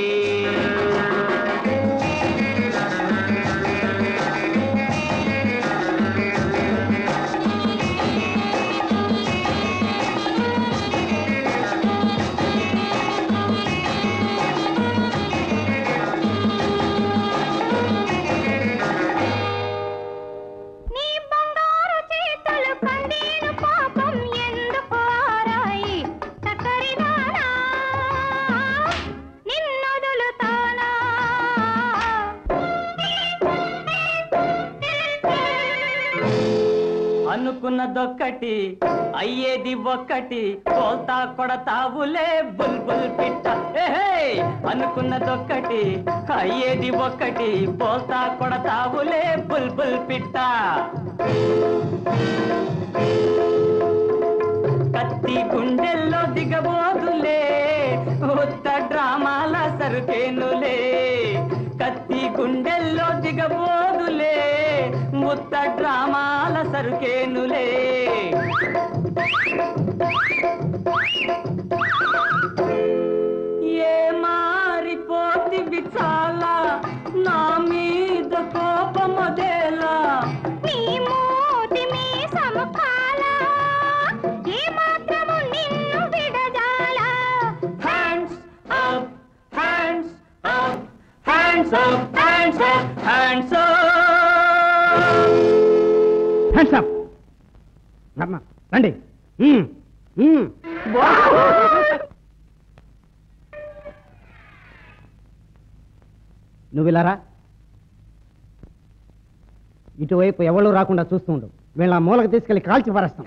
Speaker 7: అనుకున్నదొక్కటి అయ్యేది ఒక్కటి కోల్తా కొడతావులే బుల్బుల్ పిట్ట ఏహే అనుకున్నదొక్కటి అయ్యేది ఒక్కటి పోల్తా కొడతావులే బుల్బుల్ పిట్ట కత్తి గుండెల్లో దిగబోదులే ఉత్త డ్రామాల సరుకేనులే కత్తి గుండెల్లో దిగబోదులే ముత్త డ్రామాల సరుకేనులే ఏ మారిపోతివి చాలా నా మీద కోపమదేలా నీ మోతి మీ సమకాల ఏ మాత్రము నిన్ను విడజాల hands up hands up hands up hands up hands up
Speaker 3: hands up రండి నువ్వు ఇలారా ఇటువైపు ఎవరు రాకుండా చూస్తూ ఉండు వీళ్ళ మూలకు తీసుకెళ్లి కాల్చి పారేస్తాం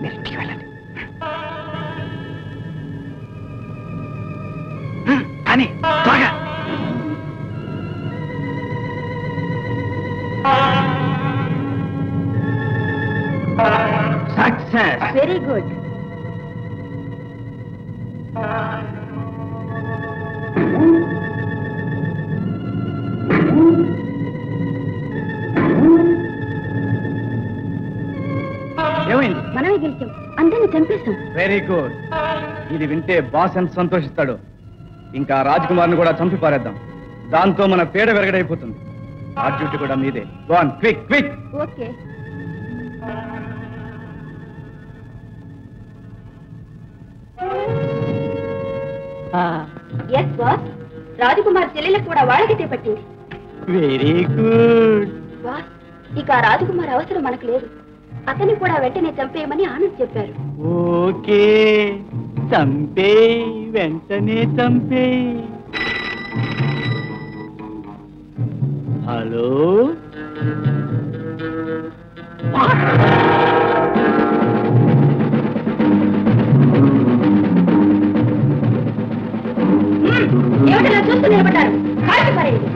Speaker 5: మీరు ఇంటికి వెళ్ళండి. కానీ త్వరగా. సక్సెస్.
Speaker 1: Very good.
Speaker 5: ఏమైంది?
Speaker 1: మనమే గెలిచాం, అందరిని చంపేశాం.
Speaker 5: Very good. ఇది వింటే బాస్ ఎంత సంతోషిస్తాడు. ఇంకా రాజ్ కుమార్ని కూడా చంపి పారేద్దాం. దాంతో మన పేడ వెరగడైపోతుంది. ఆ డ్యూటీ కూడా మీదే. Go on, quick quick.
Speaker 1: Okay. Yes boss, Rajkumar చెల్లెలకు కూడా వాళ్ళకైతే పట్టింది.
Speaker 5: Very good.
Speaker 1: బాస్, ఇక ఆ రాజకుమార్ అవసరం మనకు లేదు. అతన్ని కూడా వెంటనే చంపేయమని ఆనంద్ చెప్పారు.
Speaker 5: ఓకే, చంపే, వెంటనే చంపే. హలో,
Speaker 1: ఏమిటలా చూస్తూ నిలబడ్డారు? కాల్చి పారేయండి.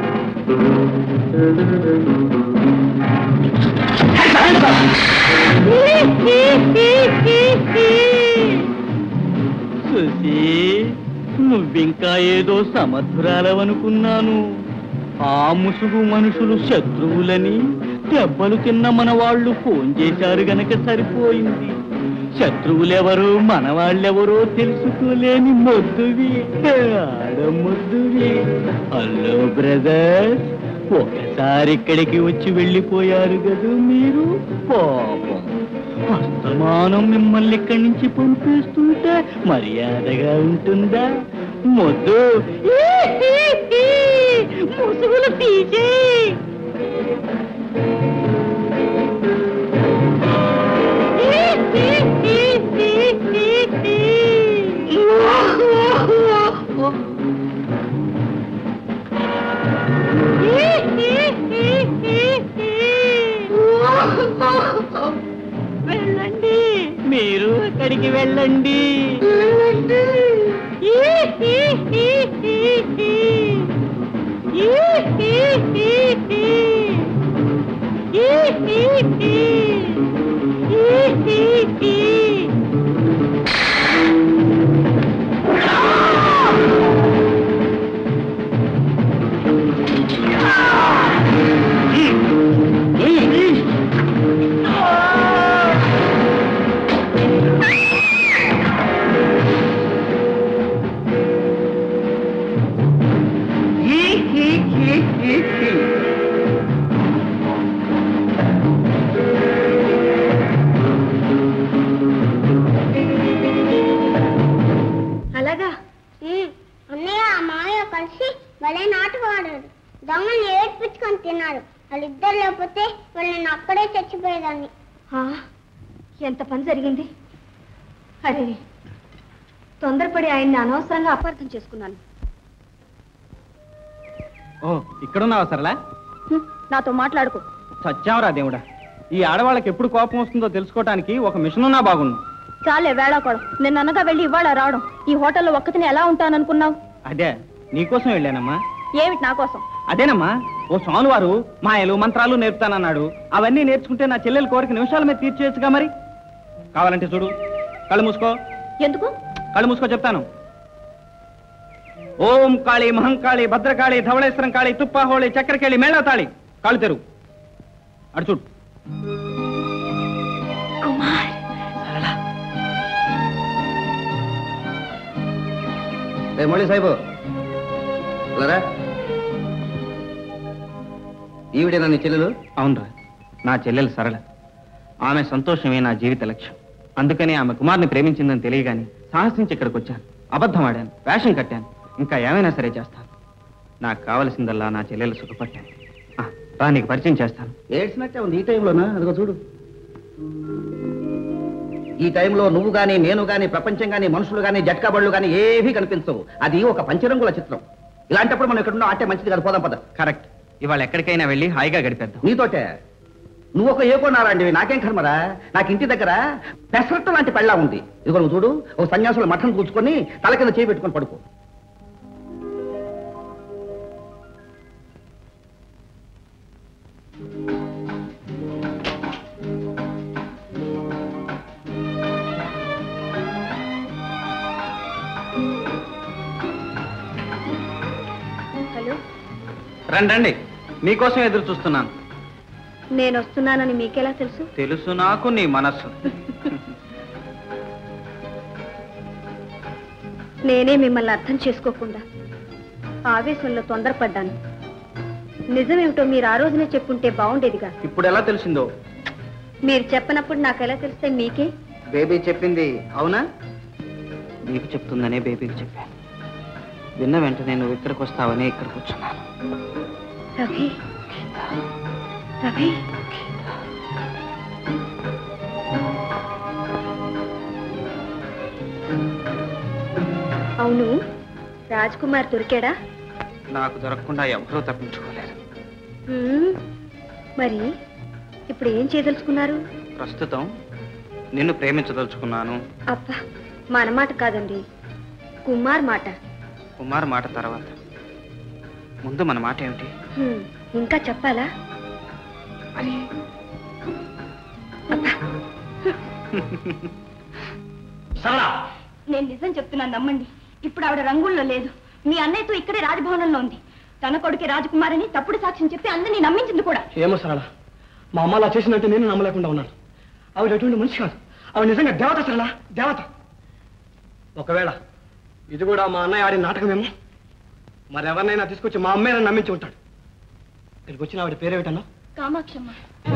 Speaker 5: సుశీ, నువ్వింకా ఏదో సమర్థురాలవనుకున్నాను. ఆ ముసుగు మనుషులు శత్రువులని దెబ్బలు తిన్న మన వాళ్ళు ఫోన్ చేశారు గనక సరిపోయింది. శత్రువులెవరో మనవాళ్ళెవరో తెలుసుకోలేని మొద్దువి, ఆడమొద్దువి. హలో బ్రదర్స్, ఒకసారి ఇక్కడికి వచ్చి వెళ్ళిపోయారు కదా మీరు. పాపం, అస్తమానం మిమ్మల్ని ఇక్కడి నుంచి పంపిస్తుంటే మర్యాదగా ఉంటుందా? మొద్దు, ముసుగులు తీసే. వెళ్ళండి, మీరు అక్కడికి వెళ్ళండి.
Speaker 1: అలాగా?
Speaker 12: అన్నయ్య మాయ కలిసి భలే నాటకం ఆడాడు. దొంగని ఏడ్పించుకొని తిన్నాడు. వాళ్ళిద్దరు లేకపోతే వాళ్ళని అక్కడే చచ్చిపోయేదాన్ని.
Speaker 1: ఎంత పని జరిగింది. అరే, తొందరపడి ఆయన్ని అనవసరంగా అపార్థం చేసుకున్నాను.
Speaker 5: ఓ, ఇక్కడున్నావా సరళా?
Speaker 1: నాతో మాట్లాడుకో.
Speaker 5: సత్యావరా దేవుడా, ఈ ఆడవాళ్ళకి ఎప్పుడు కోపం వస్తుందో తెలుసుకోవటానికి ఒక మిషన్ ఉన్నా బాగుండు.
Speaker 1: చాలే వేళాకోడం. నిన్న అనగా వెళ్ళి ఇవాళ రావడం. ఈ హోటల్లో ఒక్కతిని ఎలా ఉంటాననుకున్నావు?
Speaker 5: అదే, నీకోసం వెళ్ళానమ్మా.
Speaker 1: ఏమిటి నా కోసం?
Speaker 5: అదేనమ్మా, ఓ స్వామివారు మాయలు మంత్రాలు నేర్పుతానన్నాడు. అవన్నీ నేర్చుకుంటే నా చెల్లెల కోరిక నిమిషాల మీద తీర్చేయచ్చుగా. మరి కావాలంటే చూడు. కళ్ళు మూసుకో.
Speaker 1: ఎందుకు?
Speaker 5: కళ్ళు మూసుకో చెప్తాను. ఓం కాళీ మహంకాళి భద్రకాళి ధవళేశ్వరం కాళి తుప్పాహోళి చక్రకేళి మేళతాళి. కాళ్ళు తెరువు. అడు చూడు.
Speaker 10: మళ్ళీ సాయిబు ఈవిడేనా నీ చెల్లెలు?
Speaker 5: అవునరా, నా చెల్లెలు సరళ. ఆమె సంతోషమే నా జీవిత లక్ష్యం. అందుకని ఆమె కుమార్ని ప్రేమించిందని తెలియగాని సాహసించి ఇక్కడికి వచ్చాను. అబద్ధం ఆడాను, వేషం కట్టాను. ఇంకా ఏమైనా సరే చేస్తాను. నాకు కావలసిందల్లా నా చెల్లెలు సుఖపట్టాను. రా, నీకు పరిచయం చేస్తాను.
Speaker 10: ఏడ్చినట్టే ఉంది ఈ టైంలోనా? అదిగో చూడు. ఈ టైంలో నువ్వు గాని నేను గాని ప్రపంచం గాని మనుషులు గాని జట్కా బళ్ళు గాని ఏవీ కనిపించవు. అది ఒక పంచరంగుల చిత్రం. ఇలాంటప్పుడు మనం ఇక్కడ ఆటే మంచిది కాదు. పోదాం పద.
Speaker 5: కరెక్ట్. ఇవాళ ఎక్కడికైనా వెళ్ళి హాయిగా గడిపేద్దాం.
Speaker 10: నీతోటే నువ్వు ఒక ఏకోనారాంటివి, నాకేం కర్మరా? నాకు ఇంటి దగ్గర పెసరట్టు లాంటి పెళ్ళా ఉంది. ఇదిగో నువ్వు చూడు, ఒక సన్యాసుల మఠం కూర్చుకొని తల కింద చేయి పెట్టుకొని పడుకో.
Speaker 1: హలో,
Speaker 5: రండి, మీకోసం ఎదురు చూస్తున్నాను.
Speaker 1: నేను వస్తున్నానని మీకెలా తెలుసు?
Speaker 5: తెలుసు నాకు నీ మనస్సు.
Speaker 1: నేనే మిమ్మల్ని అర్థం చేసుకోకుండా ఆవేశంలో తొందరపడ్డాను. నిజమేమిటో మీరు ఆ రోజునే చెప్పుంటే బాగుండేదిగా.
Speaker 5: ఇప్పుడు ఎలా తెలిసిందో?
Speaker 1: మీరు చెప్పనప్పుడు నాకు ఎలా తెలిస్తే మీకే?
Speaker 5: బేబీ చెప్పింది అవునా? నీకు చెప్తుందనే బేబీకి చెప్పాను. విన్న వెంటనే నువ్వు ఇక్కడికి వస్తావని ఇక్కడ కూర్చున్నాను.
Speaker 1: రవి, రవి, అవును, రాజ్ కుమార్ దొరికాడా?
Speaker 5: నాకు దొరకకుండా ఎవరూ తప్పించుకోలేరు.
Speaker 1: మరి ఇప్పుడు ఏం చేయదలుచుకున్నారు?
Speaker 5: ప్రస్తుతం నిన్ను ప్రేమించదలుచుకున్నాను.
Speaker 1: అబ్బా, మన మాట కాదండి, కుమార్ మాట.
Speaker 5: కుమార్ మాట తర్వాత, ముందు మన మాట ఏమిటి?
Speaker 1: ఇంకా చెప్పాలా?
Speaker 5: మరి
Speaker 1: నేను నిజం చెప్తున్నాను, నమ్మండి. ఇప్పుడు ఆవిడ రంగుల్లో లేదు. మీ అన్నయ్యతో ఇక్కడే రాజభవనంలో ఉంది. తన కొడుకే రాజకుమార్ అని తప్పుడు సాక్ష్యం చెప్పి అందరినీ నమ్మించింది కూడా.
Speaker 3: ఏమో సరళ, మా అమ్మ అలా చేసినట్టు నేను నమ్మలేకుండా ఉన్నాను. ఆవిడ ఎటువంటి మనిషి కాదు, ఆవిడ నిజంగా దేవత సరళ, దేవత. ఒకవేళ ఇది కూడా మా అన్నయ్య ఆడిన నాటకమేమో. మరెవరినైనా తీసుకొచ్చి మా అమ్మాయిని నమ్మించి ఉంటాడు. ఇక్కడికి వచ్చిన ఆవిడ పేరేమిటన్నా?
Speaker 1: కామాక్షమ్మ.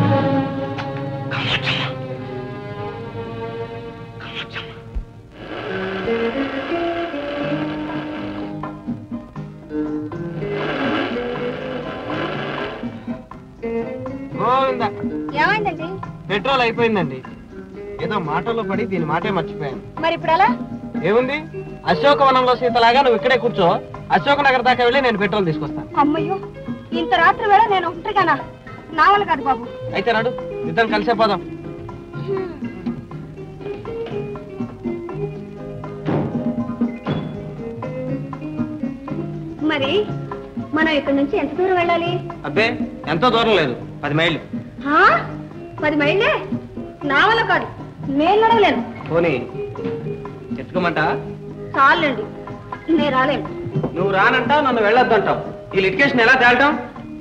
Speaker 1: ఏమైందండి?
Speaker 3: పెట్రోల్ అయిపోయిందండి. ఏదో మాటల్లో పడి దీని మాటే మర్చిపోయాను.
Speaker 1: మరి ఇప్పుడు ఎలా?
Speaker 3: ఏముంది, అశోకవనంలో సీతలాగా నువ్వు ఇక్కడే కూర్చో, అశోక నగర్ దాకా వెళ్ళి నేను పెట్రోల్ తీసుకొస్తాను.
Speaker 1: అమ్మయ్యో, ఇంత రాత్రి వేళ నేను ఒంటరిగానా? నా వల్ల కాదు బాబు.
Speaker 3: అయితే నాడు ఇద్దరం కలిసే పోదాం.
Speaker 1: మరి మనం ఇక్కడి నుంచి ఎంత దూరం వెళ్ళాలి?
Speaker 3: అబ్బే, ఎంతో దూరం లేదు, 10 మైళ్ళు.
Speaker 1: 10 మైళ్ళే? నా వల్ల కాదు, నేను నడవలేను.
Speaker 3: పోనీ ఎత్తుకోమంట?
Speaker 1: చాలండి, నేను రాలేను.
Speaker 3: నువ్వు రానంటావు, నన్ను వెళ్ళొద్దంటావు. ఈ లిటిగేషన్ ఎలా తేలటం?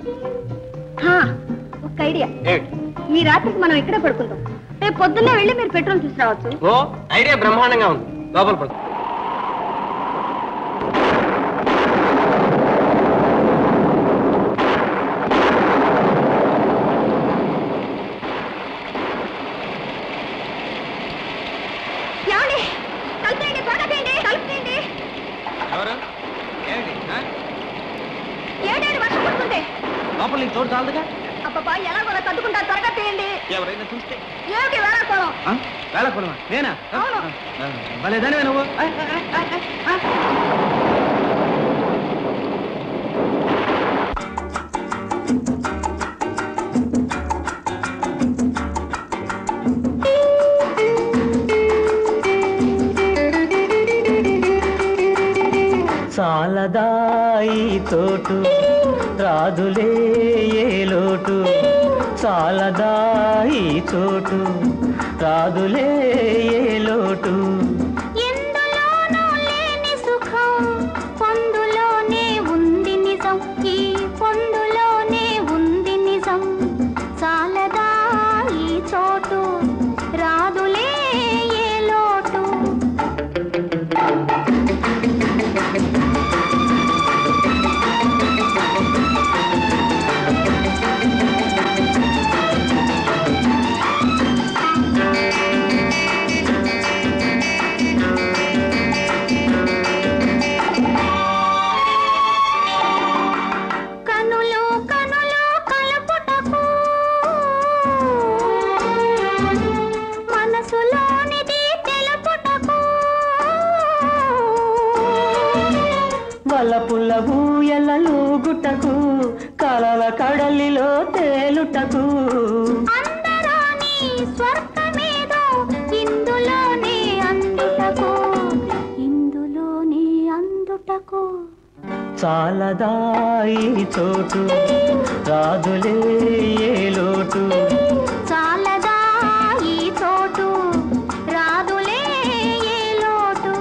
Speaker 1: ఒక ఐడియా. ఈ రాత్రికి మనం ఇక్కడే పడుకుందాం. రేపు పొద్దున్నే వెళ్ళి మీరు పెట్రోల్ తీసుకురావచ్చు.
Speaker 3: ఓ, ఐడియా బ్రహ్మాండంగా ఉంది. లోపల పడుకో. లోపల నీకు చోటు చాలదుగా?
Speaker 1: అబ్బా, ఎలాగోలా తద్దుకుంటారు, త్వరగా తీయండి.
Speaker 3: ఎవరైనా చూస్తే
Speaker 1: ఏమిటి వేళకోళం?
Speaker 3: వేళకోళమా? నేనా?
Speaker 1: అవును.
Speaker 3: భలేదానివే నువ్వు.
Speaker 7: చాలదాయి తోటు రాదులే ఏ లోటు, చాలదాయి చోటు రాదులే ఏ లోటు.
Speaker 12: ఎందులోనూ లేని సుఖం పొందులోనే ఉంది నిజం, ఈ పొందులోనే ఉంది నిజం. చాలదాయి చోటు రాదులే ఏ లోటు.
Speaker 7: వలపుల ఊయలూగుటకు కలల కడలిలో తేలుటకు అందుటకు
Speaker 13: అందరాని స్వర్గమేదో ఇందులోనే అందుటకు
Speaker 7: చాలదా ఈ చోటు రాదులే ఏ లోటు
Speaker 13: చాలదా ఈ చోటు రాదులే ఏ లోటు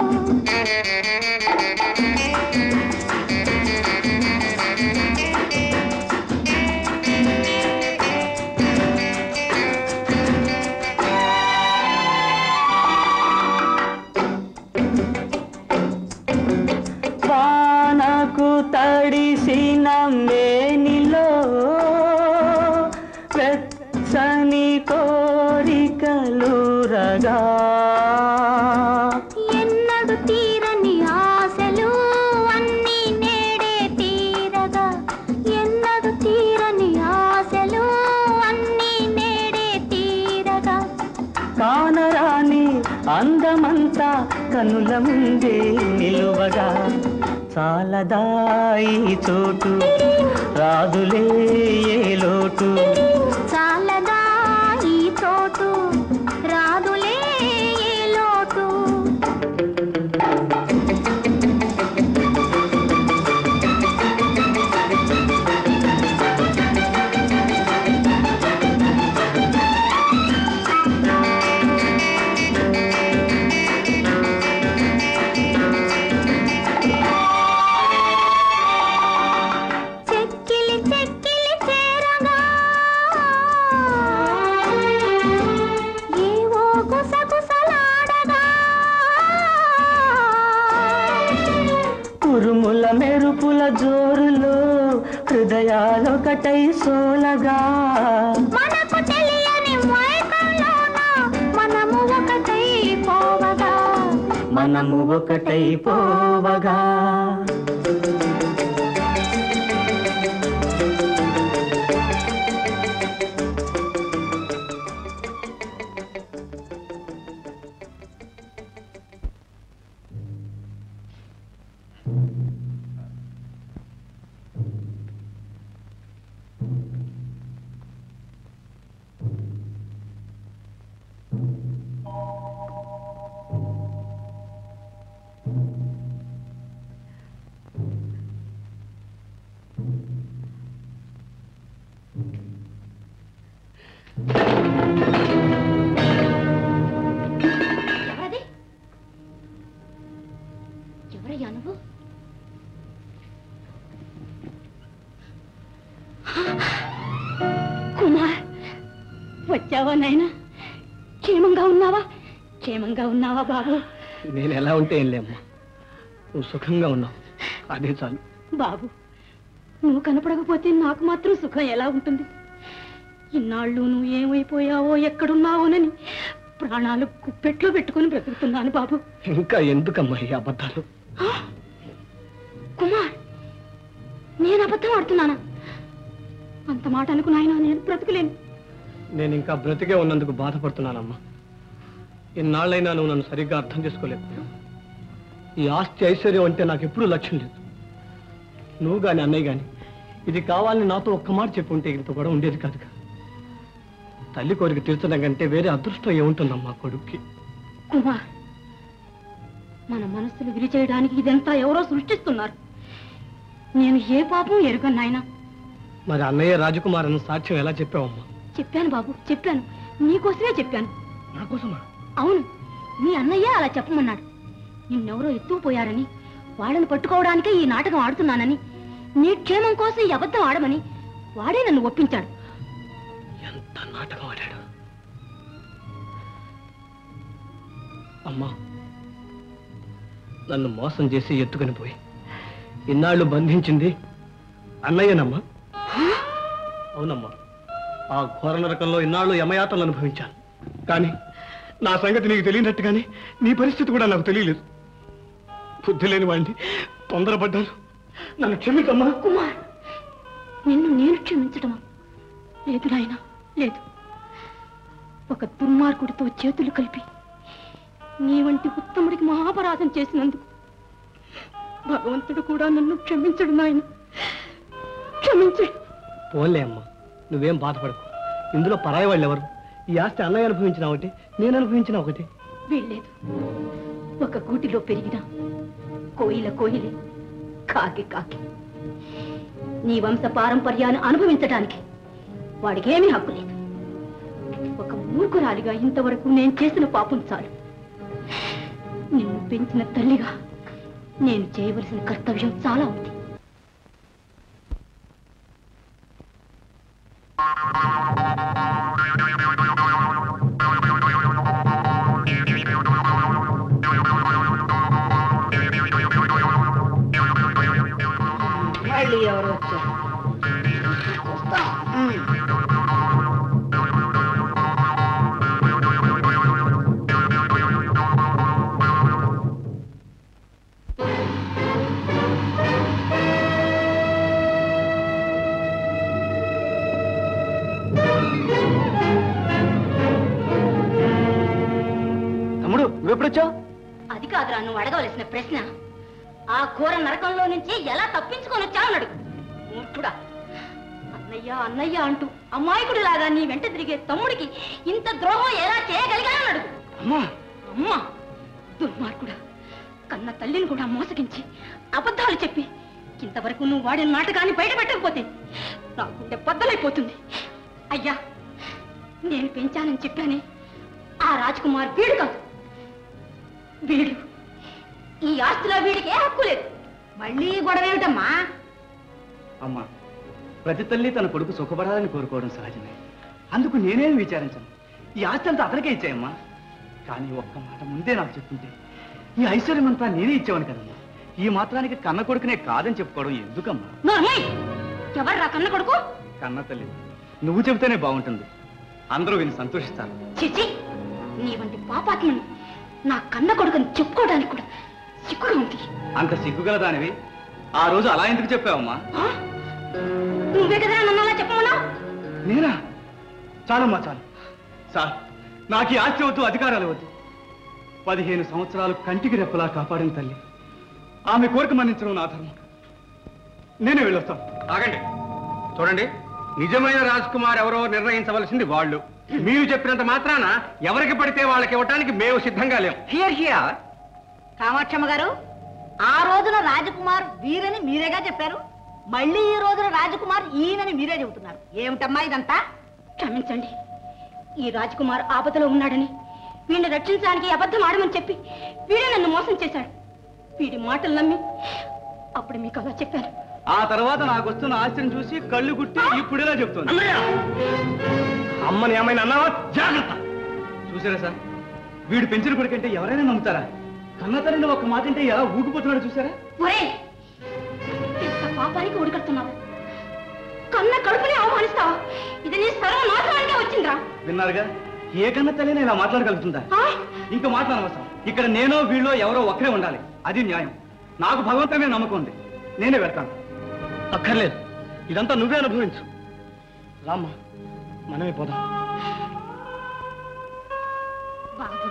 Speaker 7: తడిసిన మేనిలో వెచ్చని కోరికలురగా
Speaker 13: ఎన్నడు తీరని ఆశలు అన్నీ నేడే తీరగా ఎన్నడు తీరని ఆశలు అన్నీ నేడే తీరగా
Speaker 7: కానరాని అందమంతా కనుల ముందే నిలువగా చాలదా ఈ చోటు రాదులే ఏ లోటు
Speaker 13: చాలదా ఈ చోటు రాదులే ఏ లోటు
Speaker 7: ఉరుముల మెరుపుల జోరులో హృదయాలొకటై సోలగా
Speaker 13: మనకు తెలియని మైకంలోన మనము ఒకటై పోవగా
Speaker 7: మనము ఒకటై పోవగా
Speaker 1: ఎవరయ్యా నువ్వు? కుమార్, వచ్చావా నాయనా? క్షేమంగా ఉన్నావా? క్షేమంగా ఉన్నావా బాబు?
Speaker 3: నేను ఎలా ఉంటే ఏం లేమ్మా, నువ్వు సుఖంగా ఉన్నావు, అదే చాలు.
Speaker 1: బాబు, నువ్వు కనపడకపోతే నాకు మాత్రం సుఖం ఎలా ఉంటుంది? ఇన్నాళ్ళు నువ్వు ఏమైపోయావో ఎక్కడున్నావోనని ప్రాణాలు కుప్పెట్లో పెట్టుకుని బ్రతుకుతున్నాను బాబు.
Speaker 3: ఇంకా ఎందుకమ్మా ఈ అబద్ధాలు?
Speaker 1: కుమార్, నేను అబద్ధం ఆడుతున్నానా? అంత మాట అనుకు నాయనా, నేను బ్రతకలేను.
Speaker 3: నేను ఇంకా బ్రతికే ఉన్నందుకు బాధపడుతున్నానమ్మా. ఇన్నాళ్ళైనా నువ్వు నన్ను సరిగ్గా అర్థం చేసుకోలేదు. ఈ ఆస్తి ఐశ్వర్యం అంటే నాకు ఎప్పుడూ లక్ష్యం లేదు. నువ్వు గాని అన్నయ్య గాని ఇది కావాలని నాతో ఒక్క మాట చెప్పుంటే ఇంత కూడా ఉండేది కాదుగా. తల్లి కోరిక తీర్చడం కంటే వేరే అదృష్టం ఏముంటుందమ్మా కొడుక్కి.
Speaker 1: కుమార్, మన మనస్సులు విరిచేయడానికి ఇదంతా ఎవరో సృష్టిస్తున్నారు. నేను ఏ పాపం ఎరుగను నాయనా.
Speaker 3: మరి అన్నయ్య రాజకుమార్ అన్న సాక్ష్యం ఎలా చెప్పావమ్మా?
Speaker 1: చెప్పాను బాబు, చెప్పాను. నీకోసమే చెప్పాను.
Speaker 3: నా కోసమా?
Speaker 1: అవును, మీ అన్నయ్య అలా చెప్పమన్నాడు. నిన్నెవరో ఎత్తుకుపోయారని, వాళ్ళని పట్టుకోవడానికే ఈ నాటకం ఆడుతున్నానని, నీ క్షేమం కోసం ఈ అబద్ధం ఆడమని వాడే నన్ను ఒప్పించాడు.
Speaker 3: ఎంత నాటకం ఆడాడు అమ్మా! నన్ను మోసం చేసి ఎత్తుకుని పోయి ఇన్నాళ్ళు బంధించింది అన్నయ్యనమ్మా. అవునమ్మా, ఆ ఘోర నరకంలో ఇన్నాళ్ళు యమయాతలు అనుభవించాను. కానీ నా సంగతి నీకు తెలియనట్టుగానే నీ పరిస్థితి కూడా నాకు తెలియలేదు. బుద్ధి లేని వాడిని తొందరపడ్డాను, నన్ను క్షమించమ్మా.
Speaker 1: కుమార్, నిన్ను నేను క్షమించటమా? లేదు నాయనా, లేదు. ఒక దుర్మార్గుడితో చేతులు కలిపి నీ వంటి ఉత్తముడికి మహాపరాధం చేసినందుకు భగవంతుడు కూడా నన్ను క్షమించడు నాయన, క్షమించడు.
Speaker 3: పోన్లే అమ్మా, నువ్వేం బాధపడకు. ఇందులో పరాయి వాళ్ళు ఎవరు? ఈ ఆస్తి అన్నయ్య అనుభవించిన ఒకటి, నేను అనుభవించిన ఒకటి.
Speaker 11: వీల్లేదు. ఒక గూటిలో పెరిగిన కోయిల కోయిలే, కాకి కాకి. నీ వంశ పారంపర్యాన్ని అనుభవించడానికి వాడికి ఏమీ హక్కు లేదు. ఒక మూర్ఖురాలిగా ఇంతవరకు నేను చేసిన పాపం చాలు. నిన్ను పెంచిన తల్లిగా నేను చేయవలసిన కర్తవ్యం చాలా ఉంది.
Speaker 6: మళ్ళీ ఎవరు వచ్చారు?
Speaker 3: తమ్ముడు నువ్వెప్పుడొచ్చావు?
Speaker 11: అది కాదురా నువ్వు అడగవలసిన ప్రశ్న. ఆ ఘోర నరకంలో నుంచి ఎలా తప్పించుకొని వచ్చావన్నాడు. మూర్ఖుడా, అన్నయ్య అన్నయ్య అంటూ అమాయకుడు లాగా నీ వెంట తిరిగే తమ్ముడికి ఇంత ద్రోహం ఎలా చేయగలిగానన్నాడు.
Speaker 3: అమ్మా
Speaker 11: అమ్మా, దుర్మార్గుడా, కన్న తల్లిని కూడా మోసగించి అబద్ధాలు చెప్పి ఇంతవరకు నువ్వు వాడిన నాటకాన్ని బయట పెట్టకపోతే నా గుండె బద్దలైపోతుంది. అయ్యా, నేను పెంచానని చెప్పానే ఆ రాజ్కుమార్ వీడు కాదు. వీడు ఈ ఆస్తిలో వీడికి ఏ హక్కు లేదు.
Speaker 6: మళ్ళీ గొడవ ఏమిటమ్మా?
Speaker 3: అమ్మా, ప్రతి తల్లి తన కొడుకు సుఖపడాలని కోరుకోవడం సహజమే. అందుకు నేనేం విచారించను. ఈ ఆస్తి అంతా అతనికే ఇచ్చాయమ్మా. కానీ ఒక్క మాట ముందే నాకు చెప్తుంటే ఈ ఐశ్వర్యం అంతా నేనే ఇచ్చేవాను కదమ్మా. ఈ మాత్రానికి కన్న కొడుకునే కాదని చెప్పుకోవడం ఎందుకమ్మా?
Speaker 11: ఎవర్రా కన్న కొడుకు?
Speaker 3: కన్న తల్లి నువ్వు చెబితేనే బాగుంటుంది. అందరూ విని సంతోషిస్తారు.
Speaker 11: చిచి, నీ వంటి పాపాత్మని నా కన్న కొడుకుని చెప్పుకోవడానికి కూడా సిగ్గుగా ఉంది.
Speaker 3: అంత సిగ్గుగల దానివి ఆ రోజు అలా ఎందుకు చెప్పావమ్మా?
Speaker 11: నువ్వే కదా నన్ను అలా చెప్పమన్నావు.
Speaker 3: నేనా? చాలమ్మా చాలు. సార్, నాకు ఈ ఆస్తి వద్దు, అధికారాలు వద్దు. 15 సంవత్సరాలు కంటికి రెప్పలా కాపాడిన తల్లి, ఆమె కోరిక మన్నించడం నా ధర్మం. నేనే వెళ్ళొస్తాను.
Speaker 8: ఆగండి, చూడండి, నిజమైన రాజ్కుమార్ ఎవరో నిర్ణయించవలసింది వాళ్ళు. మీరు చెప్పినంత మాత్రాన ఎవరికి పడితే వాళ్ళకి ఇవ్వటానికి మేము సిద్ధంగా లేం.
Speaker 6: Here here. కామాక్షమ్మ గారు, ఆ రోజున రాజకుమార్ వీరని మీరేగా చెప్పారు. మళ్ళీ ఈ రోజున రాజకుమార్ ఈయనని మీరే చెబుతున్నారు. ఏమిటమ్మా ఇదంతా?
Speaker 11: క్షమించండి, ఈ రాజ్కుమార్ ఆపదలో ఉన్నాడని వీడిని రక్షించడానికి అబద్ధం ఆడమని చెప్పి వీడే నన్ను మోసం చేశాడు. వీడి మాటలు నమ్మి అప్పుడు మీకు అలా చెప్పాను.
Speaker 3: ఆ తర్వాత నాకు వస్తున్న ఆస్తిని చూసి కళ్ళు గుట్టి ఇప్పుడేలా చెప్తుంది. అమ్మని ఏమైనా అన్నావా? జాగ్రత్త. చూసారా సార్, వీడు పెంచిన కొడుకంటే ఎవరైనా నమ్ముతారా? కన్న తల్లిని ఒక మాట అంటే ఎలా ఊగిపోతున్నాడు చూసారా?
Speaker 11: ఒరే, ఎంత పాపానికి ఉడికడుతున్నావు. కన్న కడుపుని అవమానిస్తావా? ఇది నీ సర్వనాశనానికే వచ్చిందిరా.
Speaker 3: విన్నారుగా, ఏ కన్న తల్లిని ఇలా మాట్లాడగలుగుతుందా? ఇంకా మాట్లాడవసరం. ఇక్కడ నేనో వీళ్ళో ఎవరో ఒక్కరే ఉండాలి. అది న్యాయం. నాకు భగవంతుడి మీద నమ్మకం ఉంది. నేనే వెళ్తాను. అక్కర్లేదు, ఇదంతా నువ్వే అనుభవించు. రామ్మా, మనమే పోదాం.
Speaker 11: బాబు,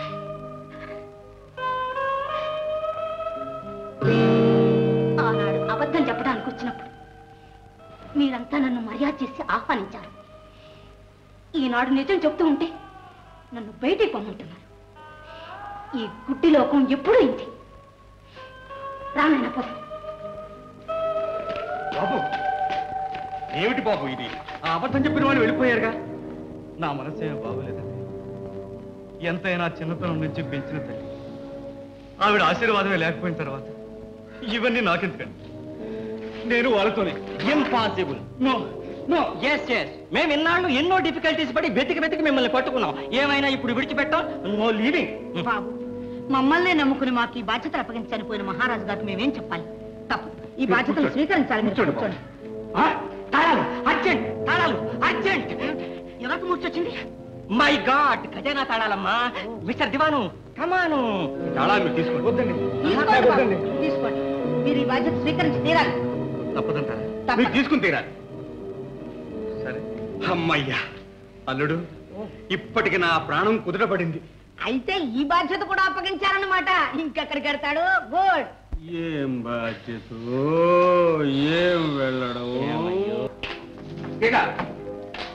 Speaker 11: ఆనాడు అబద్ధం చెప్పడానికి వచ్చినప్పుడు మీరంతా నన్ను మర్యాద చేసి ఆహ్వానించారు. ఈనాడు నిజం చెప్తూ ఉంటే నన్ను బయటికి పొమ్మంటున్నారు. ఈ గుడ్డి లోకం ఎప్పుడూ ఇంతే. రానన్న పోదాం.
Speaker 3: బాబు, ఏమిటి బాబు ఇది? ఆ అబద్ధం చెప్పిన వాళ్ళు వెళ్ళిపోయారుగా. నా మనసేమో బాగోలేదండి. ఎంతైనా చిన్నతనం నుంచి పెంచిన తల్లి, ఆవిడ ఆశీర్వాదమే లేకపోయిన తర్వాత ఇవన్నీ నాకెందుకండి? నేను వాళ్ళతోనే.
Speaker 4: Impossible. No no. Yes yes, మేము ఇన్నాళ్ళు ఎన్నో డిఫికల్టీస్ పడి వెతికి మిమ్మల్ని పట్టుకున్నాం. ఏమైనా ఇప్పుడు విడిచిపెట్టాం. No leaving.
Speaker 6: బాబు, మమ్మల్ని నమ్ముకుని మాకు ఈ బాధ్యతలు అప్పగించి చనిపోయిన మహారాజు గారికి మేమేం చెప్పాలి? తప్పు. ఈ బాధ్యతలు స్వీకరించాలి. మీరు కూర్చోండి.
Speaker 4: తాళాలు అర్జెంట్, తాళాలు అర్జెంట్.
Speaker 6: ఎవరికి మూర్చొచ్చింది?
Speaker 4: మై గాడ్, ఖజానా తాళాలమ్మా. మిస్టర్ దివాను, కమాను.
Speaker 3: తాళాలు తీసుకోండి. వద్దండి,
Speaker 6: తీసుకోండి బాబు, తీసుకోండి. మీరు ఈ బాధ్యత స్వీకరించి తీరాలి.
Speaker 3: తప్పదంటారా? మీరు తీసుకుని తీరాలి. సరే. అమ్మయ్యా, అల్లుడు, ఇప్పటికి నా ప్రాణం కుదురపడింది.
Speaker 6: అయితే ఈ బాధ్యత కూడా అప్పగించారన్నమాట. ఇంకెక్కడికి వెళ్తాడు? గుడ్.
Speaker 8: ఏం బాధ్యత, ఏం వెళ్ళడం.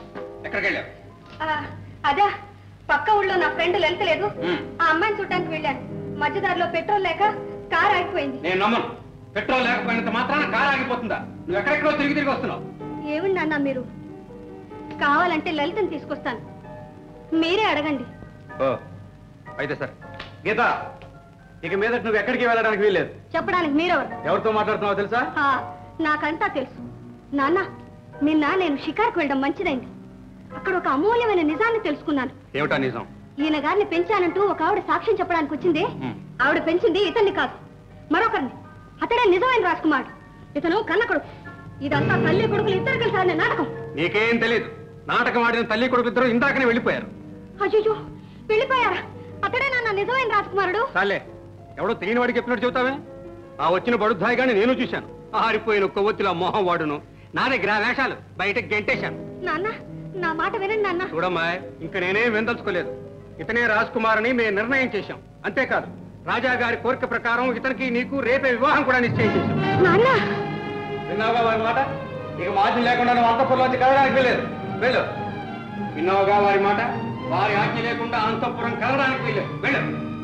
Speaker 8: ఎక్కడికి వెళ్ళావు?
Speaker 11: అదా పక్క ఊళ్ళో నా ఫ్రెండ్ లలిత లేదు, ఆ అమ్మాయిని చూడడానికి వెళ్ళాను. మధ్యదారిలో పెట్రోల్ లేక కార్ ఆగిపోయింది.
Speaker 8: నేను నమ్మను. పెట్రోల్ లేకపోయినంత మాత్రాన కారు ఆగిపోతుందా? నువ్వు ఎక్కడెక్కడో తిరిగి వస్తున్నావు.
Speaker 11: ఏమండి అన్న మీరు? కావాలంటే లలితని తీసుకొస్తాను, మీరే అడగండి.
Speaker 8: ఓ అయితే సరే. గీత, ఇక మీద నువ్వు ఎక్కడికి వెళ్ళడానికి వీల్లేదు.
Speaker 11: చెప్పడానికి మీరెవరు?
Speaker 8: ఎవరితో మాట్లాడుతున్నావో తెలుసా?
Speaker 11: నాకంతా తెలుసు నాన్న. నిన్న నేను షికార్కు వెళ్ళడం మంచిదైంది. అక్కడ ఒక అమూల్యమైన నిజాన్ని తెలుసుకున్నాను.
Speaker 8: ఏమిటా నిజం?
Speaker 11: ఈయన గారిని పెంచానంటూ ఒక ఆవిడ సాక్ష్యం చెప్పడానికి వచ్చింది. ఆవిడ పెంచింది ఇతన్ని కాదు, మరొకరిని. అతడే నిజమైన రాజకుమారుడు. ఇతను కన్నకొడుకు. ఇదంతా తల్లి కొడుకులు ఇద్దరు కలిసి ఆడిన నాటకం.
Speaker 8: నీకేం తెలియదు. నాటకం ఆడిన తల్లి కొడుకు ఇద్దరు ఇందాకనే వెళ్ళిపోయారు.
Speaker 11: అయ్యో, వెళ్ళిపోయారా? అతడే నాన్న నిజమైన రాజకుమారుడు.
Speaker 8: చాలే, ఎవడో తెలియని వాడికి చెప్పినట్టు చెబుతావే. ఆ వచ్చిన బడుద్దాయిగాని నేను చూశాను. ఆరిపోయిన కొవ్వొత్తిలా మొహం వాడును. నా దగ్గర వేషాలు బయటకు గెంటేశాను.
Speaker 11: నాన్న, నా మాట వినండి నాన్న.
Speaker 8: చూడమ్మా, ఇంక నేనేం విందల్చుకోలేదు. ఇతనే రాజకుమార్ అని మేము నిర్ణయం చేశాం. అంతేకాదు, రాజా గారి కోరిక ప్రకారం ఇతనికి నీకు రేపే వివాహం కూడా నిశ్చయం చేశాం. విన్నావుగా వారి మాట? ఇక మాధ్యం లేకుండా నువ్వు అంతఃపురంలోంచి కదలడానికి వెళ్ళలేదు. వెళ్ళు. విన్నావుగా వారి మాట? వారి ఆజ్ఞ లేకుండా అంతఃపురం కదలడానికి వెళ్ళలేదు. వెళ్ళు.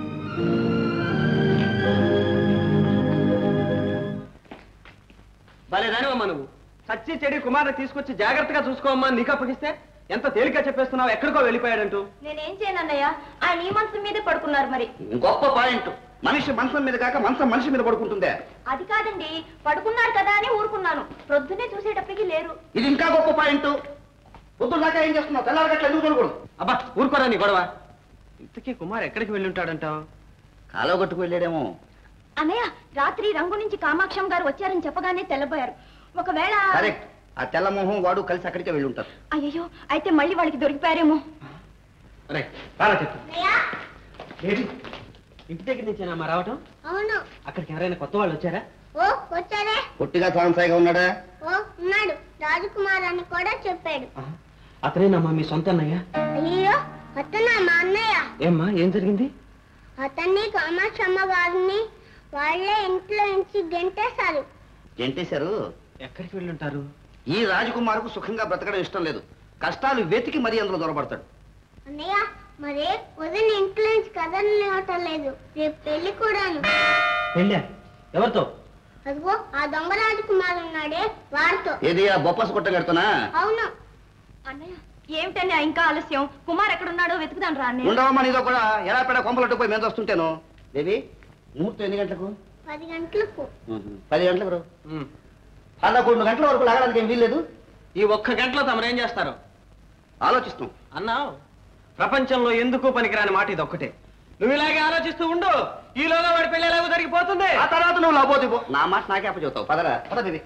Speaker 5: భలేదానివమ్మా నువ్వు. సచ్చి చెడి కుమారుని తీసుకొచ్చి జాగ్రత్తగా చూసుకోవమ్మా నీకు అప్పగిస్తే ఎంత తేలిక చెప్పేస్తున్నావు. ఎక్కడికో వెళ్ళిపోయాడంటూ.
Speaker 1: నేనేం చేయనన్నయ్యా, ఆయన ఈ మనసు మీదే పడుకున్నారు. మరి
Speaker 10: గొప్ప పాయింట్. మనిషి మంచం మీద కాక మంచం మనిషి మీద పడుకుంటుందే.
Speaker 1: అది కాదండి, పడుకున్నారు కదా అని ఊరుకున్నాను. ప్రొద్దునే చూసేటప్పటికి లేరు.
Speaker 10: ఇది ఇంకా గొప్ప పాయింట్. పొద్దున దాకా ఏం చేస్తున్నావు? తెల్లారగట్ల ఎందుకు చూడకూడదు?
Speaker 5: అబ్బా ఊరుకోరా నీ గొడవ. ఇంతకీ కుమార్ ఎక్కడికి వెళ్ళి ఉంటాడంటావు?
Speaker 10: కాలో గట్టుకు వెళ్ళాడేమో.
Speaker 1: అన్నయ్య, రాత్రి రంగు నుంచి కామాక్షం గారు వచ్చారని చెప్పగానే తెల్లబోయారు. ఒకవేళ
Speaker 10: కరెక్ట్. ఆ తెల్లమోహం వాడు కలిసి అక్కడికే వెళ్ళి ఉంటారు.
Speaker 1: అయ్యో, అయితే మళ్ళీ వాళ్ళకి దొరికిపోయారేమో.
Speaker 5: ఇంటి దగ్గర నుంచేనా రావటం?
Speaker 12: అవును.
Speaker 5: అక్కడికి ఎవరైనా కొత్త వాళ్ళు వచ్చారా?
Speaker 12: ఓ వచ్చారే.
Speaker 10: పొట్టిగా సాంసాయిగా ఉన్నాడా?
Speaker 12: ఓ ఉన్నాడు. రాజకుమార్ అని కూడా చెప్పాడు.
Speaker 5: అతనేనమ్మా మీ సొంత అన్నయ్య?
Speaker 12: అయ్యో, అతనా మా అన్నయ్య.
Speaker 5: ఏమ్మా ఏం జరిగింది?
Speaker 12: అతన్ని కామాక్షమ్మ గారిని వాళ్ళే ఇంట్లో నుంచి గెంటేశారు.
Speaker 10: గెంటేశారు?
Speaker 5: ఎక్కడికి వెళ్ళి ఉంటారు?
Speaker 10: ఈ రాజకుమారుకు సుఖంగా బ్రతకడం ఇష్టం లేదు. కష్టాలు వెతికి మరీ అందులో దొరబడతాడు.
Speaker 12: అన్నయ్య, మరి వదిన ఇంట్లో నుంచి కదలనివ్వటం లేదు. రేపు పెళ్లి కూడాను.
Speaker 5: పెళ్ళా? ఎవరితో?
Speaker 12: అదిగో ఆ దొంగ రాజకుమారు ఉన్నాడే, వారితో.
Speaker 10: ఏది ఆ బొప్పాసు కొట్ట కడుతున్నా?
Speaker 12: అవును.
Speaker 1: అన్నయ్య, ఏమిటన్నయ్య ఇంకా ఆలస్యం? కుమార్ ఎక్కడున్నాడో వెతుకుదాం రా అన్నయ్య.
Speaker 10: ఉండవమ్మా, నీతో కూడా ఎలా పెడ కొంపలట్టు పోయి మేము వస్తుంటాను. బేబీ, ముహూర్తం ఎన్ని గంటలకు?
Speaker 12: 10 గంటలకు.
Speaker 10: 10 గంటలకు. 11 గంటల వరకు లాగడానికి ఏం వీల్లేదు.
Speaker 5: ఈ 1 గంటలో తమరేం చేస్తారు?
Speaker 10: ఆలోచిస్తాం.
Speaker 5: అన్నావు, ప్రపంచంలో ఎందుకు పనికిరాని మాట ఇది ఒక్కటే. నువ్వు ఇలాగే ఆలోచిస్తూ ఉండు. ఈలోగా వాడి పెళ్లి ఎలాగో జరిగిపోతుంది.
Speaker 10: ఆ తర్వాత నువ్వు లాబోతు నా మాట నాకే అప్పచెబుతావు. పదరా పద బేబీ.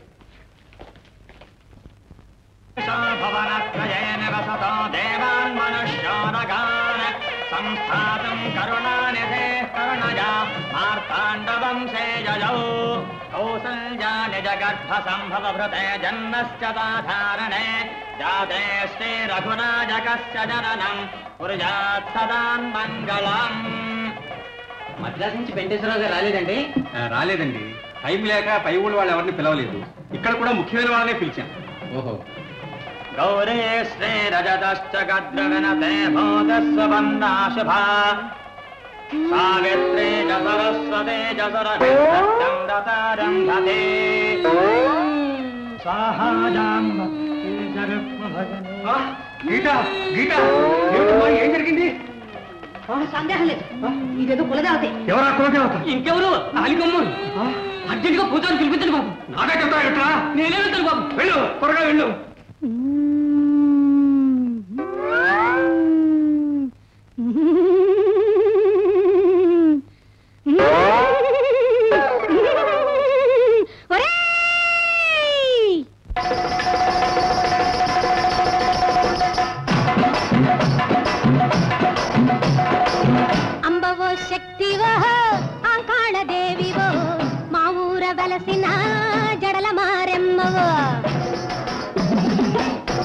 Speaker 4: సంస్థాతం కరుణానిధే కరుణజా మార్తాండవంశే జజౌ కౌసల్యా నిజగర్భ సంభవ భృతే జన్మశ్చ సాధారణే జాతే శ్రీ రఘునాజకస్య జననం కుర్యాత్ సదాన్మంగళం.
Speaker 5: మద్రాసు నుంచి వెంకటేశ్వరరావు గారు రాలేదండి?
Speaker 8: రాలేదండి. టైం లేక పై ఊళ్ళో వాళ్ళు ఎవరిని పిలవలేదు. ఇక్కడ కూడా ముఖ్యమైన వాళ్ళనే పిలిచాను. ఓహో.
Speaker 4: గౌరీ శ్రీ రజతశ్చ గద్రగణతే భూతస్వ వందా శుభా సావిత్రీ చ సరస్వతే చ సరవిందం దతారంభతే సాహాజాంబ
Speaker 8: గీత, గీత, ఏమిటమ్మా, ఏం జరిగింది?
Speaker 11: సందేహం లేదు, ఇదేదో కులదేవతే.
Speaker 8: ఎవరా కులదేవత?
Speaker 5: ఇంకెవరు? అలిగమ్మ. అర్జెంటుగా పూజాన్ని పిలిపించండి బాబు.
Speaker 8: నాకే చెప్తా ఎట్లా?
Speaker 5: నేనే వెళ్తాను బాబు.
Speaker 8: వెళ్ళు, త్వరగా వెళ్ళు.
Speaker 13: అంబవో శక్తివో ఆంకాళదేవివో మా ఊర వెలసిన జడల మారెమ్మవో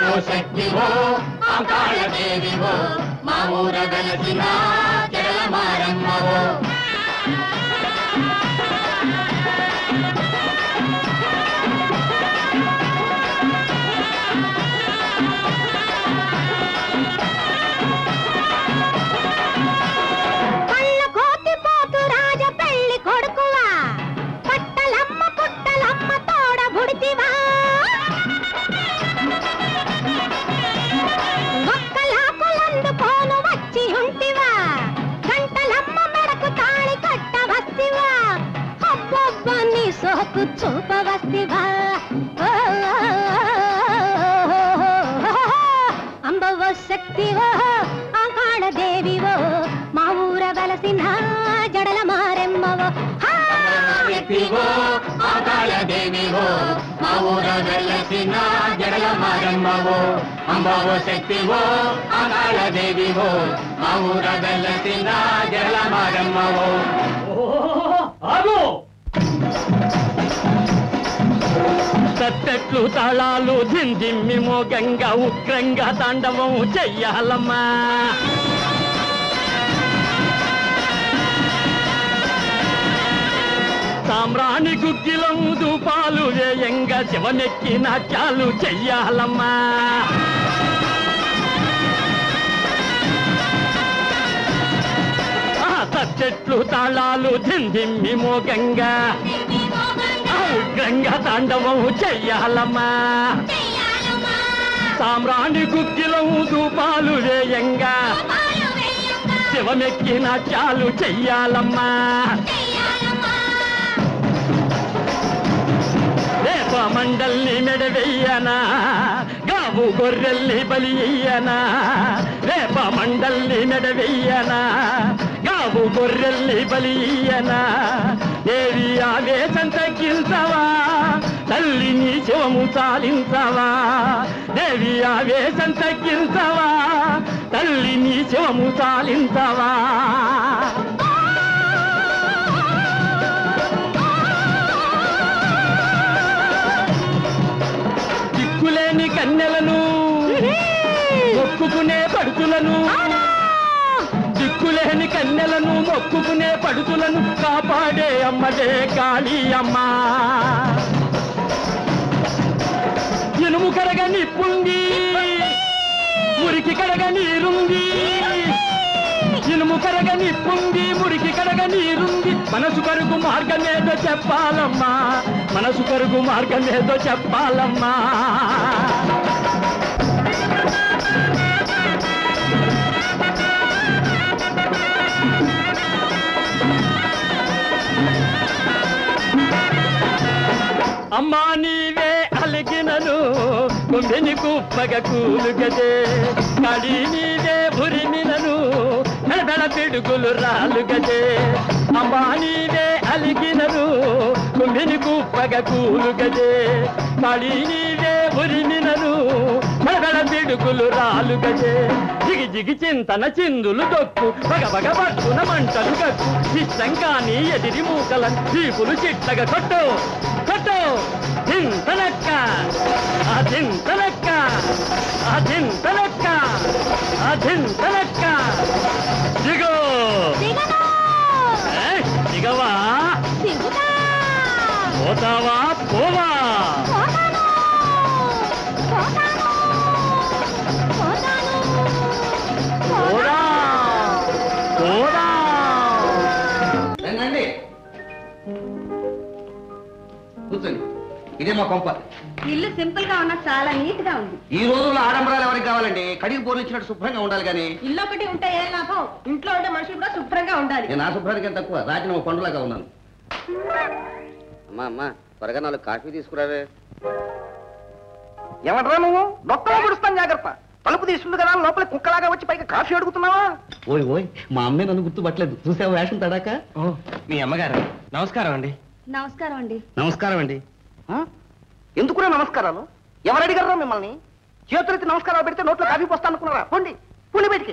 Speaker 14: శక్తివో అంకాళ దేవివో మా ఊర వెలసిన జడల మారమ్మవో
Speaker 13: సోకు చూపవస్తివా అంబవో శక్తివో అంకాళ దేవివో మా ఊర వెలసిన జడల మారెమ్మవో
Speaker 14: శక్తివో అంకాళ దేవివో మా ఊర వెలసిన జడల మారమ్మవో అంబవో శక్తివో అంకాళ దేవివో మా ఊర వెలసిన జడల మారమ్మవో
Speaker 4: ఆగు తట్టెట్లు తాళాలు దిందిమ్మి మోగంగా ఉగ్రంగా తాండవం చెయ్యాలమ్మా సామ్రాణి గుగ్గిలం దూపాలు వేయంగా శివనెక్కి నాట్యాలు చెయ్యాలమ్మా తట్టెట్లు తాళాలు దిందిమ్మి మోగంగా ఉగ్రంగా తాండవం చెయ్యాలమ్మా సామ్రాణి గుగ్గిలం దూపాలు వేయంగా శివమెక్కి నాట్యాలు చెయ్యాలమ్మా రేప మండల్ని మెడవెయ్యనా గావు గొర్రెల్ని బలి అయ్యనా రేప మండల్ని మెడవెయ్యనా గావు గొర్రెల్ని బలి అయ్యనా దేవి ఆవేశం తగ్గించవా తల్లిని శివము చాలించవా దేవి ఆవేశం తగ్గించవా తల్లిని శివము చాలించవా దిక్కులేని కన్నెలను మొక్కుకునే పడుతులను దిక్కులేని కన్నెలను మొక్కుకునే పడుతులను కాపాడే అమ్మదే కాళీ అమ్మ ఇనుము కరగ నిప్పుంది మురికి కడగ నీరుంది ఇనుము కరగ నిప్పుంది మురికి కడగ నీరుంది మనసు కరుగు మార్గమేదో చెప్పాలమ్మా మనసు కరుగు మార్గమేదో చెప్పాలమ్మా అమ్మా నీవే అలిగినను కుంభిని కుప్పగ కూలుగదే కడి నీవే భురిమినను నడబెడ పిడుగులు రాలుగదే అమ్మా నీవే అలిగినను కుంభిని కుప్పగ కూలుగదే కడి నీవే భురిమినను నడబెడ పిడుగులు రాలుగదే జిగి జిగి చింతన చిందులు దొక్కు బగ బగ పట్టున మంటలు గక్కు ఇష్టం కానీ ఎదిరి మూకలను చీపులు చిట్టగా కొట్టు కొట్టు చింతనక్క ఆ చింతనక్క ఆ చింతనక్క ఆ చింతనక్క దిగో దిగవా పోతావా పోవా పోరా పోరా
Speaker 10: రండి కూర్చోండి ఇదే మా కొంప
Speaker 1: ఇల్లు సింపుల్ గా ఉన్నా చాలా నీట్ గా ఉంది.
Speaker 10: ఈ రోజుల్లో ఆడంబరాలు ఎవరికి కావాలండి కడిగి పోలిచ్చినట్టు శుభ్రంగా ఉండాలి కానీ
Speaker 11: ఇల్లు ఒకటి ఉంటే ఏం లాభం ఇంట్లో ఉండే మనుషులు కూడా శుభ్రంగా ఉండాలి.
Speaker 10: నేను ఆ శుభ్రానికి ఏం తక్కువ రాజన పండులాగా ఉన్నాను. అమ్మా అమ్మా త్వరగా 4 కాఫీ తీసుకురావే.
Speaker 3: ఏమంటారా నువ్వు డొక్కలో పుడుస్తాను జాగ్రత్త తలుపు తీసుకుంది కదా లోపల కుక్కలాగా వచ్చి పైకి కాఫీ అడుగుతున్నావా?
Speaker 10: ఓయ్ ఓయ్ మా అమ్మే నన్ను గుర్తుపట్టలేదు చూసావు వేషం తడాక.
Speaker 3: మీ అమ్మగారు నమస్కారం అండి.
Speaker 1: నమస్కారం అండి.
Speaker 10: నమస్కారం అండి.
Speaker 3: ఎందుకురా నమస్కారాలు? ఎవరు అడిగారా మిమ్మల్ని? చేతులెత్తి నమస్కారాలు పెడితే నోట్లో కాఫీ పోస్తా అనుకున్నారా? పోండి పోండి బయటికి.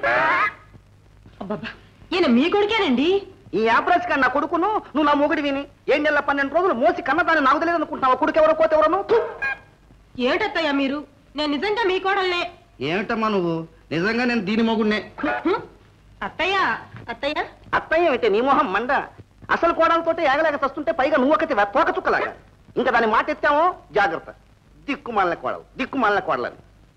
Speaker 11: ఈయన మీ కొడుకేనండి?
Speaker 3: ఈ యాప్రాజ్ గారు నా కొడుకును, నువ్వు నా మొగుడి విని 7 నెలల 12 రోజులు మోసి కన్నదాన్ని నాకు తెలియదు అనుకుంటున్నావా? కొడుకు ఎవరో కోత ఎవరను?
Speaker 11: ఏటత్తయ్యా మీరు నేను నిజంగా మీ కోడల్నే.
Speaker 10: ఏమిటమ్మా నువ్వు? నిజంగా నేను దీని మొగుడినే.
Speaker 11: అత్తయ్య అత్తయ్య
Speaker 10: అత్తయ్య అయితే నీ మొహం మండ. అసలు కోడలతో ఏగలేక వస్తుంటే పైగా నువ్వు ఒకటి తోక చుక్కలాగా. ఇంకా దాన్ని మాట ఎత్తామో జాగ్రత్త. దిక్కుమాలిన కోడలు, దిక్కుమాలిన కోడలని.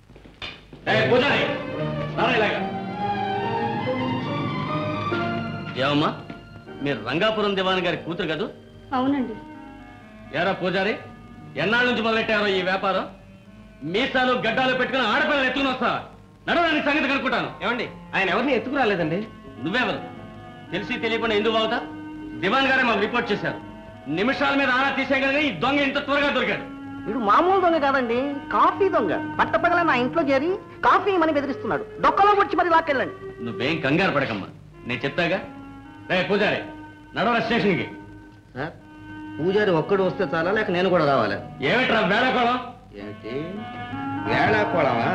Speaker 2: ఏమమ్మా, మీరు రంగాపురం దివాన్ గారి కూతురు కదూ?
Speaker 1: అవునండి.
Speaker 2: ఏరా పూజారి, ఎన్నాళ్ళ నుంచి మొదలెట్టారో ఈ వ్యాపారం? మీసాలు గడ్డాలు పెట్టుకుని ఆడపిల్లలు ఎత్తుకుని వస్తా. నడవని సంగతి కనుక్కుంటాను.
Speaker 3: ఏమండి, ఆయన ఎవరిని ఎత్తుకురాలేదండి.
Speaker 2: నువ్వెవరు? తెలిసి తెలియకుండా ఎందుకు బాగుతా? దివాన్ గారే మాకు రిపోర్ట్ చేశారు. నిమిషాల మీద ఆరా తీసేయగలిగిన ఈ దొంగ ఇంత త్వరగా దొరికాడు.
Speaker 10: వీడు మామూలు దొంగ కాదండి, కాఫీ దొంగ. పట్టపగల నా ఇంట్లో చేరి కాఫీ ఇమ్మని బెదిరిస్తున్నాడు. డొక్కలో వచ్చి మరి లాక్కెళ్ళండి.
Speaker 2: నువ్వేం కంగారు పడకమ్మా, నేను చెప్తాగా. రే పూజారి, నడవరా స్టేషన్కి.
Speaker 10: సార్, పూజారి ఒక్కడు వస్తే చాలా, లేక నేను కూడా రావాలి?
Speaker 2: ఏమిట్రా వేళకోళం?
Speaker 10: ఏంటి వేళకోళమా?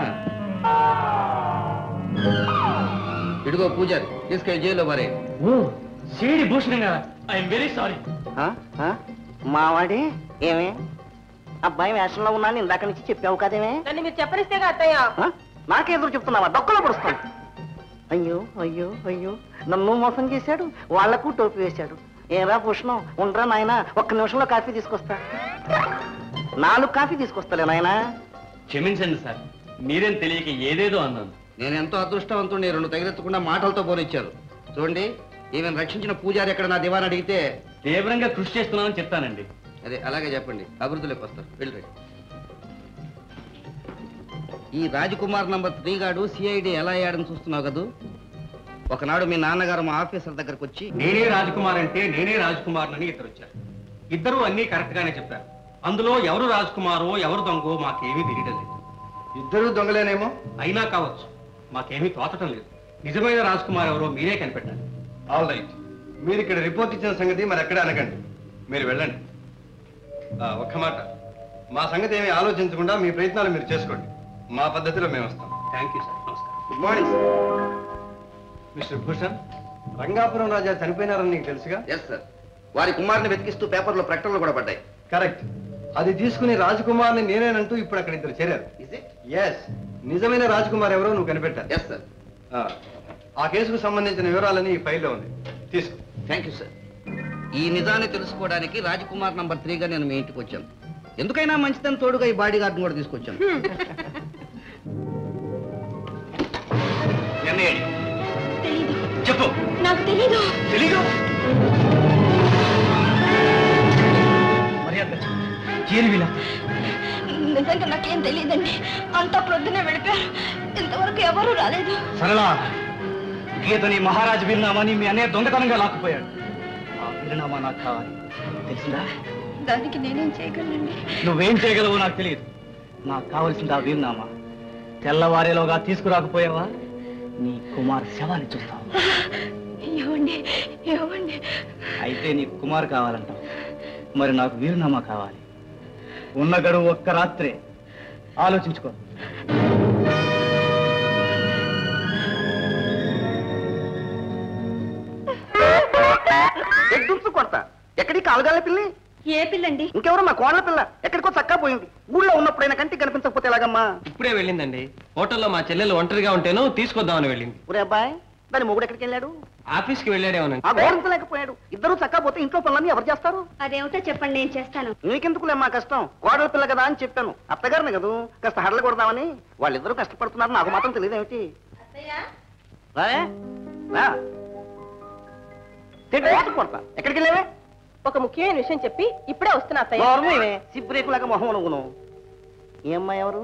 Speaker 10: ఇదిగో పూజారి, తీసుకెళ్ళి జైల్లో మరే.
Speaker 2: ఓ సిడి భూషణ్ గారా, ఐఎమ్ వెరీ సారీ.
Speaker 10: మావాడి ఏమే అబ్బాయి వేషంలో ఉన్నాను ఇందాక నుంచి చెప్పావు కదేమే?
Speaker 11: నన్ను మీరు చెప్పనిస్తేగా అత్తయ్య.
Speaker 10: నాకెదురు చెప్తున్నావా? డొక్కలో పడుస్తాను. అయ్యో అయ్యో అయ్యో, నన్ను మోసం చేశాడు, వాళ్లకు టోపీ వేశాడు. ఏరా భూషణం, ఉండరా నాయన, ఒక్క నిమిషంలో కాఫీ తీసుకొస్తా. 4 కాఫీ తీసుకొస్తాలే నాయన.
Speaker 2: క్షమించండి సార్, మీరేం తెలియక ఏదేదో అన్నాను.
Speaker 10: నేను ఎంతో అదృష్టవంతుడిని, 2 తగిలెత్తకుండా మాటలతో పోనిచ్చారు. చూడండి, ఈమెను రక్షించిన పూజారి ఎక్కడ నా దివాన్ అడిగితే
Speaker 2: తీవ్రంగా కృషి చేస్తున్నానని చెప్తానండి.
Speaker 10: అదే అలాగే చెప్పండి, అభివృద్ధిలోకి వస్తారు. వెళ్ళి ఈ రాజకుమార్ నంబర్ 3 గాడు సిఐడి ఎలా అయ్యాడని చూస్తున్నావు కదూ. ఒకనాడు మీ నాన్నగారు మా ఆఫీసర్ దగ్గరకు వచ్చి,
Speaker 3: నేనే రాజకుమార్ అంటే నేనే రాజకుమార్ అని ఇద్దరు వచ్చారు. ఇద్దరు అన్ని కరెక్ట్ గానే చెప్పారు. అందులో ఎవరు రాజకుమారో ఎవరు దొంగో మాకేమీ తెలియడం లేదు.
Speaker 8: ఇద్దరు దొంగలేనేమో.
Speaker 3: అయినా కావచ్చు, మాకేమీ తోచటం లేదు. నిజమైన రాజకుమార్ ఎవరో మీరే కనిపెట్టాలి.
Speaker 8: ఆల్ రైట్, మీరు ఇక్కడ రిపోర్ట్ ఇచ్చిన సంగతి మరి ఎక్కడ అనకండి, మీరు వెళ్ళండి. ఒక్క మాట, మా సంగతి ఏమీ ఆలోచించకుండా మీ ప్రయత్నాలు మీరు చేసుకోండి. మా పద్ధతిలో మేము వస్తాం.
Speaker 3: Thank you sir. నమస్కారం.
Speaker 8: Good morning sir. Mister Bhushan, Rangapuram రాజా చనిపోయినారని నీకు తెలుసుగా?
Speaker 10: ఎస్ సార్, వారి కుమారుని వెతికిస్తూ పేపర్లో ప్రకటనలు కూడా పడ్డాయి.
Speaker 8: కరెక్ట్. అది తీసుకుని రాజకుమార్ని నేనేనంటూ ఇప్పుడు అక్కడ ఇద్దరు చేరారు. ఎస్, నిజమైన రాజకుమార్ ఎవరో నువ్వు కనిపెట్టారు.
Speaker 10: Yes sir.
Speaker 8: ఆ కేసుకు సంబంధించిన వివరాలని ఈ ఫైల్లో ఉంది, తీసుకో.
Speaker 10: Thank you sir. ఈ నిజాన్ని తెలుసుకోవడానికి రాజకుమార్ నంబర్ 3 గా నేను మీ ఇంటికి వచ్చాను. ఎందుకైనా మంచిదని తోడుగా ఈ బాడీ గార్డ్ని కూడా తీసుకొచ్చాను.
Speaker 2: చెప్పు.
Speaker 1: నాకు తెలీదు.
Speaker 2: తెలీదు?
Speaker 1: నిజంగా నాకేం తెలియదండి. అంత ప్రొద్దునే వెళ్ళిపోయారు, ఇంతవరకు ఎవరూ రాలేదు.
Speaker 3: సరళ, గీతని మహారాజు వీరునామాని మీ అన్నయ్య దొంగతనంగా లాక్కుపోయాడు. ఆ వీరునామా నాకు కావాలి, తెలిసిందా?
Speaker 1: దానికి నేనేం చేయగలనండి?
Speaker 3: నువ్వేం చేయగలవో నాకు తెలియదు. నాకు కావలసింది ఆ వీరునామా. తెల్లవారేలోగా తీసుకురాకపోయావా నీ కుమార్ శవాన్ని చూస్తావు.
Speaker 1: ఏవండి ఏవండి,
Speaker 3: అయితే నీకు కుమార్ కావాలంటావు, మరి నాకు వీరునామా కావాలి. ఉన్న గడువు ఒక్క రాత్రే, ఆలోచించుకో.
Speaker 10: కొడతా. ఎక్కడికి కాలుగాల పిల్లి?
Speaker 1: ఏ పిల్లండి?
Speaker 10: ఇంకెవరో మా కోళ్ళ పిల్ల. ఎక్కడికో చక్కా పోయింది. ఊళ్ళో ఉన్నప్పుడైనా కంటికి కనిపించకపోతే ఎలాగమ్మా?
Speaker 3: ఇప్పుడే వెళ్ళిందండి. హోటల్లో మా చెల్లెలు ఒంటరిగా ఉంటేనో తీసుకొద్దామని వెళ్ళింది.
Speaker 10: ఒరే అబ్బాయి, దాని మొగుడు ఎక్కడికి వెళ్ళాడు?
Speaker 3: ఆఫీస్కి వెళ్ళాడేమోనండి.
Speaker 10: ఆ గౌరవించలేకపోయాడు. ఇద్దరు చక్కా పోతే ఇంట్లో పనులన్నీ ఎవరు చేస్తారు?
Speaker 1: అదేమిటో చెప్పండి, నేను చేస్తాను.
Speaker 10: నీకెందుకులే మా కష్టం, కోడల పిల్ల కదా అని చెప్పాను. అత్తగారిని కదా కాస్త హడలు కొడదామని. వాళ్ళిద్దరూ కష్టపడుతున్నారు, నాకు మాత్రం తెలియదేమిటి? కొడతా. ఎక్కడికి వెళ్ళావే?
Speaker 11: ఒక ముఖ్యమైన విషయం చెప్పి ఇప్పుడే వస్తున్నా అత్తయ్య.
Speaker 10: సిబ్బరేకులాగా మొహం నువ్వును. ఏమ్మా ఎవరు?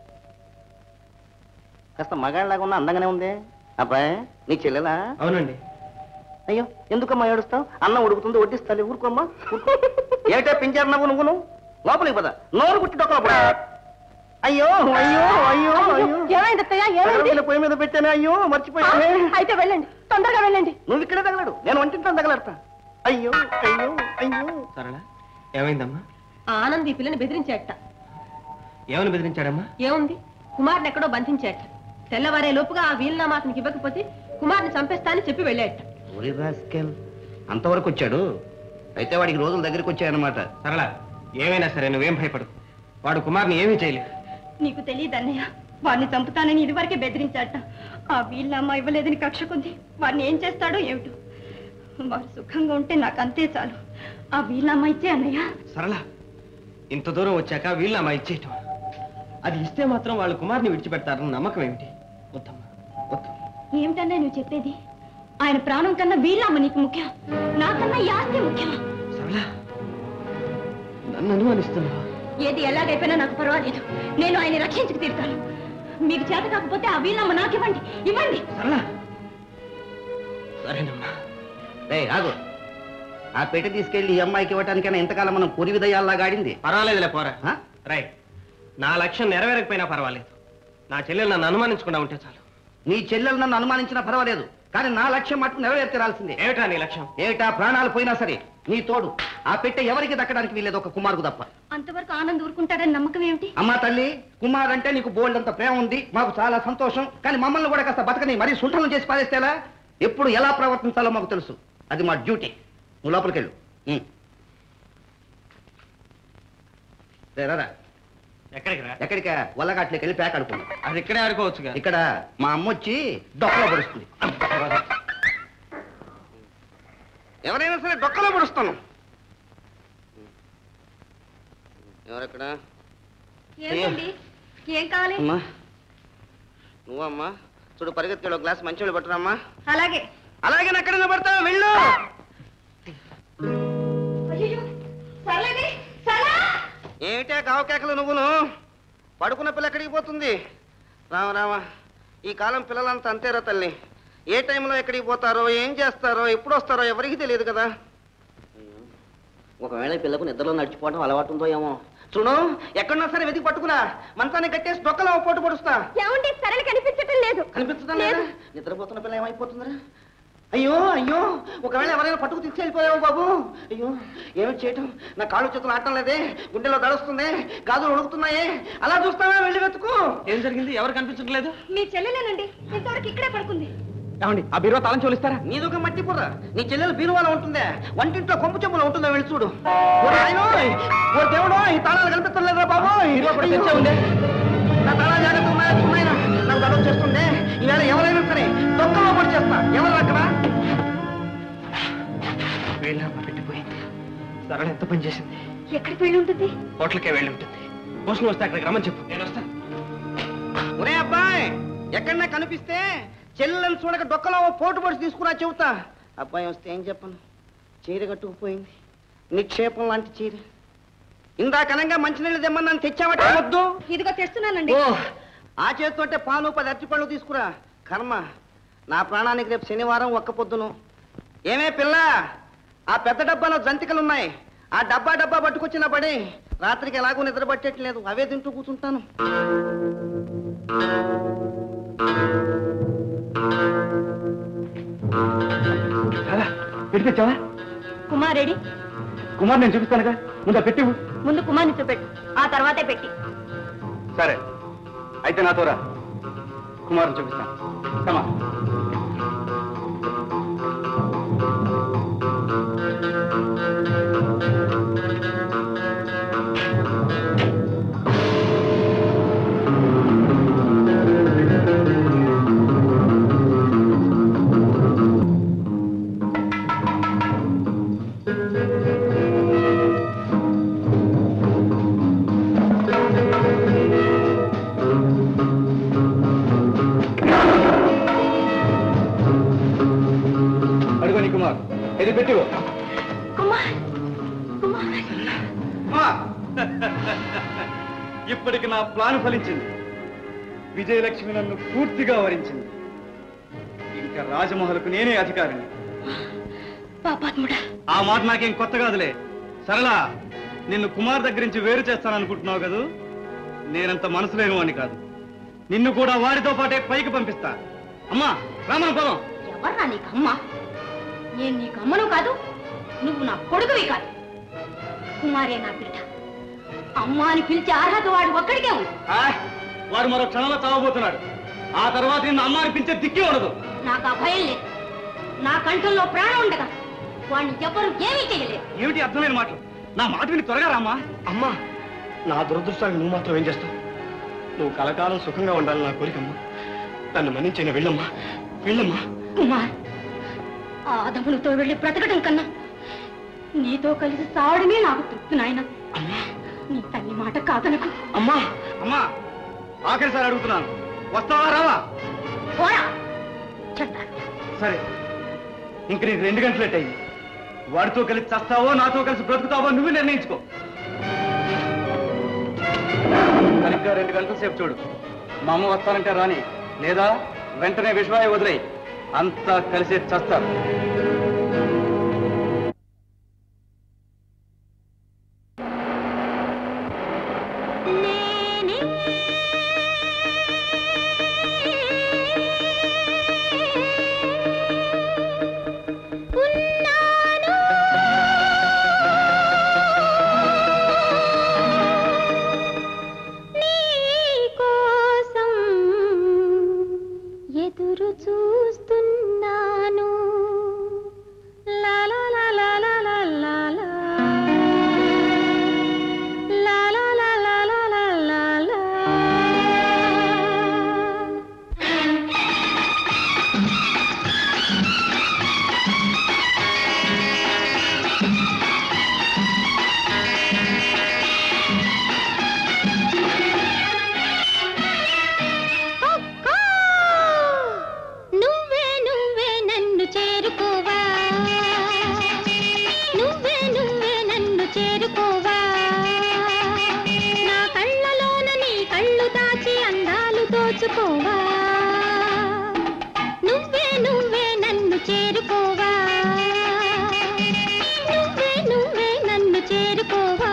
Speaker 10: కాస్త మగాళ్ళలాగా ఉన్నా అందంగానే ఉంది. అబ్బాయి, నీ చెల్లెలా?
Speaker 3: అవునండి.
Speaker 10: అయ్యో, ఎందుకమ్మా ఏడుస్తావు? అన్నం ఉడుకుతుంది, వడ్డిస్తాలే. ఊరుకోమ్మా. ఏమిటా పించారు నవ్వు నువ్వును? లోపలికి పద, నోరు గుట్టి డొక్కలో పడ. అయ్యో అయ్యో అయ్యో అయ్యో, పొయ్యి మీద పెట్టాను. అయ్యో మర్చిపోయాను.
Speaker 11: అయితే వెళ్ళండి, తొందరగా వెళ్ళండి.
Speaker 10: నువ్వు ఇక్కడే తగలడు, నేను వంటింట్లో తగలడతా. అయ్యో అయ్యో అయ్యో.
Speaker 3: సరళ, ఏమైందమ్మా?
Speaker 11: ఆనంద్ ఈ పిల్లని బెదిరించాట.
Speaker 3: ఏమని బెదిరించాడమ్మా?
Speaker 11: ఏముంది, కుమార్ని ఎక్కడో బంధించాట. తెల్లవారే లోపుగా ఆ వీలునామా అతనికి ఇవ్వకపోతే కుమార్ని చంపేస్తానని చెప్పి వెళ్ళాట.
Speaker 10: అంతవరకు వచ్చాడు. అయితే వాడికి రోజుల దగ్గరికి వచ్చాయన్నమాట.
Speaker 3: సరళ, ఏమైనా సరే నువ్వేం భయపడు. వాడు కుమార్ని ఏమీ చేయలేదు.
Speaker 11: నీకు తెలియదు అన్నయ్య, వాడిని చంపుతానని ఇదివరకే బెదిరించాట. ఆ వీళ్ళమ్మ ఇవ్వలేదని కక్షకుంది. వాడిని ఏం చేస్తాడో ఏమిటో. వారు సుఖంగా ఉంటే నాకు అంతే చాలు. ఆ వీళ్ళమ్మ ఇచ్చే అన్నయ్య.
Speaker 3: సరళ, ఇంత దూరం వచ్చాక వీళ్ళమ్మ ఇచ్చేయటం, అది ఇస్తే మాత్రం వాళ్ళ కుమార్ని విడిచిపెడతారని నమ్మకం ఏమిటి? వద్దమ్మా, వద్దు.
Speaker 11: ఏమిటన్నా నువ్వు చెప్పేది? ఆయన ప్రాణం కన్నా వీళ్ళమ్మ నీకు ముఖ్యం, నాకన్నా ఈ ఆస్తి ముఖ్యం.
Speaker 3: సరళ, నన్ను అనుమానిస్తున్నావా?
Speaker 11: ఏది ఎలాగైపోయినా నాకు పర్వాలేదు. నేను ఆయన రక్షించుకు తీరుతాను. మీకు చేత కాకపోతే ఆ వీళ్ళమ్మ నాకు ఇవ్వండి, ఇవ్వండి.
Speaker 3: సరేనమ్మా.
Speaker 10: ఆగు. ఆ పెట్టె తీసుకెళ్లి ఈ అమ్మాయికి ఇవ్వటానికైనా ఇంతకాలం మనం పొరి విదయాల్లాగా ఆడింది.
Speaker 3: పర్వాలేదులే పోరా. రైట్, నా లక్ష్యం నెరవేరకపోయినా పర్వాలేదు. నా చెల్లెలు నన్ను అనుమానించకుండా ఉంటే చాలు.
Speaker 10: నీ చెల్లెలు నన్ను అనుమానించినా పర్వాలేదు, కానీ నా లక్ష్యం మటుకు నెరవేర్చాల్సిందే.
Speaker 3: ఏమిటా నీ లక్ష్యం?
Speaker 10: ఏమిటా? ప్రాణాలు పోయినా సరే నీ తోడు ఆ పెట్టె ఎవరికి దక్కడానికి వీలేదు, ఒక కుమారుకు తప్ప.
Speaker 11: అంతవరకు ఆనంద్ ఊరుకుంటాడని నమ్మకం ఏమిటి?
Speaker 10: అమ్మా తల్లి, కుమార్ అంటే నీకు బోల్డ్ అంత ప్రేమ ఉంది, మాకు చాలా సంతోషం. కానీ మమ్మల్ని కూడా కాస్త బతకని మరీ సుంఠనం చేసి పారేస్తేలా? ఎప్పుడు ఎలా ప్రవర్తించాలో మాకు తెలుసు. అది మా డ్యూటీ. నువ్వు లోపలికి వెళ్ళు. ఎక్కడికా? వల్లగాట్లోకి వెళ్ళి ప్యాక్ ఆడుకున్నాం.
Speaker 3: అది ఇక్కడే ఆడుకోవచ్చుగా.
Speaker 10: ఇక్కడ మా అమ్మ వచ్చి డొక్కలో పడుస్తుంది. ఎవరైనా సరే డొక్కలో పడుస్తాను. ఎవరెక్కడ?
Speaker 11: ఏం కావాలి?
Speaker 10: అమ్మా, నువ్వమ్మా చూడు, పరిగెత్తుకెళ్ళి ఒక గ్లాస్ మంచి పట్టురామ్మా.
Speaker 11: అలాగే.
Speaker 10: అలాగే ఎక్కడైనా పడతావా? వెళ్ళు. ఏమిటే కావకేకలు నువ్వును? పడుకున్న పిల్ల ఎక్కడికి పోతుంది? రామ రామ, ఈ కాలం పిల్లలంతా అంతేరా తల్లి. ఏ టైంలో ఎక్కడికి పోతారో, ఏం చేస్తారో, ఎప్పుడు వస్తారో ఎవరికి తెలియదు కదా. ఒకవేళ పిల్లకు నిద్రలో నడిచిపోవడం అలవాటు ఉందో ఏమో. చూడు, ఎక్కడున్నా సరే వెతికి పట్టుకురా. మంచాన్ని కట్టేసి డొక్కలో పోటు పడుస్తా.
Speaker 11: ఏమంటే సరళ కనిపించటం లేదు.
Speaker 10: కనిపించడం లేదా? నిద్రపోతున్న పిల్ల ఏమైపోతుందిరా? అయ్యో అయ్యో, ఒకవేళ ఎవరైనా పట్టుకు తీసుకెళ్ళిపోయావు బాబు. అయ్యో, ఏమిటి చేయటం? నా కాళ్ళు చేతులు ఆడటం లేదే, గుండెలో దడుస్తుంది, గాజులు ఉడుకుతున్నాయే. అలా చూస్తావా? వెళ్ళి వెతుకు.
Speaker 3: ఏం జరిగింది? ఎవరు కనిపించట్లేదు?
Speaker 11: మీ చెల్లెలేనండి, ఇంతవరకు ఇక్కడే పడుకుంది.
Speaker 3: ఏమండి, ఆ బీరువా తాళం చూలిస్తారా?
Speaker 10: నీదొక మట్టి పుర్ర. నీ చెల్లెలు బీరువాలో ఉంటుందే, వంటింట్లో కొంపు చెప్పులో ఉంటుందా? వెళ్ళి చూడు. దేవుడు, ఈ తాళాలు కనిపించలేదురా బాబు.
Speaker 3: బీరువా కూడా తెచ్చే ఉంది.
Speaker 10: నా తాళాలు జాగ్రత్త ఉన్నాయా? నాకు దళం చేస్తుంది. ఈవేళ ఎవరైనా సరే దొక్కలో పడి చేస్తా. ఎవరు అక్కడ?
Speaker 3: వీళ్ళమ్మ పెట్టిపోయింది. సరళ ఎంత పని చేసింది?
Speaker 11: ఎక్కడికి వెళ్ళి ఉంటుంది?
Speaker 3: హోటల్కే వెళ్ళి ఉంటుంది. పోషన్ వస్తే అక్కడికి రమ్మని చెప్పు, నేను వస్తాను.
Speaker 10: ఒరే అబ్బాయి, ఎక్కడన్నా కనిపిస్తే చెల్లెలను చూడక డొక్కలో పోటు పొడిచి తీసుకురా చెబుతా. అబ్బాయి వస్తే ఏం చెప్పను? చీర కట్టుకుపోయింది, నిక్షేపం లాంటి చీర. ఇందాకనంగా మంచినీళ్ళు తెమ్మన్నాను, తెచ్చావట? వద్దు.
Speaker 11: ఇదిగో తెస్తున్నానండి.
Speaker 10: ఓ, ఆ చేస్తుంటే పాలు 10 అరటిపళ్ళు తీసుకురా. కర్మ, నా ప్రాణానికి రేపు శనివారం ఒక్క పొద్దును. ఏమే పిల్ల, ఆ పెద్ద డబ్బాలో జంతికలున్నాయి. ఆ డబ్బా పట్టుకొచ్చిన పడి రాత్రికి ఎలాగో నిద్ర పట్టేట్లేదు, అవే తింటూ కూర్చుంటాను.
Speaker 3: పెట్టించావా?
Speaker 11: కుమారేడి?
Speaker 3: కుమార్ నేను చూపిస్తానుగా, ముందు పెట్టి.
Speaker 11: ముందు కుమార్ని చూపెట్టు, ఆ తర్వాతే పెట్టి.
Speaker 3: సరే, అయితే నాతో రా, కుమార్ని చూపిస్తాను. కమా. ఇది పెట్టి. ఇప్పటికి నా ప్లాన్ ఫలించింది. విజయలక్ష్మి నన్ను పూర్తిగా వరించింది. ఇంకా రాజమహల్కు నేనే అధికారిని. ఆ మాట నాకేం కొత్త కాదులే. సరళ, నిన్ను కుమార్ దగ్గర నుంచి వేరు చేస్తాననుకుంటున్నావు కదూ? నేనంత మనసు లేను అని కాదు. నిన్ను కూడా వారితో పాటే పైకి పంపిస్తా. అమ్మా, రామన పొలం.
Speaker 11: ఎవర్రా నీకు అమ్మ? నేను నీకు అమ్మను కాదు, నువ్వు నా కొడుకువి కాదు. కుమారే నా బిడ్డ. అమ్మ అని పిలిచే అర్హత వాడు ఒక్కడికే ఉంది.
Speaker 3: వాడు మరో క్షణంలో చావబోతున్నాడు. ఆ తర్వాత నిన్ను అమ్మ అనిపించే దిక్కే ఉండదు.
Speaker 11: నాకు ఆ భయం లేదు. నా కంఠంలో ప్రాణం ఉండగా వాడిని ఎవరు ఏమీ చేయలేదు.
Speaker 3: ఏమిటి అర్థమైన మాటలు? నా మాట విని త్వరగా రామ్మా. అమ్మా, నా దురదృష్టానికి నువ్వు మాత్రం ఏం చేస్తావు? నువ్వు కలకాలం సుఖంగా ఉండాలని నా కోరికమ్మా. నన్ను మన్నించిన వెళ్ళమ్మా, వెళ్ళమ్మా.
Speaker 1: కుమార్, ఆదములతో వెళ్ళి బ్రతకడం కన్నా నీతో కలిసి సావడమే నాకు తృప్తి నాయన. నీ తల్లి మాట కాదనకు.
Speaker 3: అమ్మా అమ్మా, ఆఖరిసారి అడుగుతున్నాను, వస్తావా రావా?
Speaker 1: పోరా చెప్తాను.
Speaker 3: సరే, ఇంక నీకు 2 గంటలు అయింది. వాడితో కలిసి చస్తావో నాతో కలిసి బ్రతుకుతావో నువ్వు నిర్ణయించుకో. సరిగ్గా 2 గంటల సేపు చూడు. మా అమ్మ వస్తానంటే రాని, లేదా వెంటనే విశ్వాయ వదిలేయి. అంతా కలిసి చస్తారు.
Speaker 13: ఎదురు చూస్తున్నాను దోచుకోవా, నువ్వే నువ్వే నన్ను చేరుకోవా, నువ్వే నువ్వే నన్ను చేరుకోవా.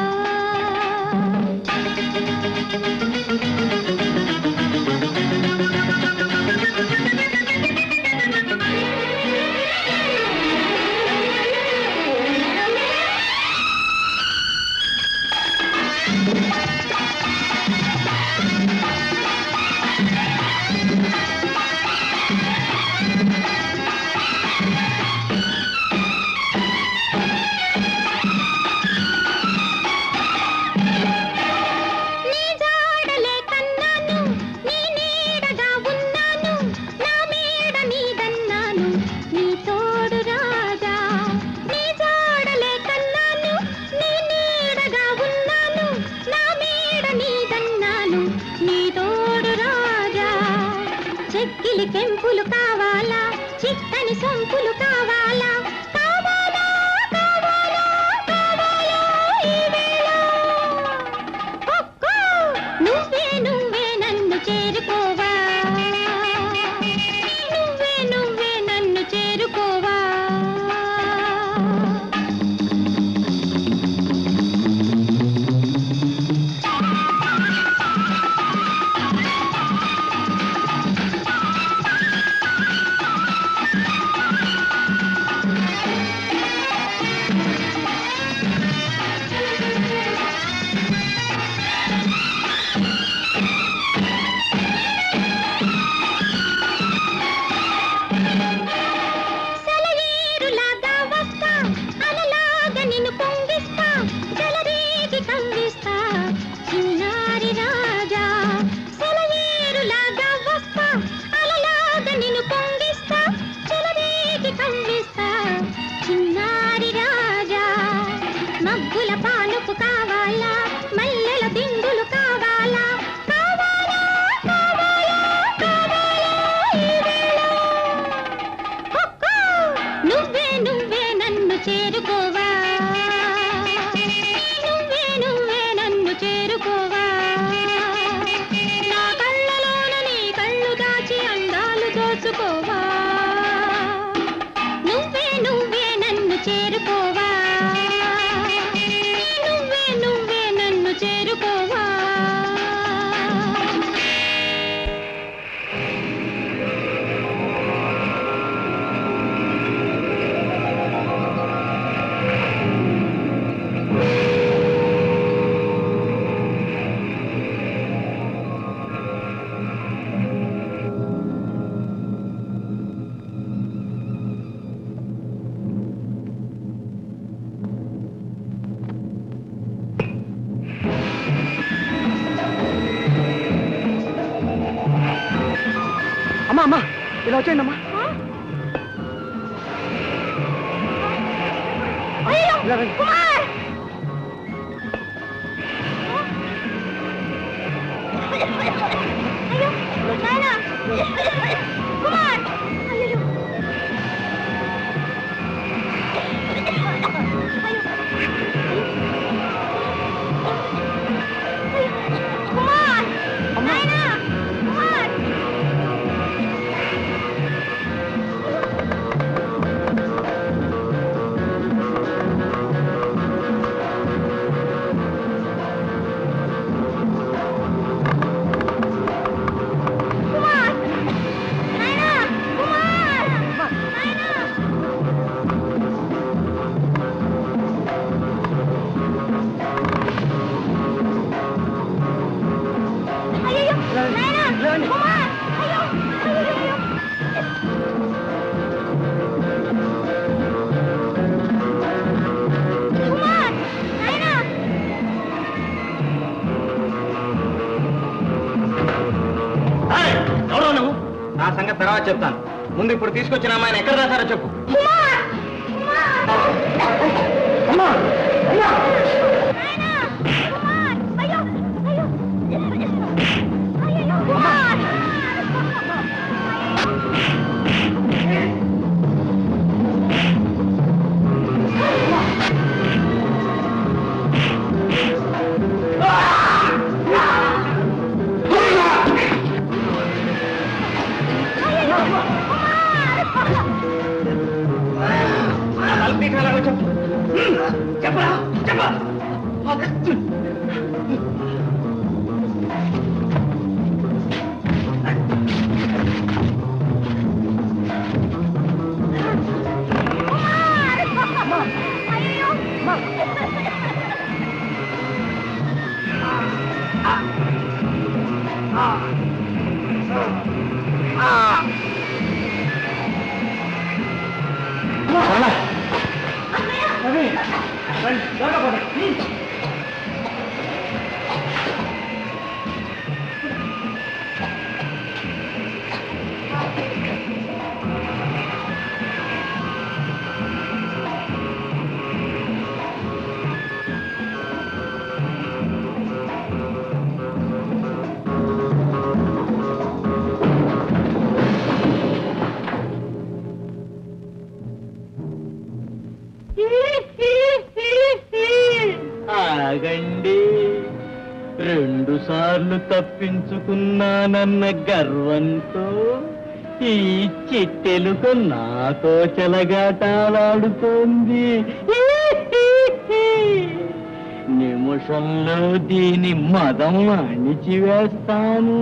Speaker 13: చెక్కిలి కెంపులు కావాలా, చిక్కని సొంపులు కావాలా, కావాలా కావాలా కావాలా ఈ వేళ. నువ్వే నువ్వే నన్ను చేరుకోవా, నువ్వే నువ్వే నన్ను చేరుకోవా. మబ్బుల పానుపు కావాలా, మల్లెల దిండులు కావాలా, కావాలా కావాలా కావాలా ఈ వేళ. నువ్వే నువ్వే నన్ను చేరుకోవా, నువ్వే నువ్వే నన్ను చేరుకోవా. నా కళ్ళలోన నీ కళ్ళు దాచి అందాలు దోచుకోవా, నువ్వే నువ్వే నన్ను చేరుకోవా, నువ్వే నువ్వే నన్ను చేరుకోవా.
Speaker 3: అమ్మా ఇలా వచ్చేయండి అమ్మా.
Speaker 5: ఎవరో నువ్వు? నా సంగతి తర్వాత చెప్తాను. ముందు ఇప్పుడు తీసుకొచ్చిన అమ్మాయిని ఎక్కడ రాశారో చెప్పు. చెప్పరా చెప్పరా
Speaker 9: ఆగండి. 2 సార్లు తప్పించుకున్నానన్న గర్వంతో ఈ చిట్టెలుక నాతో చెలగాటాలాడుతోంది. నిమిషంలో దీని మదం అణిచివేస్తాను.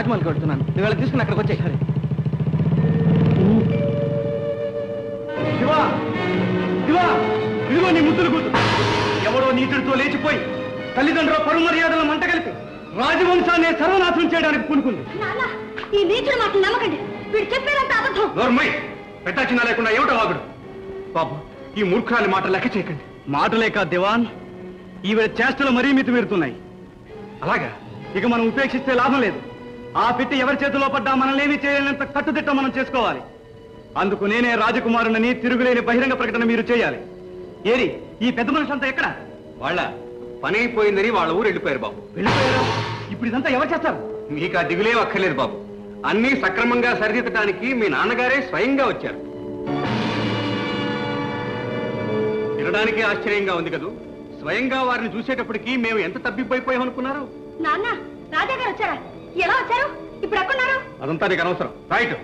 Speaker 5: రాజమౌళికి వెళ్తున్నాను. నువ్వు వెళ్ళి తీసుకుని అక్కడికి వచ్చాయి. సరే.
Speaker 3: శివా శివా, ఇదిగో నీ ముద్దులు కూతు. ఎవడో నీతుడితో లేచిపోయి తల్లిదండ్రుల పరువు మర్యాదల మంట కలిపి రాజవంశాన్ని సర్వనాశనం చేయడానికి పూనుకుంది.
Speaker 1: ఈ నీచుడు మాటలు నమ్మకండి. వీడు చెప్పేదంత అబద్ధం.
Speaker 3: నోర్మై, పెద్ద చిన్న లేకుండా ఏమిటో వాగుడు. బాబు, ఈ మూర్ఖాలి మాట లెక్క చేయకండి. మాటలే కాదు దివాన్, ఈవిడ చేష్టలు మరీ మితిమీరుతున్నాయి. అలాగా ఇక మనం ఉపేక్షిస్తే లాభం లేదు. ఆ పెట్టి ఎవరి చేతిలో పడ్డా మనల్నేమీ చేయలేనంత కట్టుదిట్ట మనం చేసుకోవాలి. అందుకు నేనే రాజకుమారుని తిరుగులేని బహిరంగ ప్రకటన మీరు చేయాలి. ఏరి ఈ పెద్ద మనుషులంతా ఎక్కడ?
Speaker 8: వాళ్ళ పని అయిపోయిందని వాళ్ళ ఊరు వెళ్ళిపోయారు బాబు.
Speaker 3: వెళ్ళిపోయారు? ఇప్పుడు ఇదంతా ఎవరు చేస్తారు?
Speaker 8: మీకు ఆ దిగులేం అక్కర్లేదు బాబు. అన్నీ సక్రమంగా సరిదిద్దడానికి మీ నాన్నగారే స్వయంగా వచ్చారు. వినడానికి ఆశ్చర్యంగా ఉంది కదూ. స్వయంగా వారిని చూసేటప్పటికి మేము ఎంత తబ్బిపోయిపోయాం అనుకున్నారు?
Speaker 1: నాన్న, రాజా గారు వచ్చారా? ఎలా వచ్చారు? ఇప్పుడు ఎక్కడున్నారు?
Speaker 8: అదంతా నీకు అనవసరం. రైట్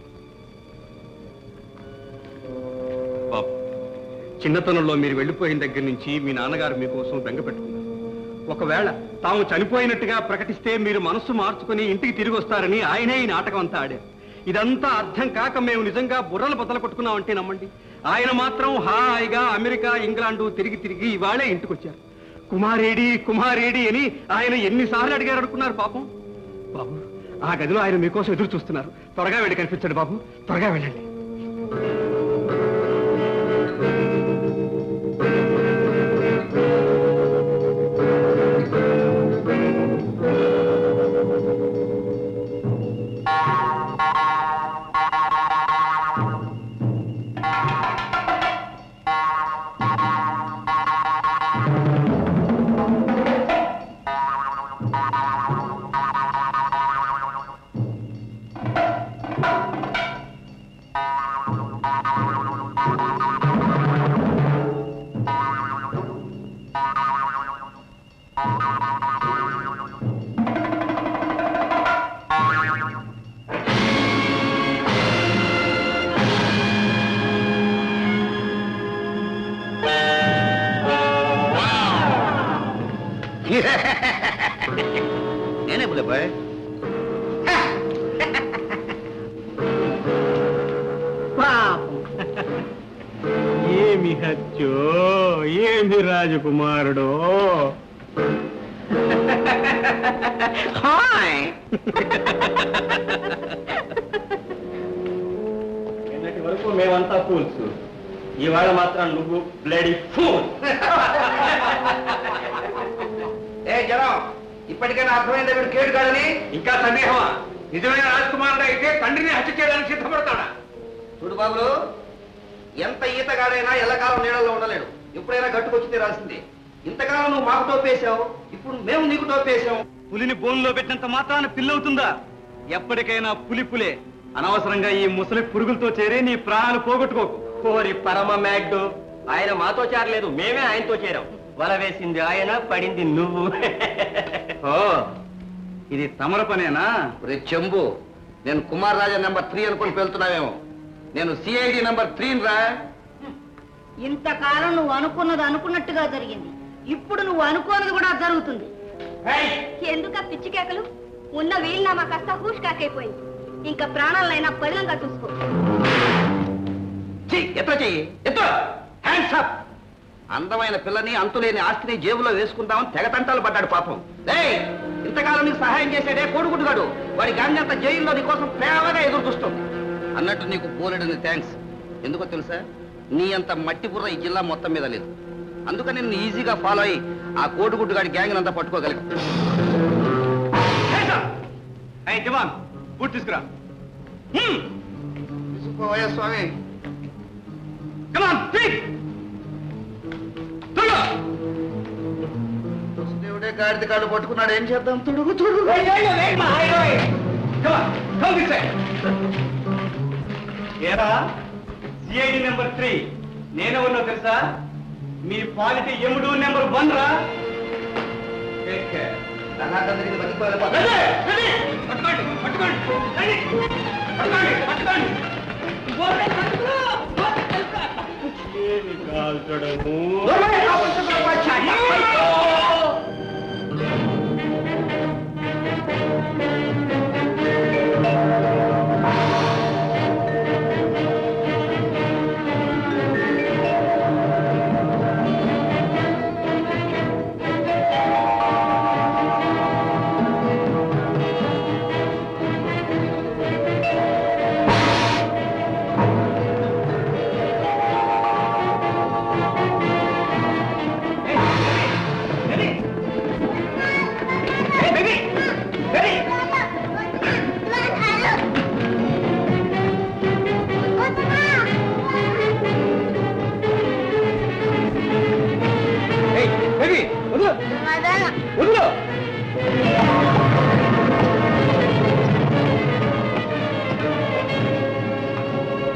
Speaker 8: బాబు, చిన్నతనంలో మీరు వెళ్ళిపోయిన దగ్గర నుంచి మీ నాన్నగారు మీకోసం బెంగ పెట్టుకున్నారు. ఒకవేళ తాము చనిపోయినట్టుగా ప్రకటిస్తే మీరు మనస్సు మార్చుకుని ఇంటికి తిరిగి వస్తారని ఆయనే ఈ నాటకం అంతా ఆడారు. ఇదంతా అర్థం కాక మేము నిజంగా బుర్రలు బద్దలు కొట్టుకున్నామంటే నమ్మండి. ఆయన మాత్రం హాయిగా అమెరికా, ఇంగ్లాండు తిరిగి తిరిగి ఇవాళే ఇంటికి వచ్చారు. కుమారేడి కుమారేడి అని ఆయన ఎన్నిసార్లు అడిగారు అనుకున్నారు పాపం. బాబు, ఆ గదిలో ఆయన మీకోసం ఎదురు చూస్తున్నారు. త్వరగా వెళ్ళి కనిపించండి బాబు, త్వరగా వెళ్ళండి.
Speaker 10: నేనే బుల్లబాయ్.
Speaker 3: ఏమి హత్యో, ఏమి రాజకుమారుడో. నిన్నటి వరకు మేమంతా ఫూల్స్, ఇవాళ మాత్రం నువ్వు బ్లడీ ఫూల్.
Speaker 10: ఏ జనం, ఇప్పటికైనా అర్థమైందా వీడు కేడు కాడని?
Speaker 8: ఇంకా సందేహమా? నిజమైన రాజకుమారుడు అయితే తండ్రిని హత్య చేయడానికి సిద్ధపడతాడా?
Speaker 10: చూడు బాబులు, ఎంత ఈతగాడైనా ఎల్లకాలం నీళ్ళలో ఉండలేడు. ఎప్పుడైనా గట్టుకొచ్చి తీరాల్సిందే. ఇంతకాలం నువ్వు మాకు టోపేశావు, ఇప్పుడు మేము నీకు టోపేశాం.
Speaker 3: పులిని బోన్లో పెట్టినంత మాత్రాన పిల్లవుతుందా? ఎప్పటికైనా పులి పులే. అనవసరంగా ఈ ముసలి పురుగులతో చేరి నీ ప్రాణాలు పోగొట్టుకోకు.
Speaker 4: కోరి పరమ మ్యాగ్డు. ఆయన మాతో చేరలేదు, మేమే ఆయనతో చేరాం. వల వేసింది ఆయన, పడింది నువ్వు.
Speaker 3: ఓ, ఇది తమర పనేనా?
Speaker 10: రే చెంబు, నేను కుమార్ రాజా నెంబర్ 3 అనుకుని వెళ్తున్నావేమో. నేను సిఐడి నెంబర్ 3 రా.
Speaker 6: ఇంతకాలం నువ్వు అనుకున్నది అనుకున్నట్టుగా జరిగింది. ఇప్పుడు నువ్వు అనుకోనది కూడా జరుగుతుంది.
Speaker 1: ఎందుక పిచ్చి కేకలు? ఉన్న వీలునామా కాస్త హూష్ కాకైపోయింది. ఇంకా ప్రాణాలైనా పదిలంగా చూసుకో.
Speaker 10: ఎట్లా చెయ్యి, ఎత్తు, హ్యాండ్స్ అప్. అందమైన పిల్లని, అంతులేని ఆస్తిని జేబులో వేసుకుందామని తెగతంటాలు పడ్డాడు పాపం. ఇంతకాలం నీకు సహాయం చేసేదే కోడుగుడ్డుగాడు. వాడి గాంధీ అంత జైల్లో నీ కోసం ప్రేమగా ఎదురు చూస్తుంది. అన్నట్టు నీకు బోలెడని థ్యాంక్స్. ఎందుకో తెలుసా, నీ అంత మట్టి బుర్ర ఈ జిల్లా మొత్తం మీద లేదు. అందుకని నేను ఈజీగా ఫాలో అయ్యి ఆ కోడిగుడ్డుగాడి గ్యాంగ్ అంతా పట్టుకోగలిగా.
Speaker 3: తీసుకురా
Speaker 10: స్వామి. దేవుడే గాడిద కాడు పట్టుకున్నాడు, ఏం చేద్దాం? తుడుగు తుడుగు.
Speaker 3: ఏరా సిఐడి నెంబర్ 3 నేనే ఉన్నా తెలుసా? మీ పాలిటీ ఎముడు నెంబర్ 1 రా. ఏమి కాల్చడము?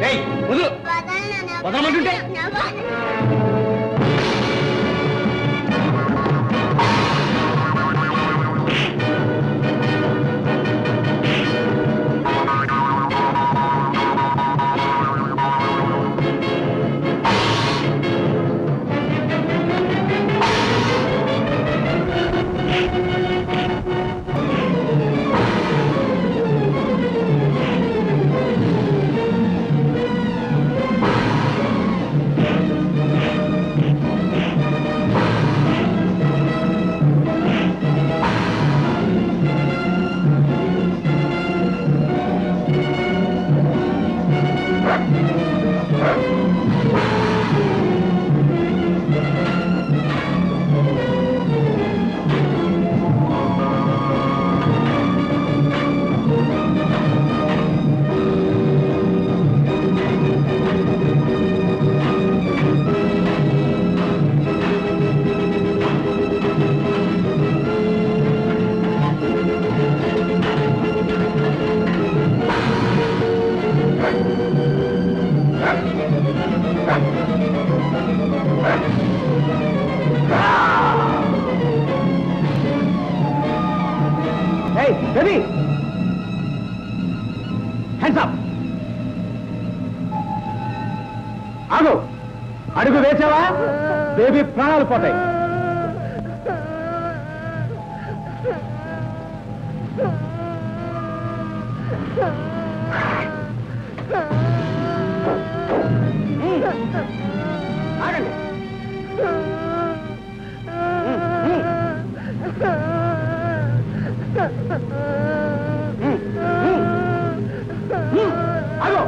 Speaker 10: వదలమంటుంటే
Speaker 3: బేబీ హ్యాండ్స్ అప్. ఆగు. అడుగు వేసావా బేబీ ప్రాణాలు పోతాయి. ఆగండి. ఆగు.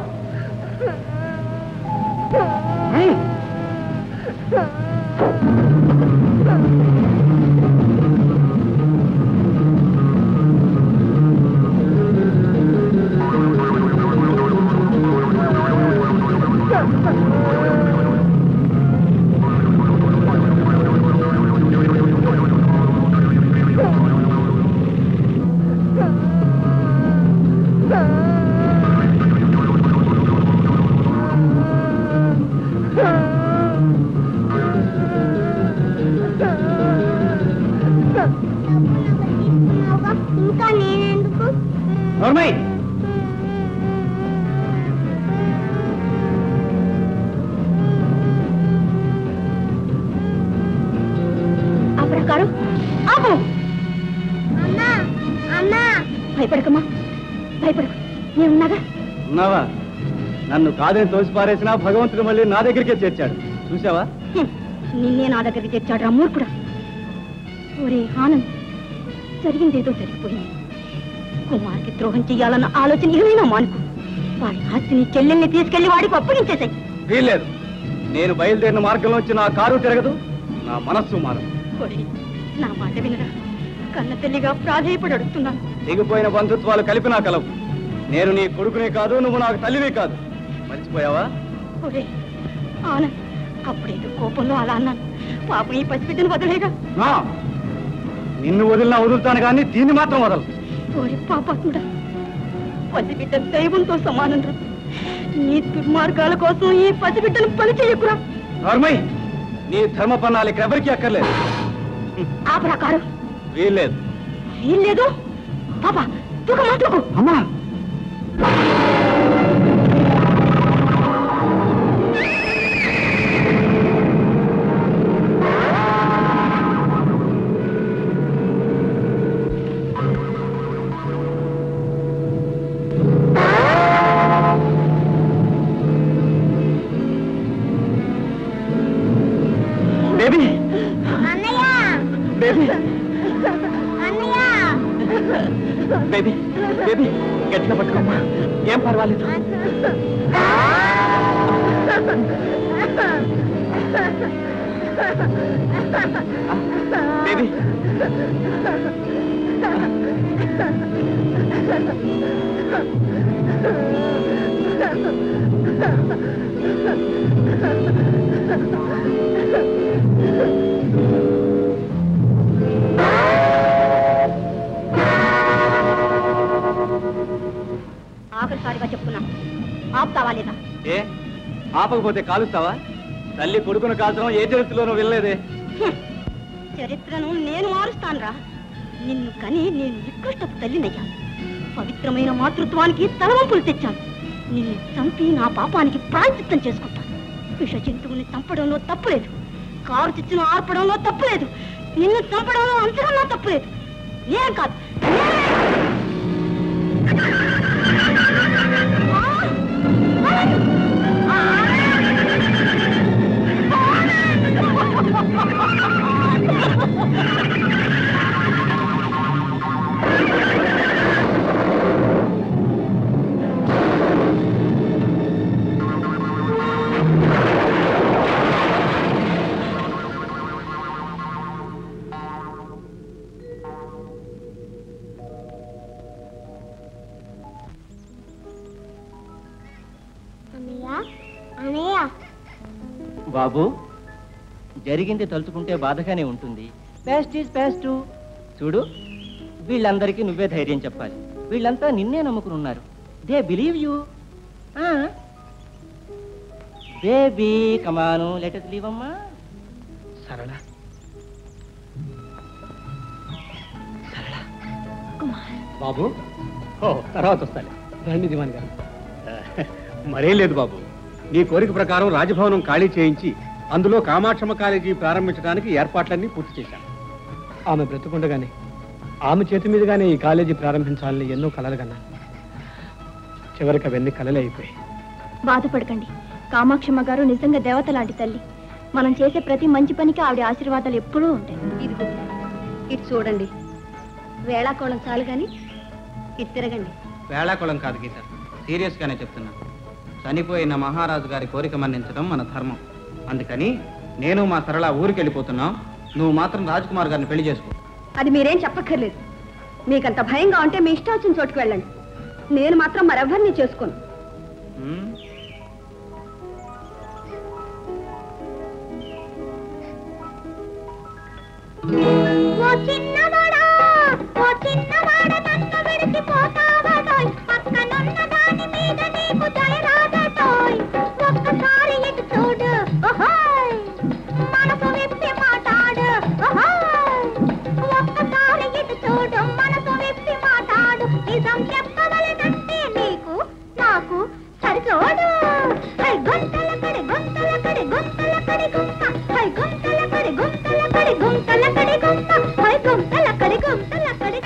Speaker 12: ఇంకా నేనెందుకు?
Speaker 3: నోర్మై.
Speaker 1: ఆ ప్రకారం ఆపు.
Speaker 12: అమ్మా అమ్మా
Speaker 1: భయపడకమ్మా, భయపడకు, నేనున్నాగా.
Speaker 3: ఉన్నావా? నన్ను కాదని తోసి పారేసినా భగవంతుడు మళ్ళీ నా దగ్గరికే చేర్చాడు. చూసావా?
Speaker 1: నిన్నే నా దగ్గరికి తెచ్చాడు రా మూర్ఖుడా. ఒరే ఆనంద్, జరిగిందేదో జరిగిపోయింది. కుమార్కి ద్రోహం చెయ్యాలన్న ఆలోచన ఏమైనా మానుకు. వాడి ఆస్తిని చెల్లెల్ని తీసుకెళ్లి వాడికి అప్పగించేసాయి.
Speaker 3: వీల్లేదు. నేను బయలుదేరిన మార్గంలోంచి నా కారు తిరగదు, నా మనస్సు మారదు.
Speaker 1: ఒరే, నా మాట వినరా. కన్న తల్లిగా ప్రాధేయపడి అడుగుతున్నాను.
Speaker 3: దిగిపోయిన బంధుత్వాలు కలిపి నా కలవు. నేను నీ కొడుకునే కాదు, నువ్వు నాకు తల్లివి కాదు. మర్చిపోయావా?
Speaker 1: ఒరే ఆనంద్, అప్పుడేదో కోపంలో అలా అన్నాను. పాపం ఈ పసిబిడ్డను వదిలేగా.
Speaker 3: నిన్ను వదిలినా వదులుతాను కానీ దీన్ని మాత్రం వదలు.
Speaker 1: ఓరి పాపాత్ముడా, పసిబిడ్డ దైవంతో సమానం రా. నీ దుర్మార్గాల కోసం ఈ పసిబిడ్డను పని చెయ్యకురా.
Speaker 3: నార్మై, నీ ధర్మ పన్నాలు ఇక్కడ ఎవరికీ అక్కర్లేదు.
Speaker 1: ఆ ప్రకారం
Speaker 3: వీల్లేదు.
Speaker 1: వీల్లేదు. పాప తూక మాట్లాడు.
Speaker 3: అమ్మా, బేబీ
Speaker 12: అన్నయ్య
Speaker 3: బేబీ
Speaker 12: అన్నయ్య
Speaker 3: బేబీ బేబీ గట్టిగా పట్టుకోమ్మా, ఏం పర్వాలేదు. బేబీ
Speaker 1: ఆఖరిసారిగా చెప్తున్నా, ఆపుతావా లేదా?
Speaker 5: ఏ ఆపకపోతే కాలుస్తావా? తల్లి కొడుకును కాల్చడం ఏ చరిత్రలోనూ వెళ్ళలేదే.
Speaker 1: చరిత్రను నేను మారుస్తానురా. నిన్ను కని నేను నికృష్టపు తల్లినయ్యా. పవిత్రమైన మాతృత్వానికి తలవంపులు తెచ్చాను. నిన్ను చంపి నా పాపానికి ప్రాయశ్చిత్తం చేసుకుంటాను. విష జంతువుని చంపడంలో తప్పులేదు, కారు చిచ్చును ఆర్పడంలో తప్పులేదు, నిన్ను చంపడంలో అంతకన్నా తప్పులేదు. ఏం కాదు
Speaker 4: బాబు, జరిగింది తలుచుకుంటే బాధగానే ఉంటుంది. Past is past. చూడు, వీళ్ళందరికీ నువ్వే ధైర్యం చెప్పాలి. వీళ్ళంతా నిన్నే నమ్ముకుని ఉన్నారు. They believe you. Baby come on, let us leave అమ్మా.
Speaker 3: సరళ, బాబు తర్వాత వస్తాలే. రండి దివాన్ గారు.
Speaker 8: మరేం లేదు బాబు, నీ కోరిక ప్రకారం రాజభవనం ఖాళీ చేయించి అందులో కామాక్షమ్మ కాలేజీ ప్రారంభించడానికి ఏర్పాట్లన్నీ పూర్తి చేశాను.
Speaker 3: ఆమె బ్రతుకుండగానే ఆమె చేతి మీదుగానే ఈ కాలేజీ ప్రారంభించాలని ఎన్నో కలలు కన్నా. చివరికి అవన్నీ కలలే అయిపోయాయి.
Speaker 1: బాధపడకండి. కామాక్షమ్మ గారు నిజంగా దేవత లాంటి తల్లి. మనం చేసే ప్రతి మంచి పనికి ఆవిడ ఆశీర్వాదాలు ఎప్పుడూ ఉంటాయి. ఇదిగో ఇది చూడండి. వేళాకోళం చాలు గాని ఇది తిరగండి.
Speaker 5: వేళాకుళం కాదు గీత, సీరియస్ గానే చెప్తున్నా. చనిపోయిన మహారాజు గారి కోరిక మన్నించడం మన ధర్మం. అందుకని నేను మా సరళ ఊరికి వెళ్ళిపోతున్నాం. నువ్వు మాత్రం రాజ్ కుమార్ గారిని పెళ్లి చేసుకో.
Speaker 1: అది మీరేం చెప్పక్కర్లేదు. మీకంత భయంగా ఉంటే మీ ఇష్టం వచ్చిన చోటుకు వెళ్ళండి. నేను మాత్రం మరెవరిని చేసుకోను.
Speaker 12: ఓ చిన్నవాడా, ఓ చిన్నవాడా, నన్ను విడిచిపోతావటోయ్. పక్కనున్న దాని మీద నీకు దయ రాదటోయ్. ఒక్కసారి ఇటు చూడు, ఓహోయ్, మనసు విప్పి మాట్లాడు, ఓహోయ్. ఒక్కసారి ఇటు చూడు, మనసు విప్పి మాట్లాడు. నిజం చెప్పవలనంటే నీకు నాకు సరిచోడు. హై గుంతల కడి గుంతల కడి గుంతల కడి గుంత, హై గుంతల కడి గుంతల కడి గుంతల కడి గుంత, హై గుంతల కడి గుంతల కడి.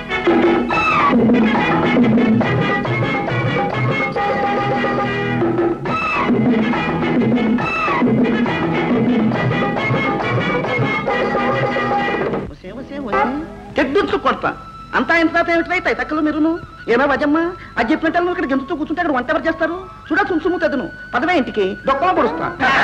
Speaker 10: తెడ్డుచ్చు కొడతా అంతా ఎంత తాత ఏమిటి తక్కలు మీరును ఏమో వజమ్మా అది చెప్పినట్టు నువ్వు ఇక్కడ గెంతుతూ కూర్చుంటే అక్కడ వంట ఎవరు చేస్తారు? చూడా సుమ్సుము తెదును పదవే ఇంటికి డొక్కలో పొడుస్తా.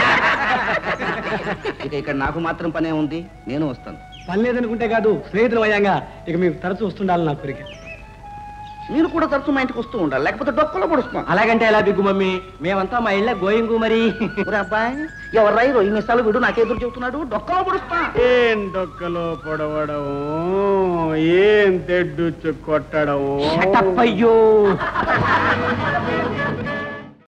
Speaker 10: ఇక ఇక్కడ నాకు మాత్రం పనే ఉంది, నేను వస్తాను.
Speaker 3: పని లేదనుకుంటే కాదు, స్నేహితులు అయ్యాంగా ఇక మీకు తరచు వస్తుండాలి నా కోరిక.
Speaker 10: మీరు కూడా తరచు మా ఇంటికి వస్తూ ఉండాలి, లేకపోతే డొక్కలో పొడుస్తాం.
Speaker 4: అలాగంటే ఎలా బిగ్గు మమ్మీ? మేమంతా మా ఇళ్ళ గోయింగు మరి.
Speaker 10: అబ్బాయి ఎవర్రాయి రొయ్యి మిసాలు వీడు నాకెదురు చెబుతున్నాడు. డొక్కలో పొడుస్తా.
Speaker 8: ఏం డొక్కలో పొడవడం, ఏం తెడ్డుచ్చు కొట్టడం.
Speaker 4: అయ్యో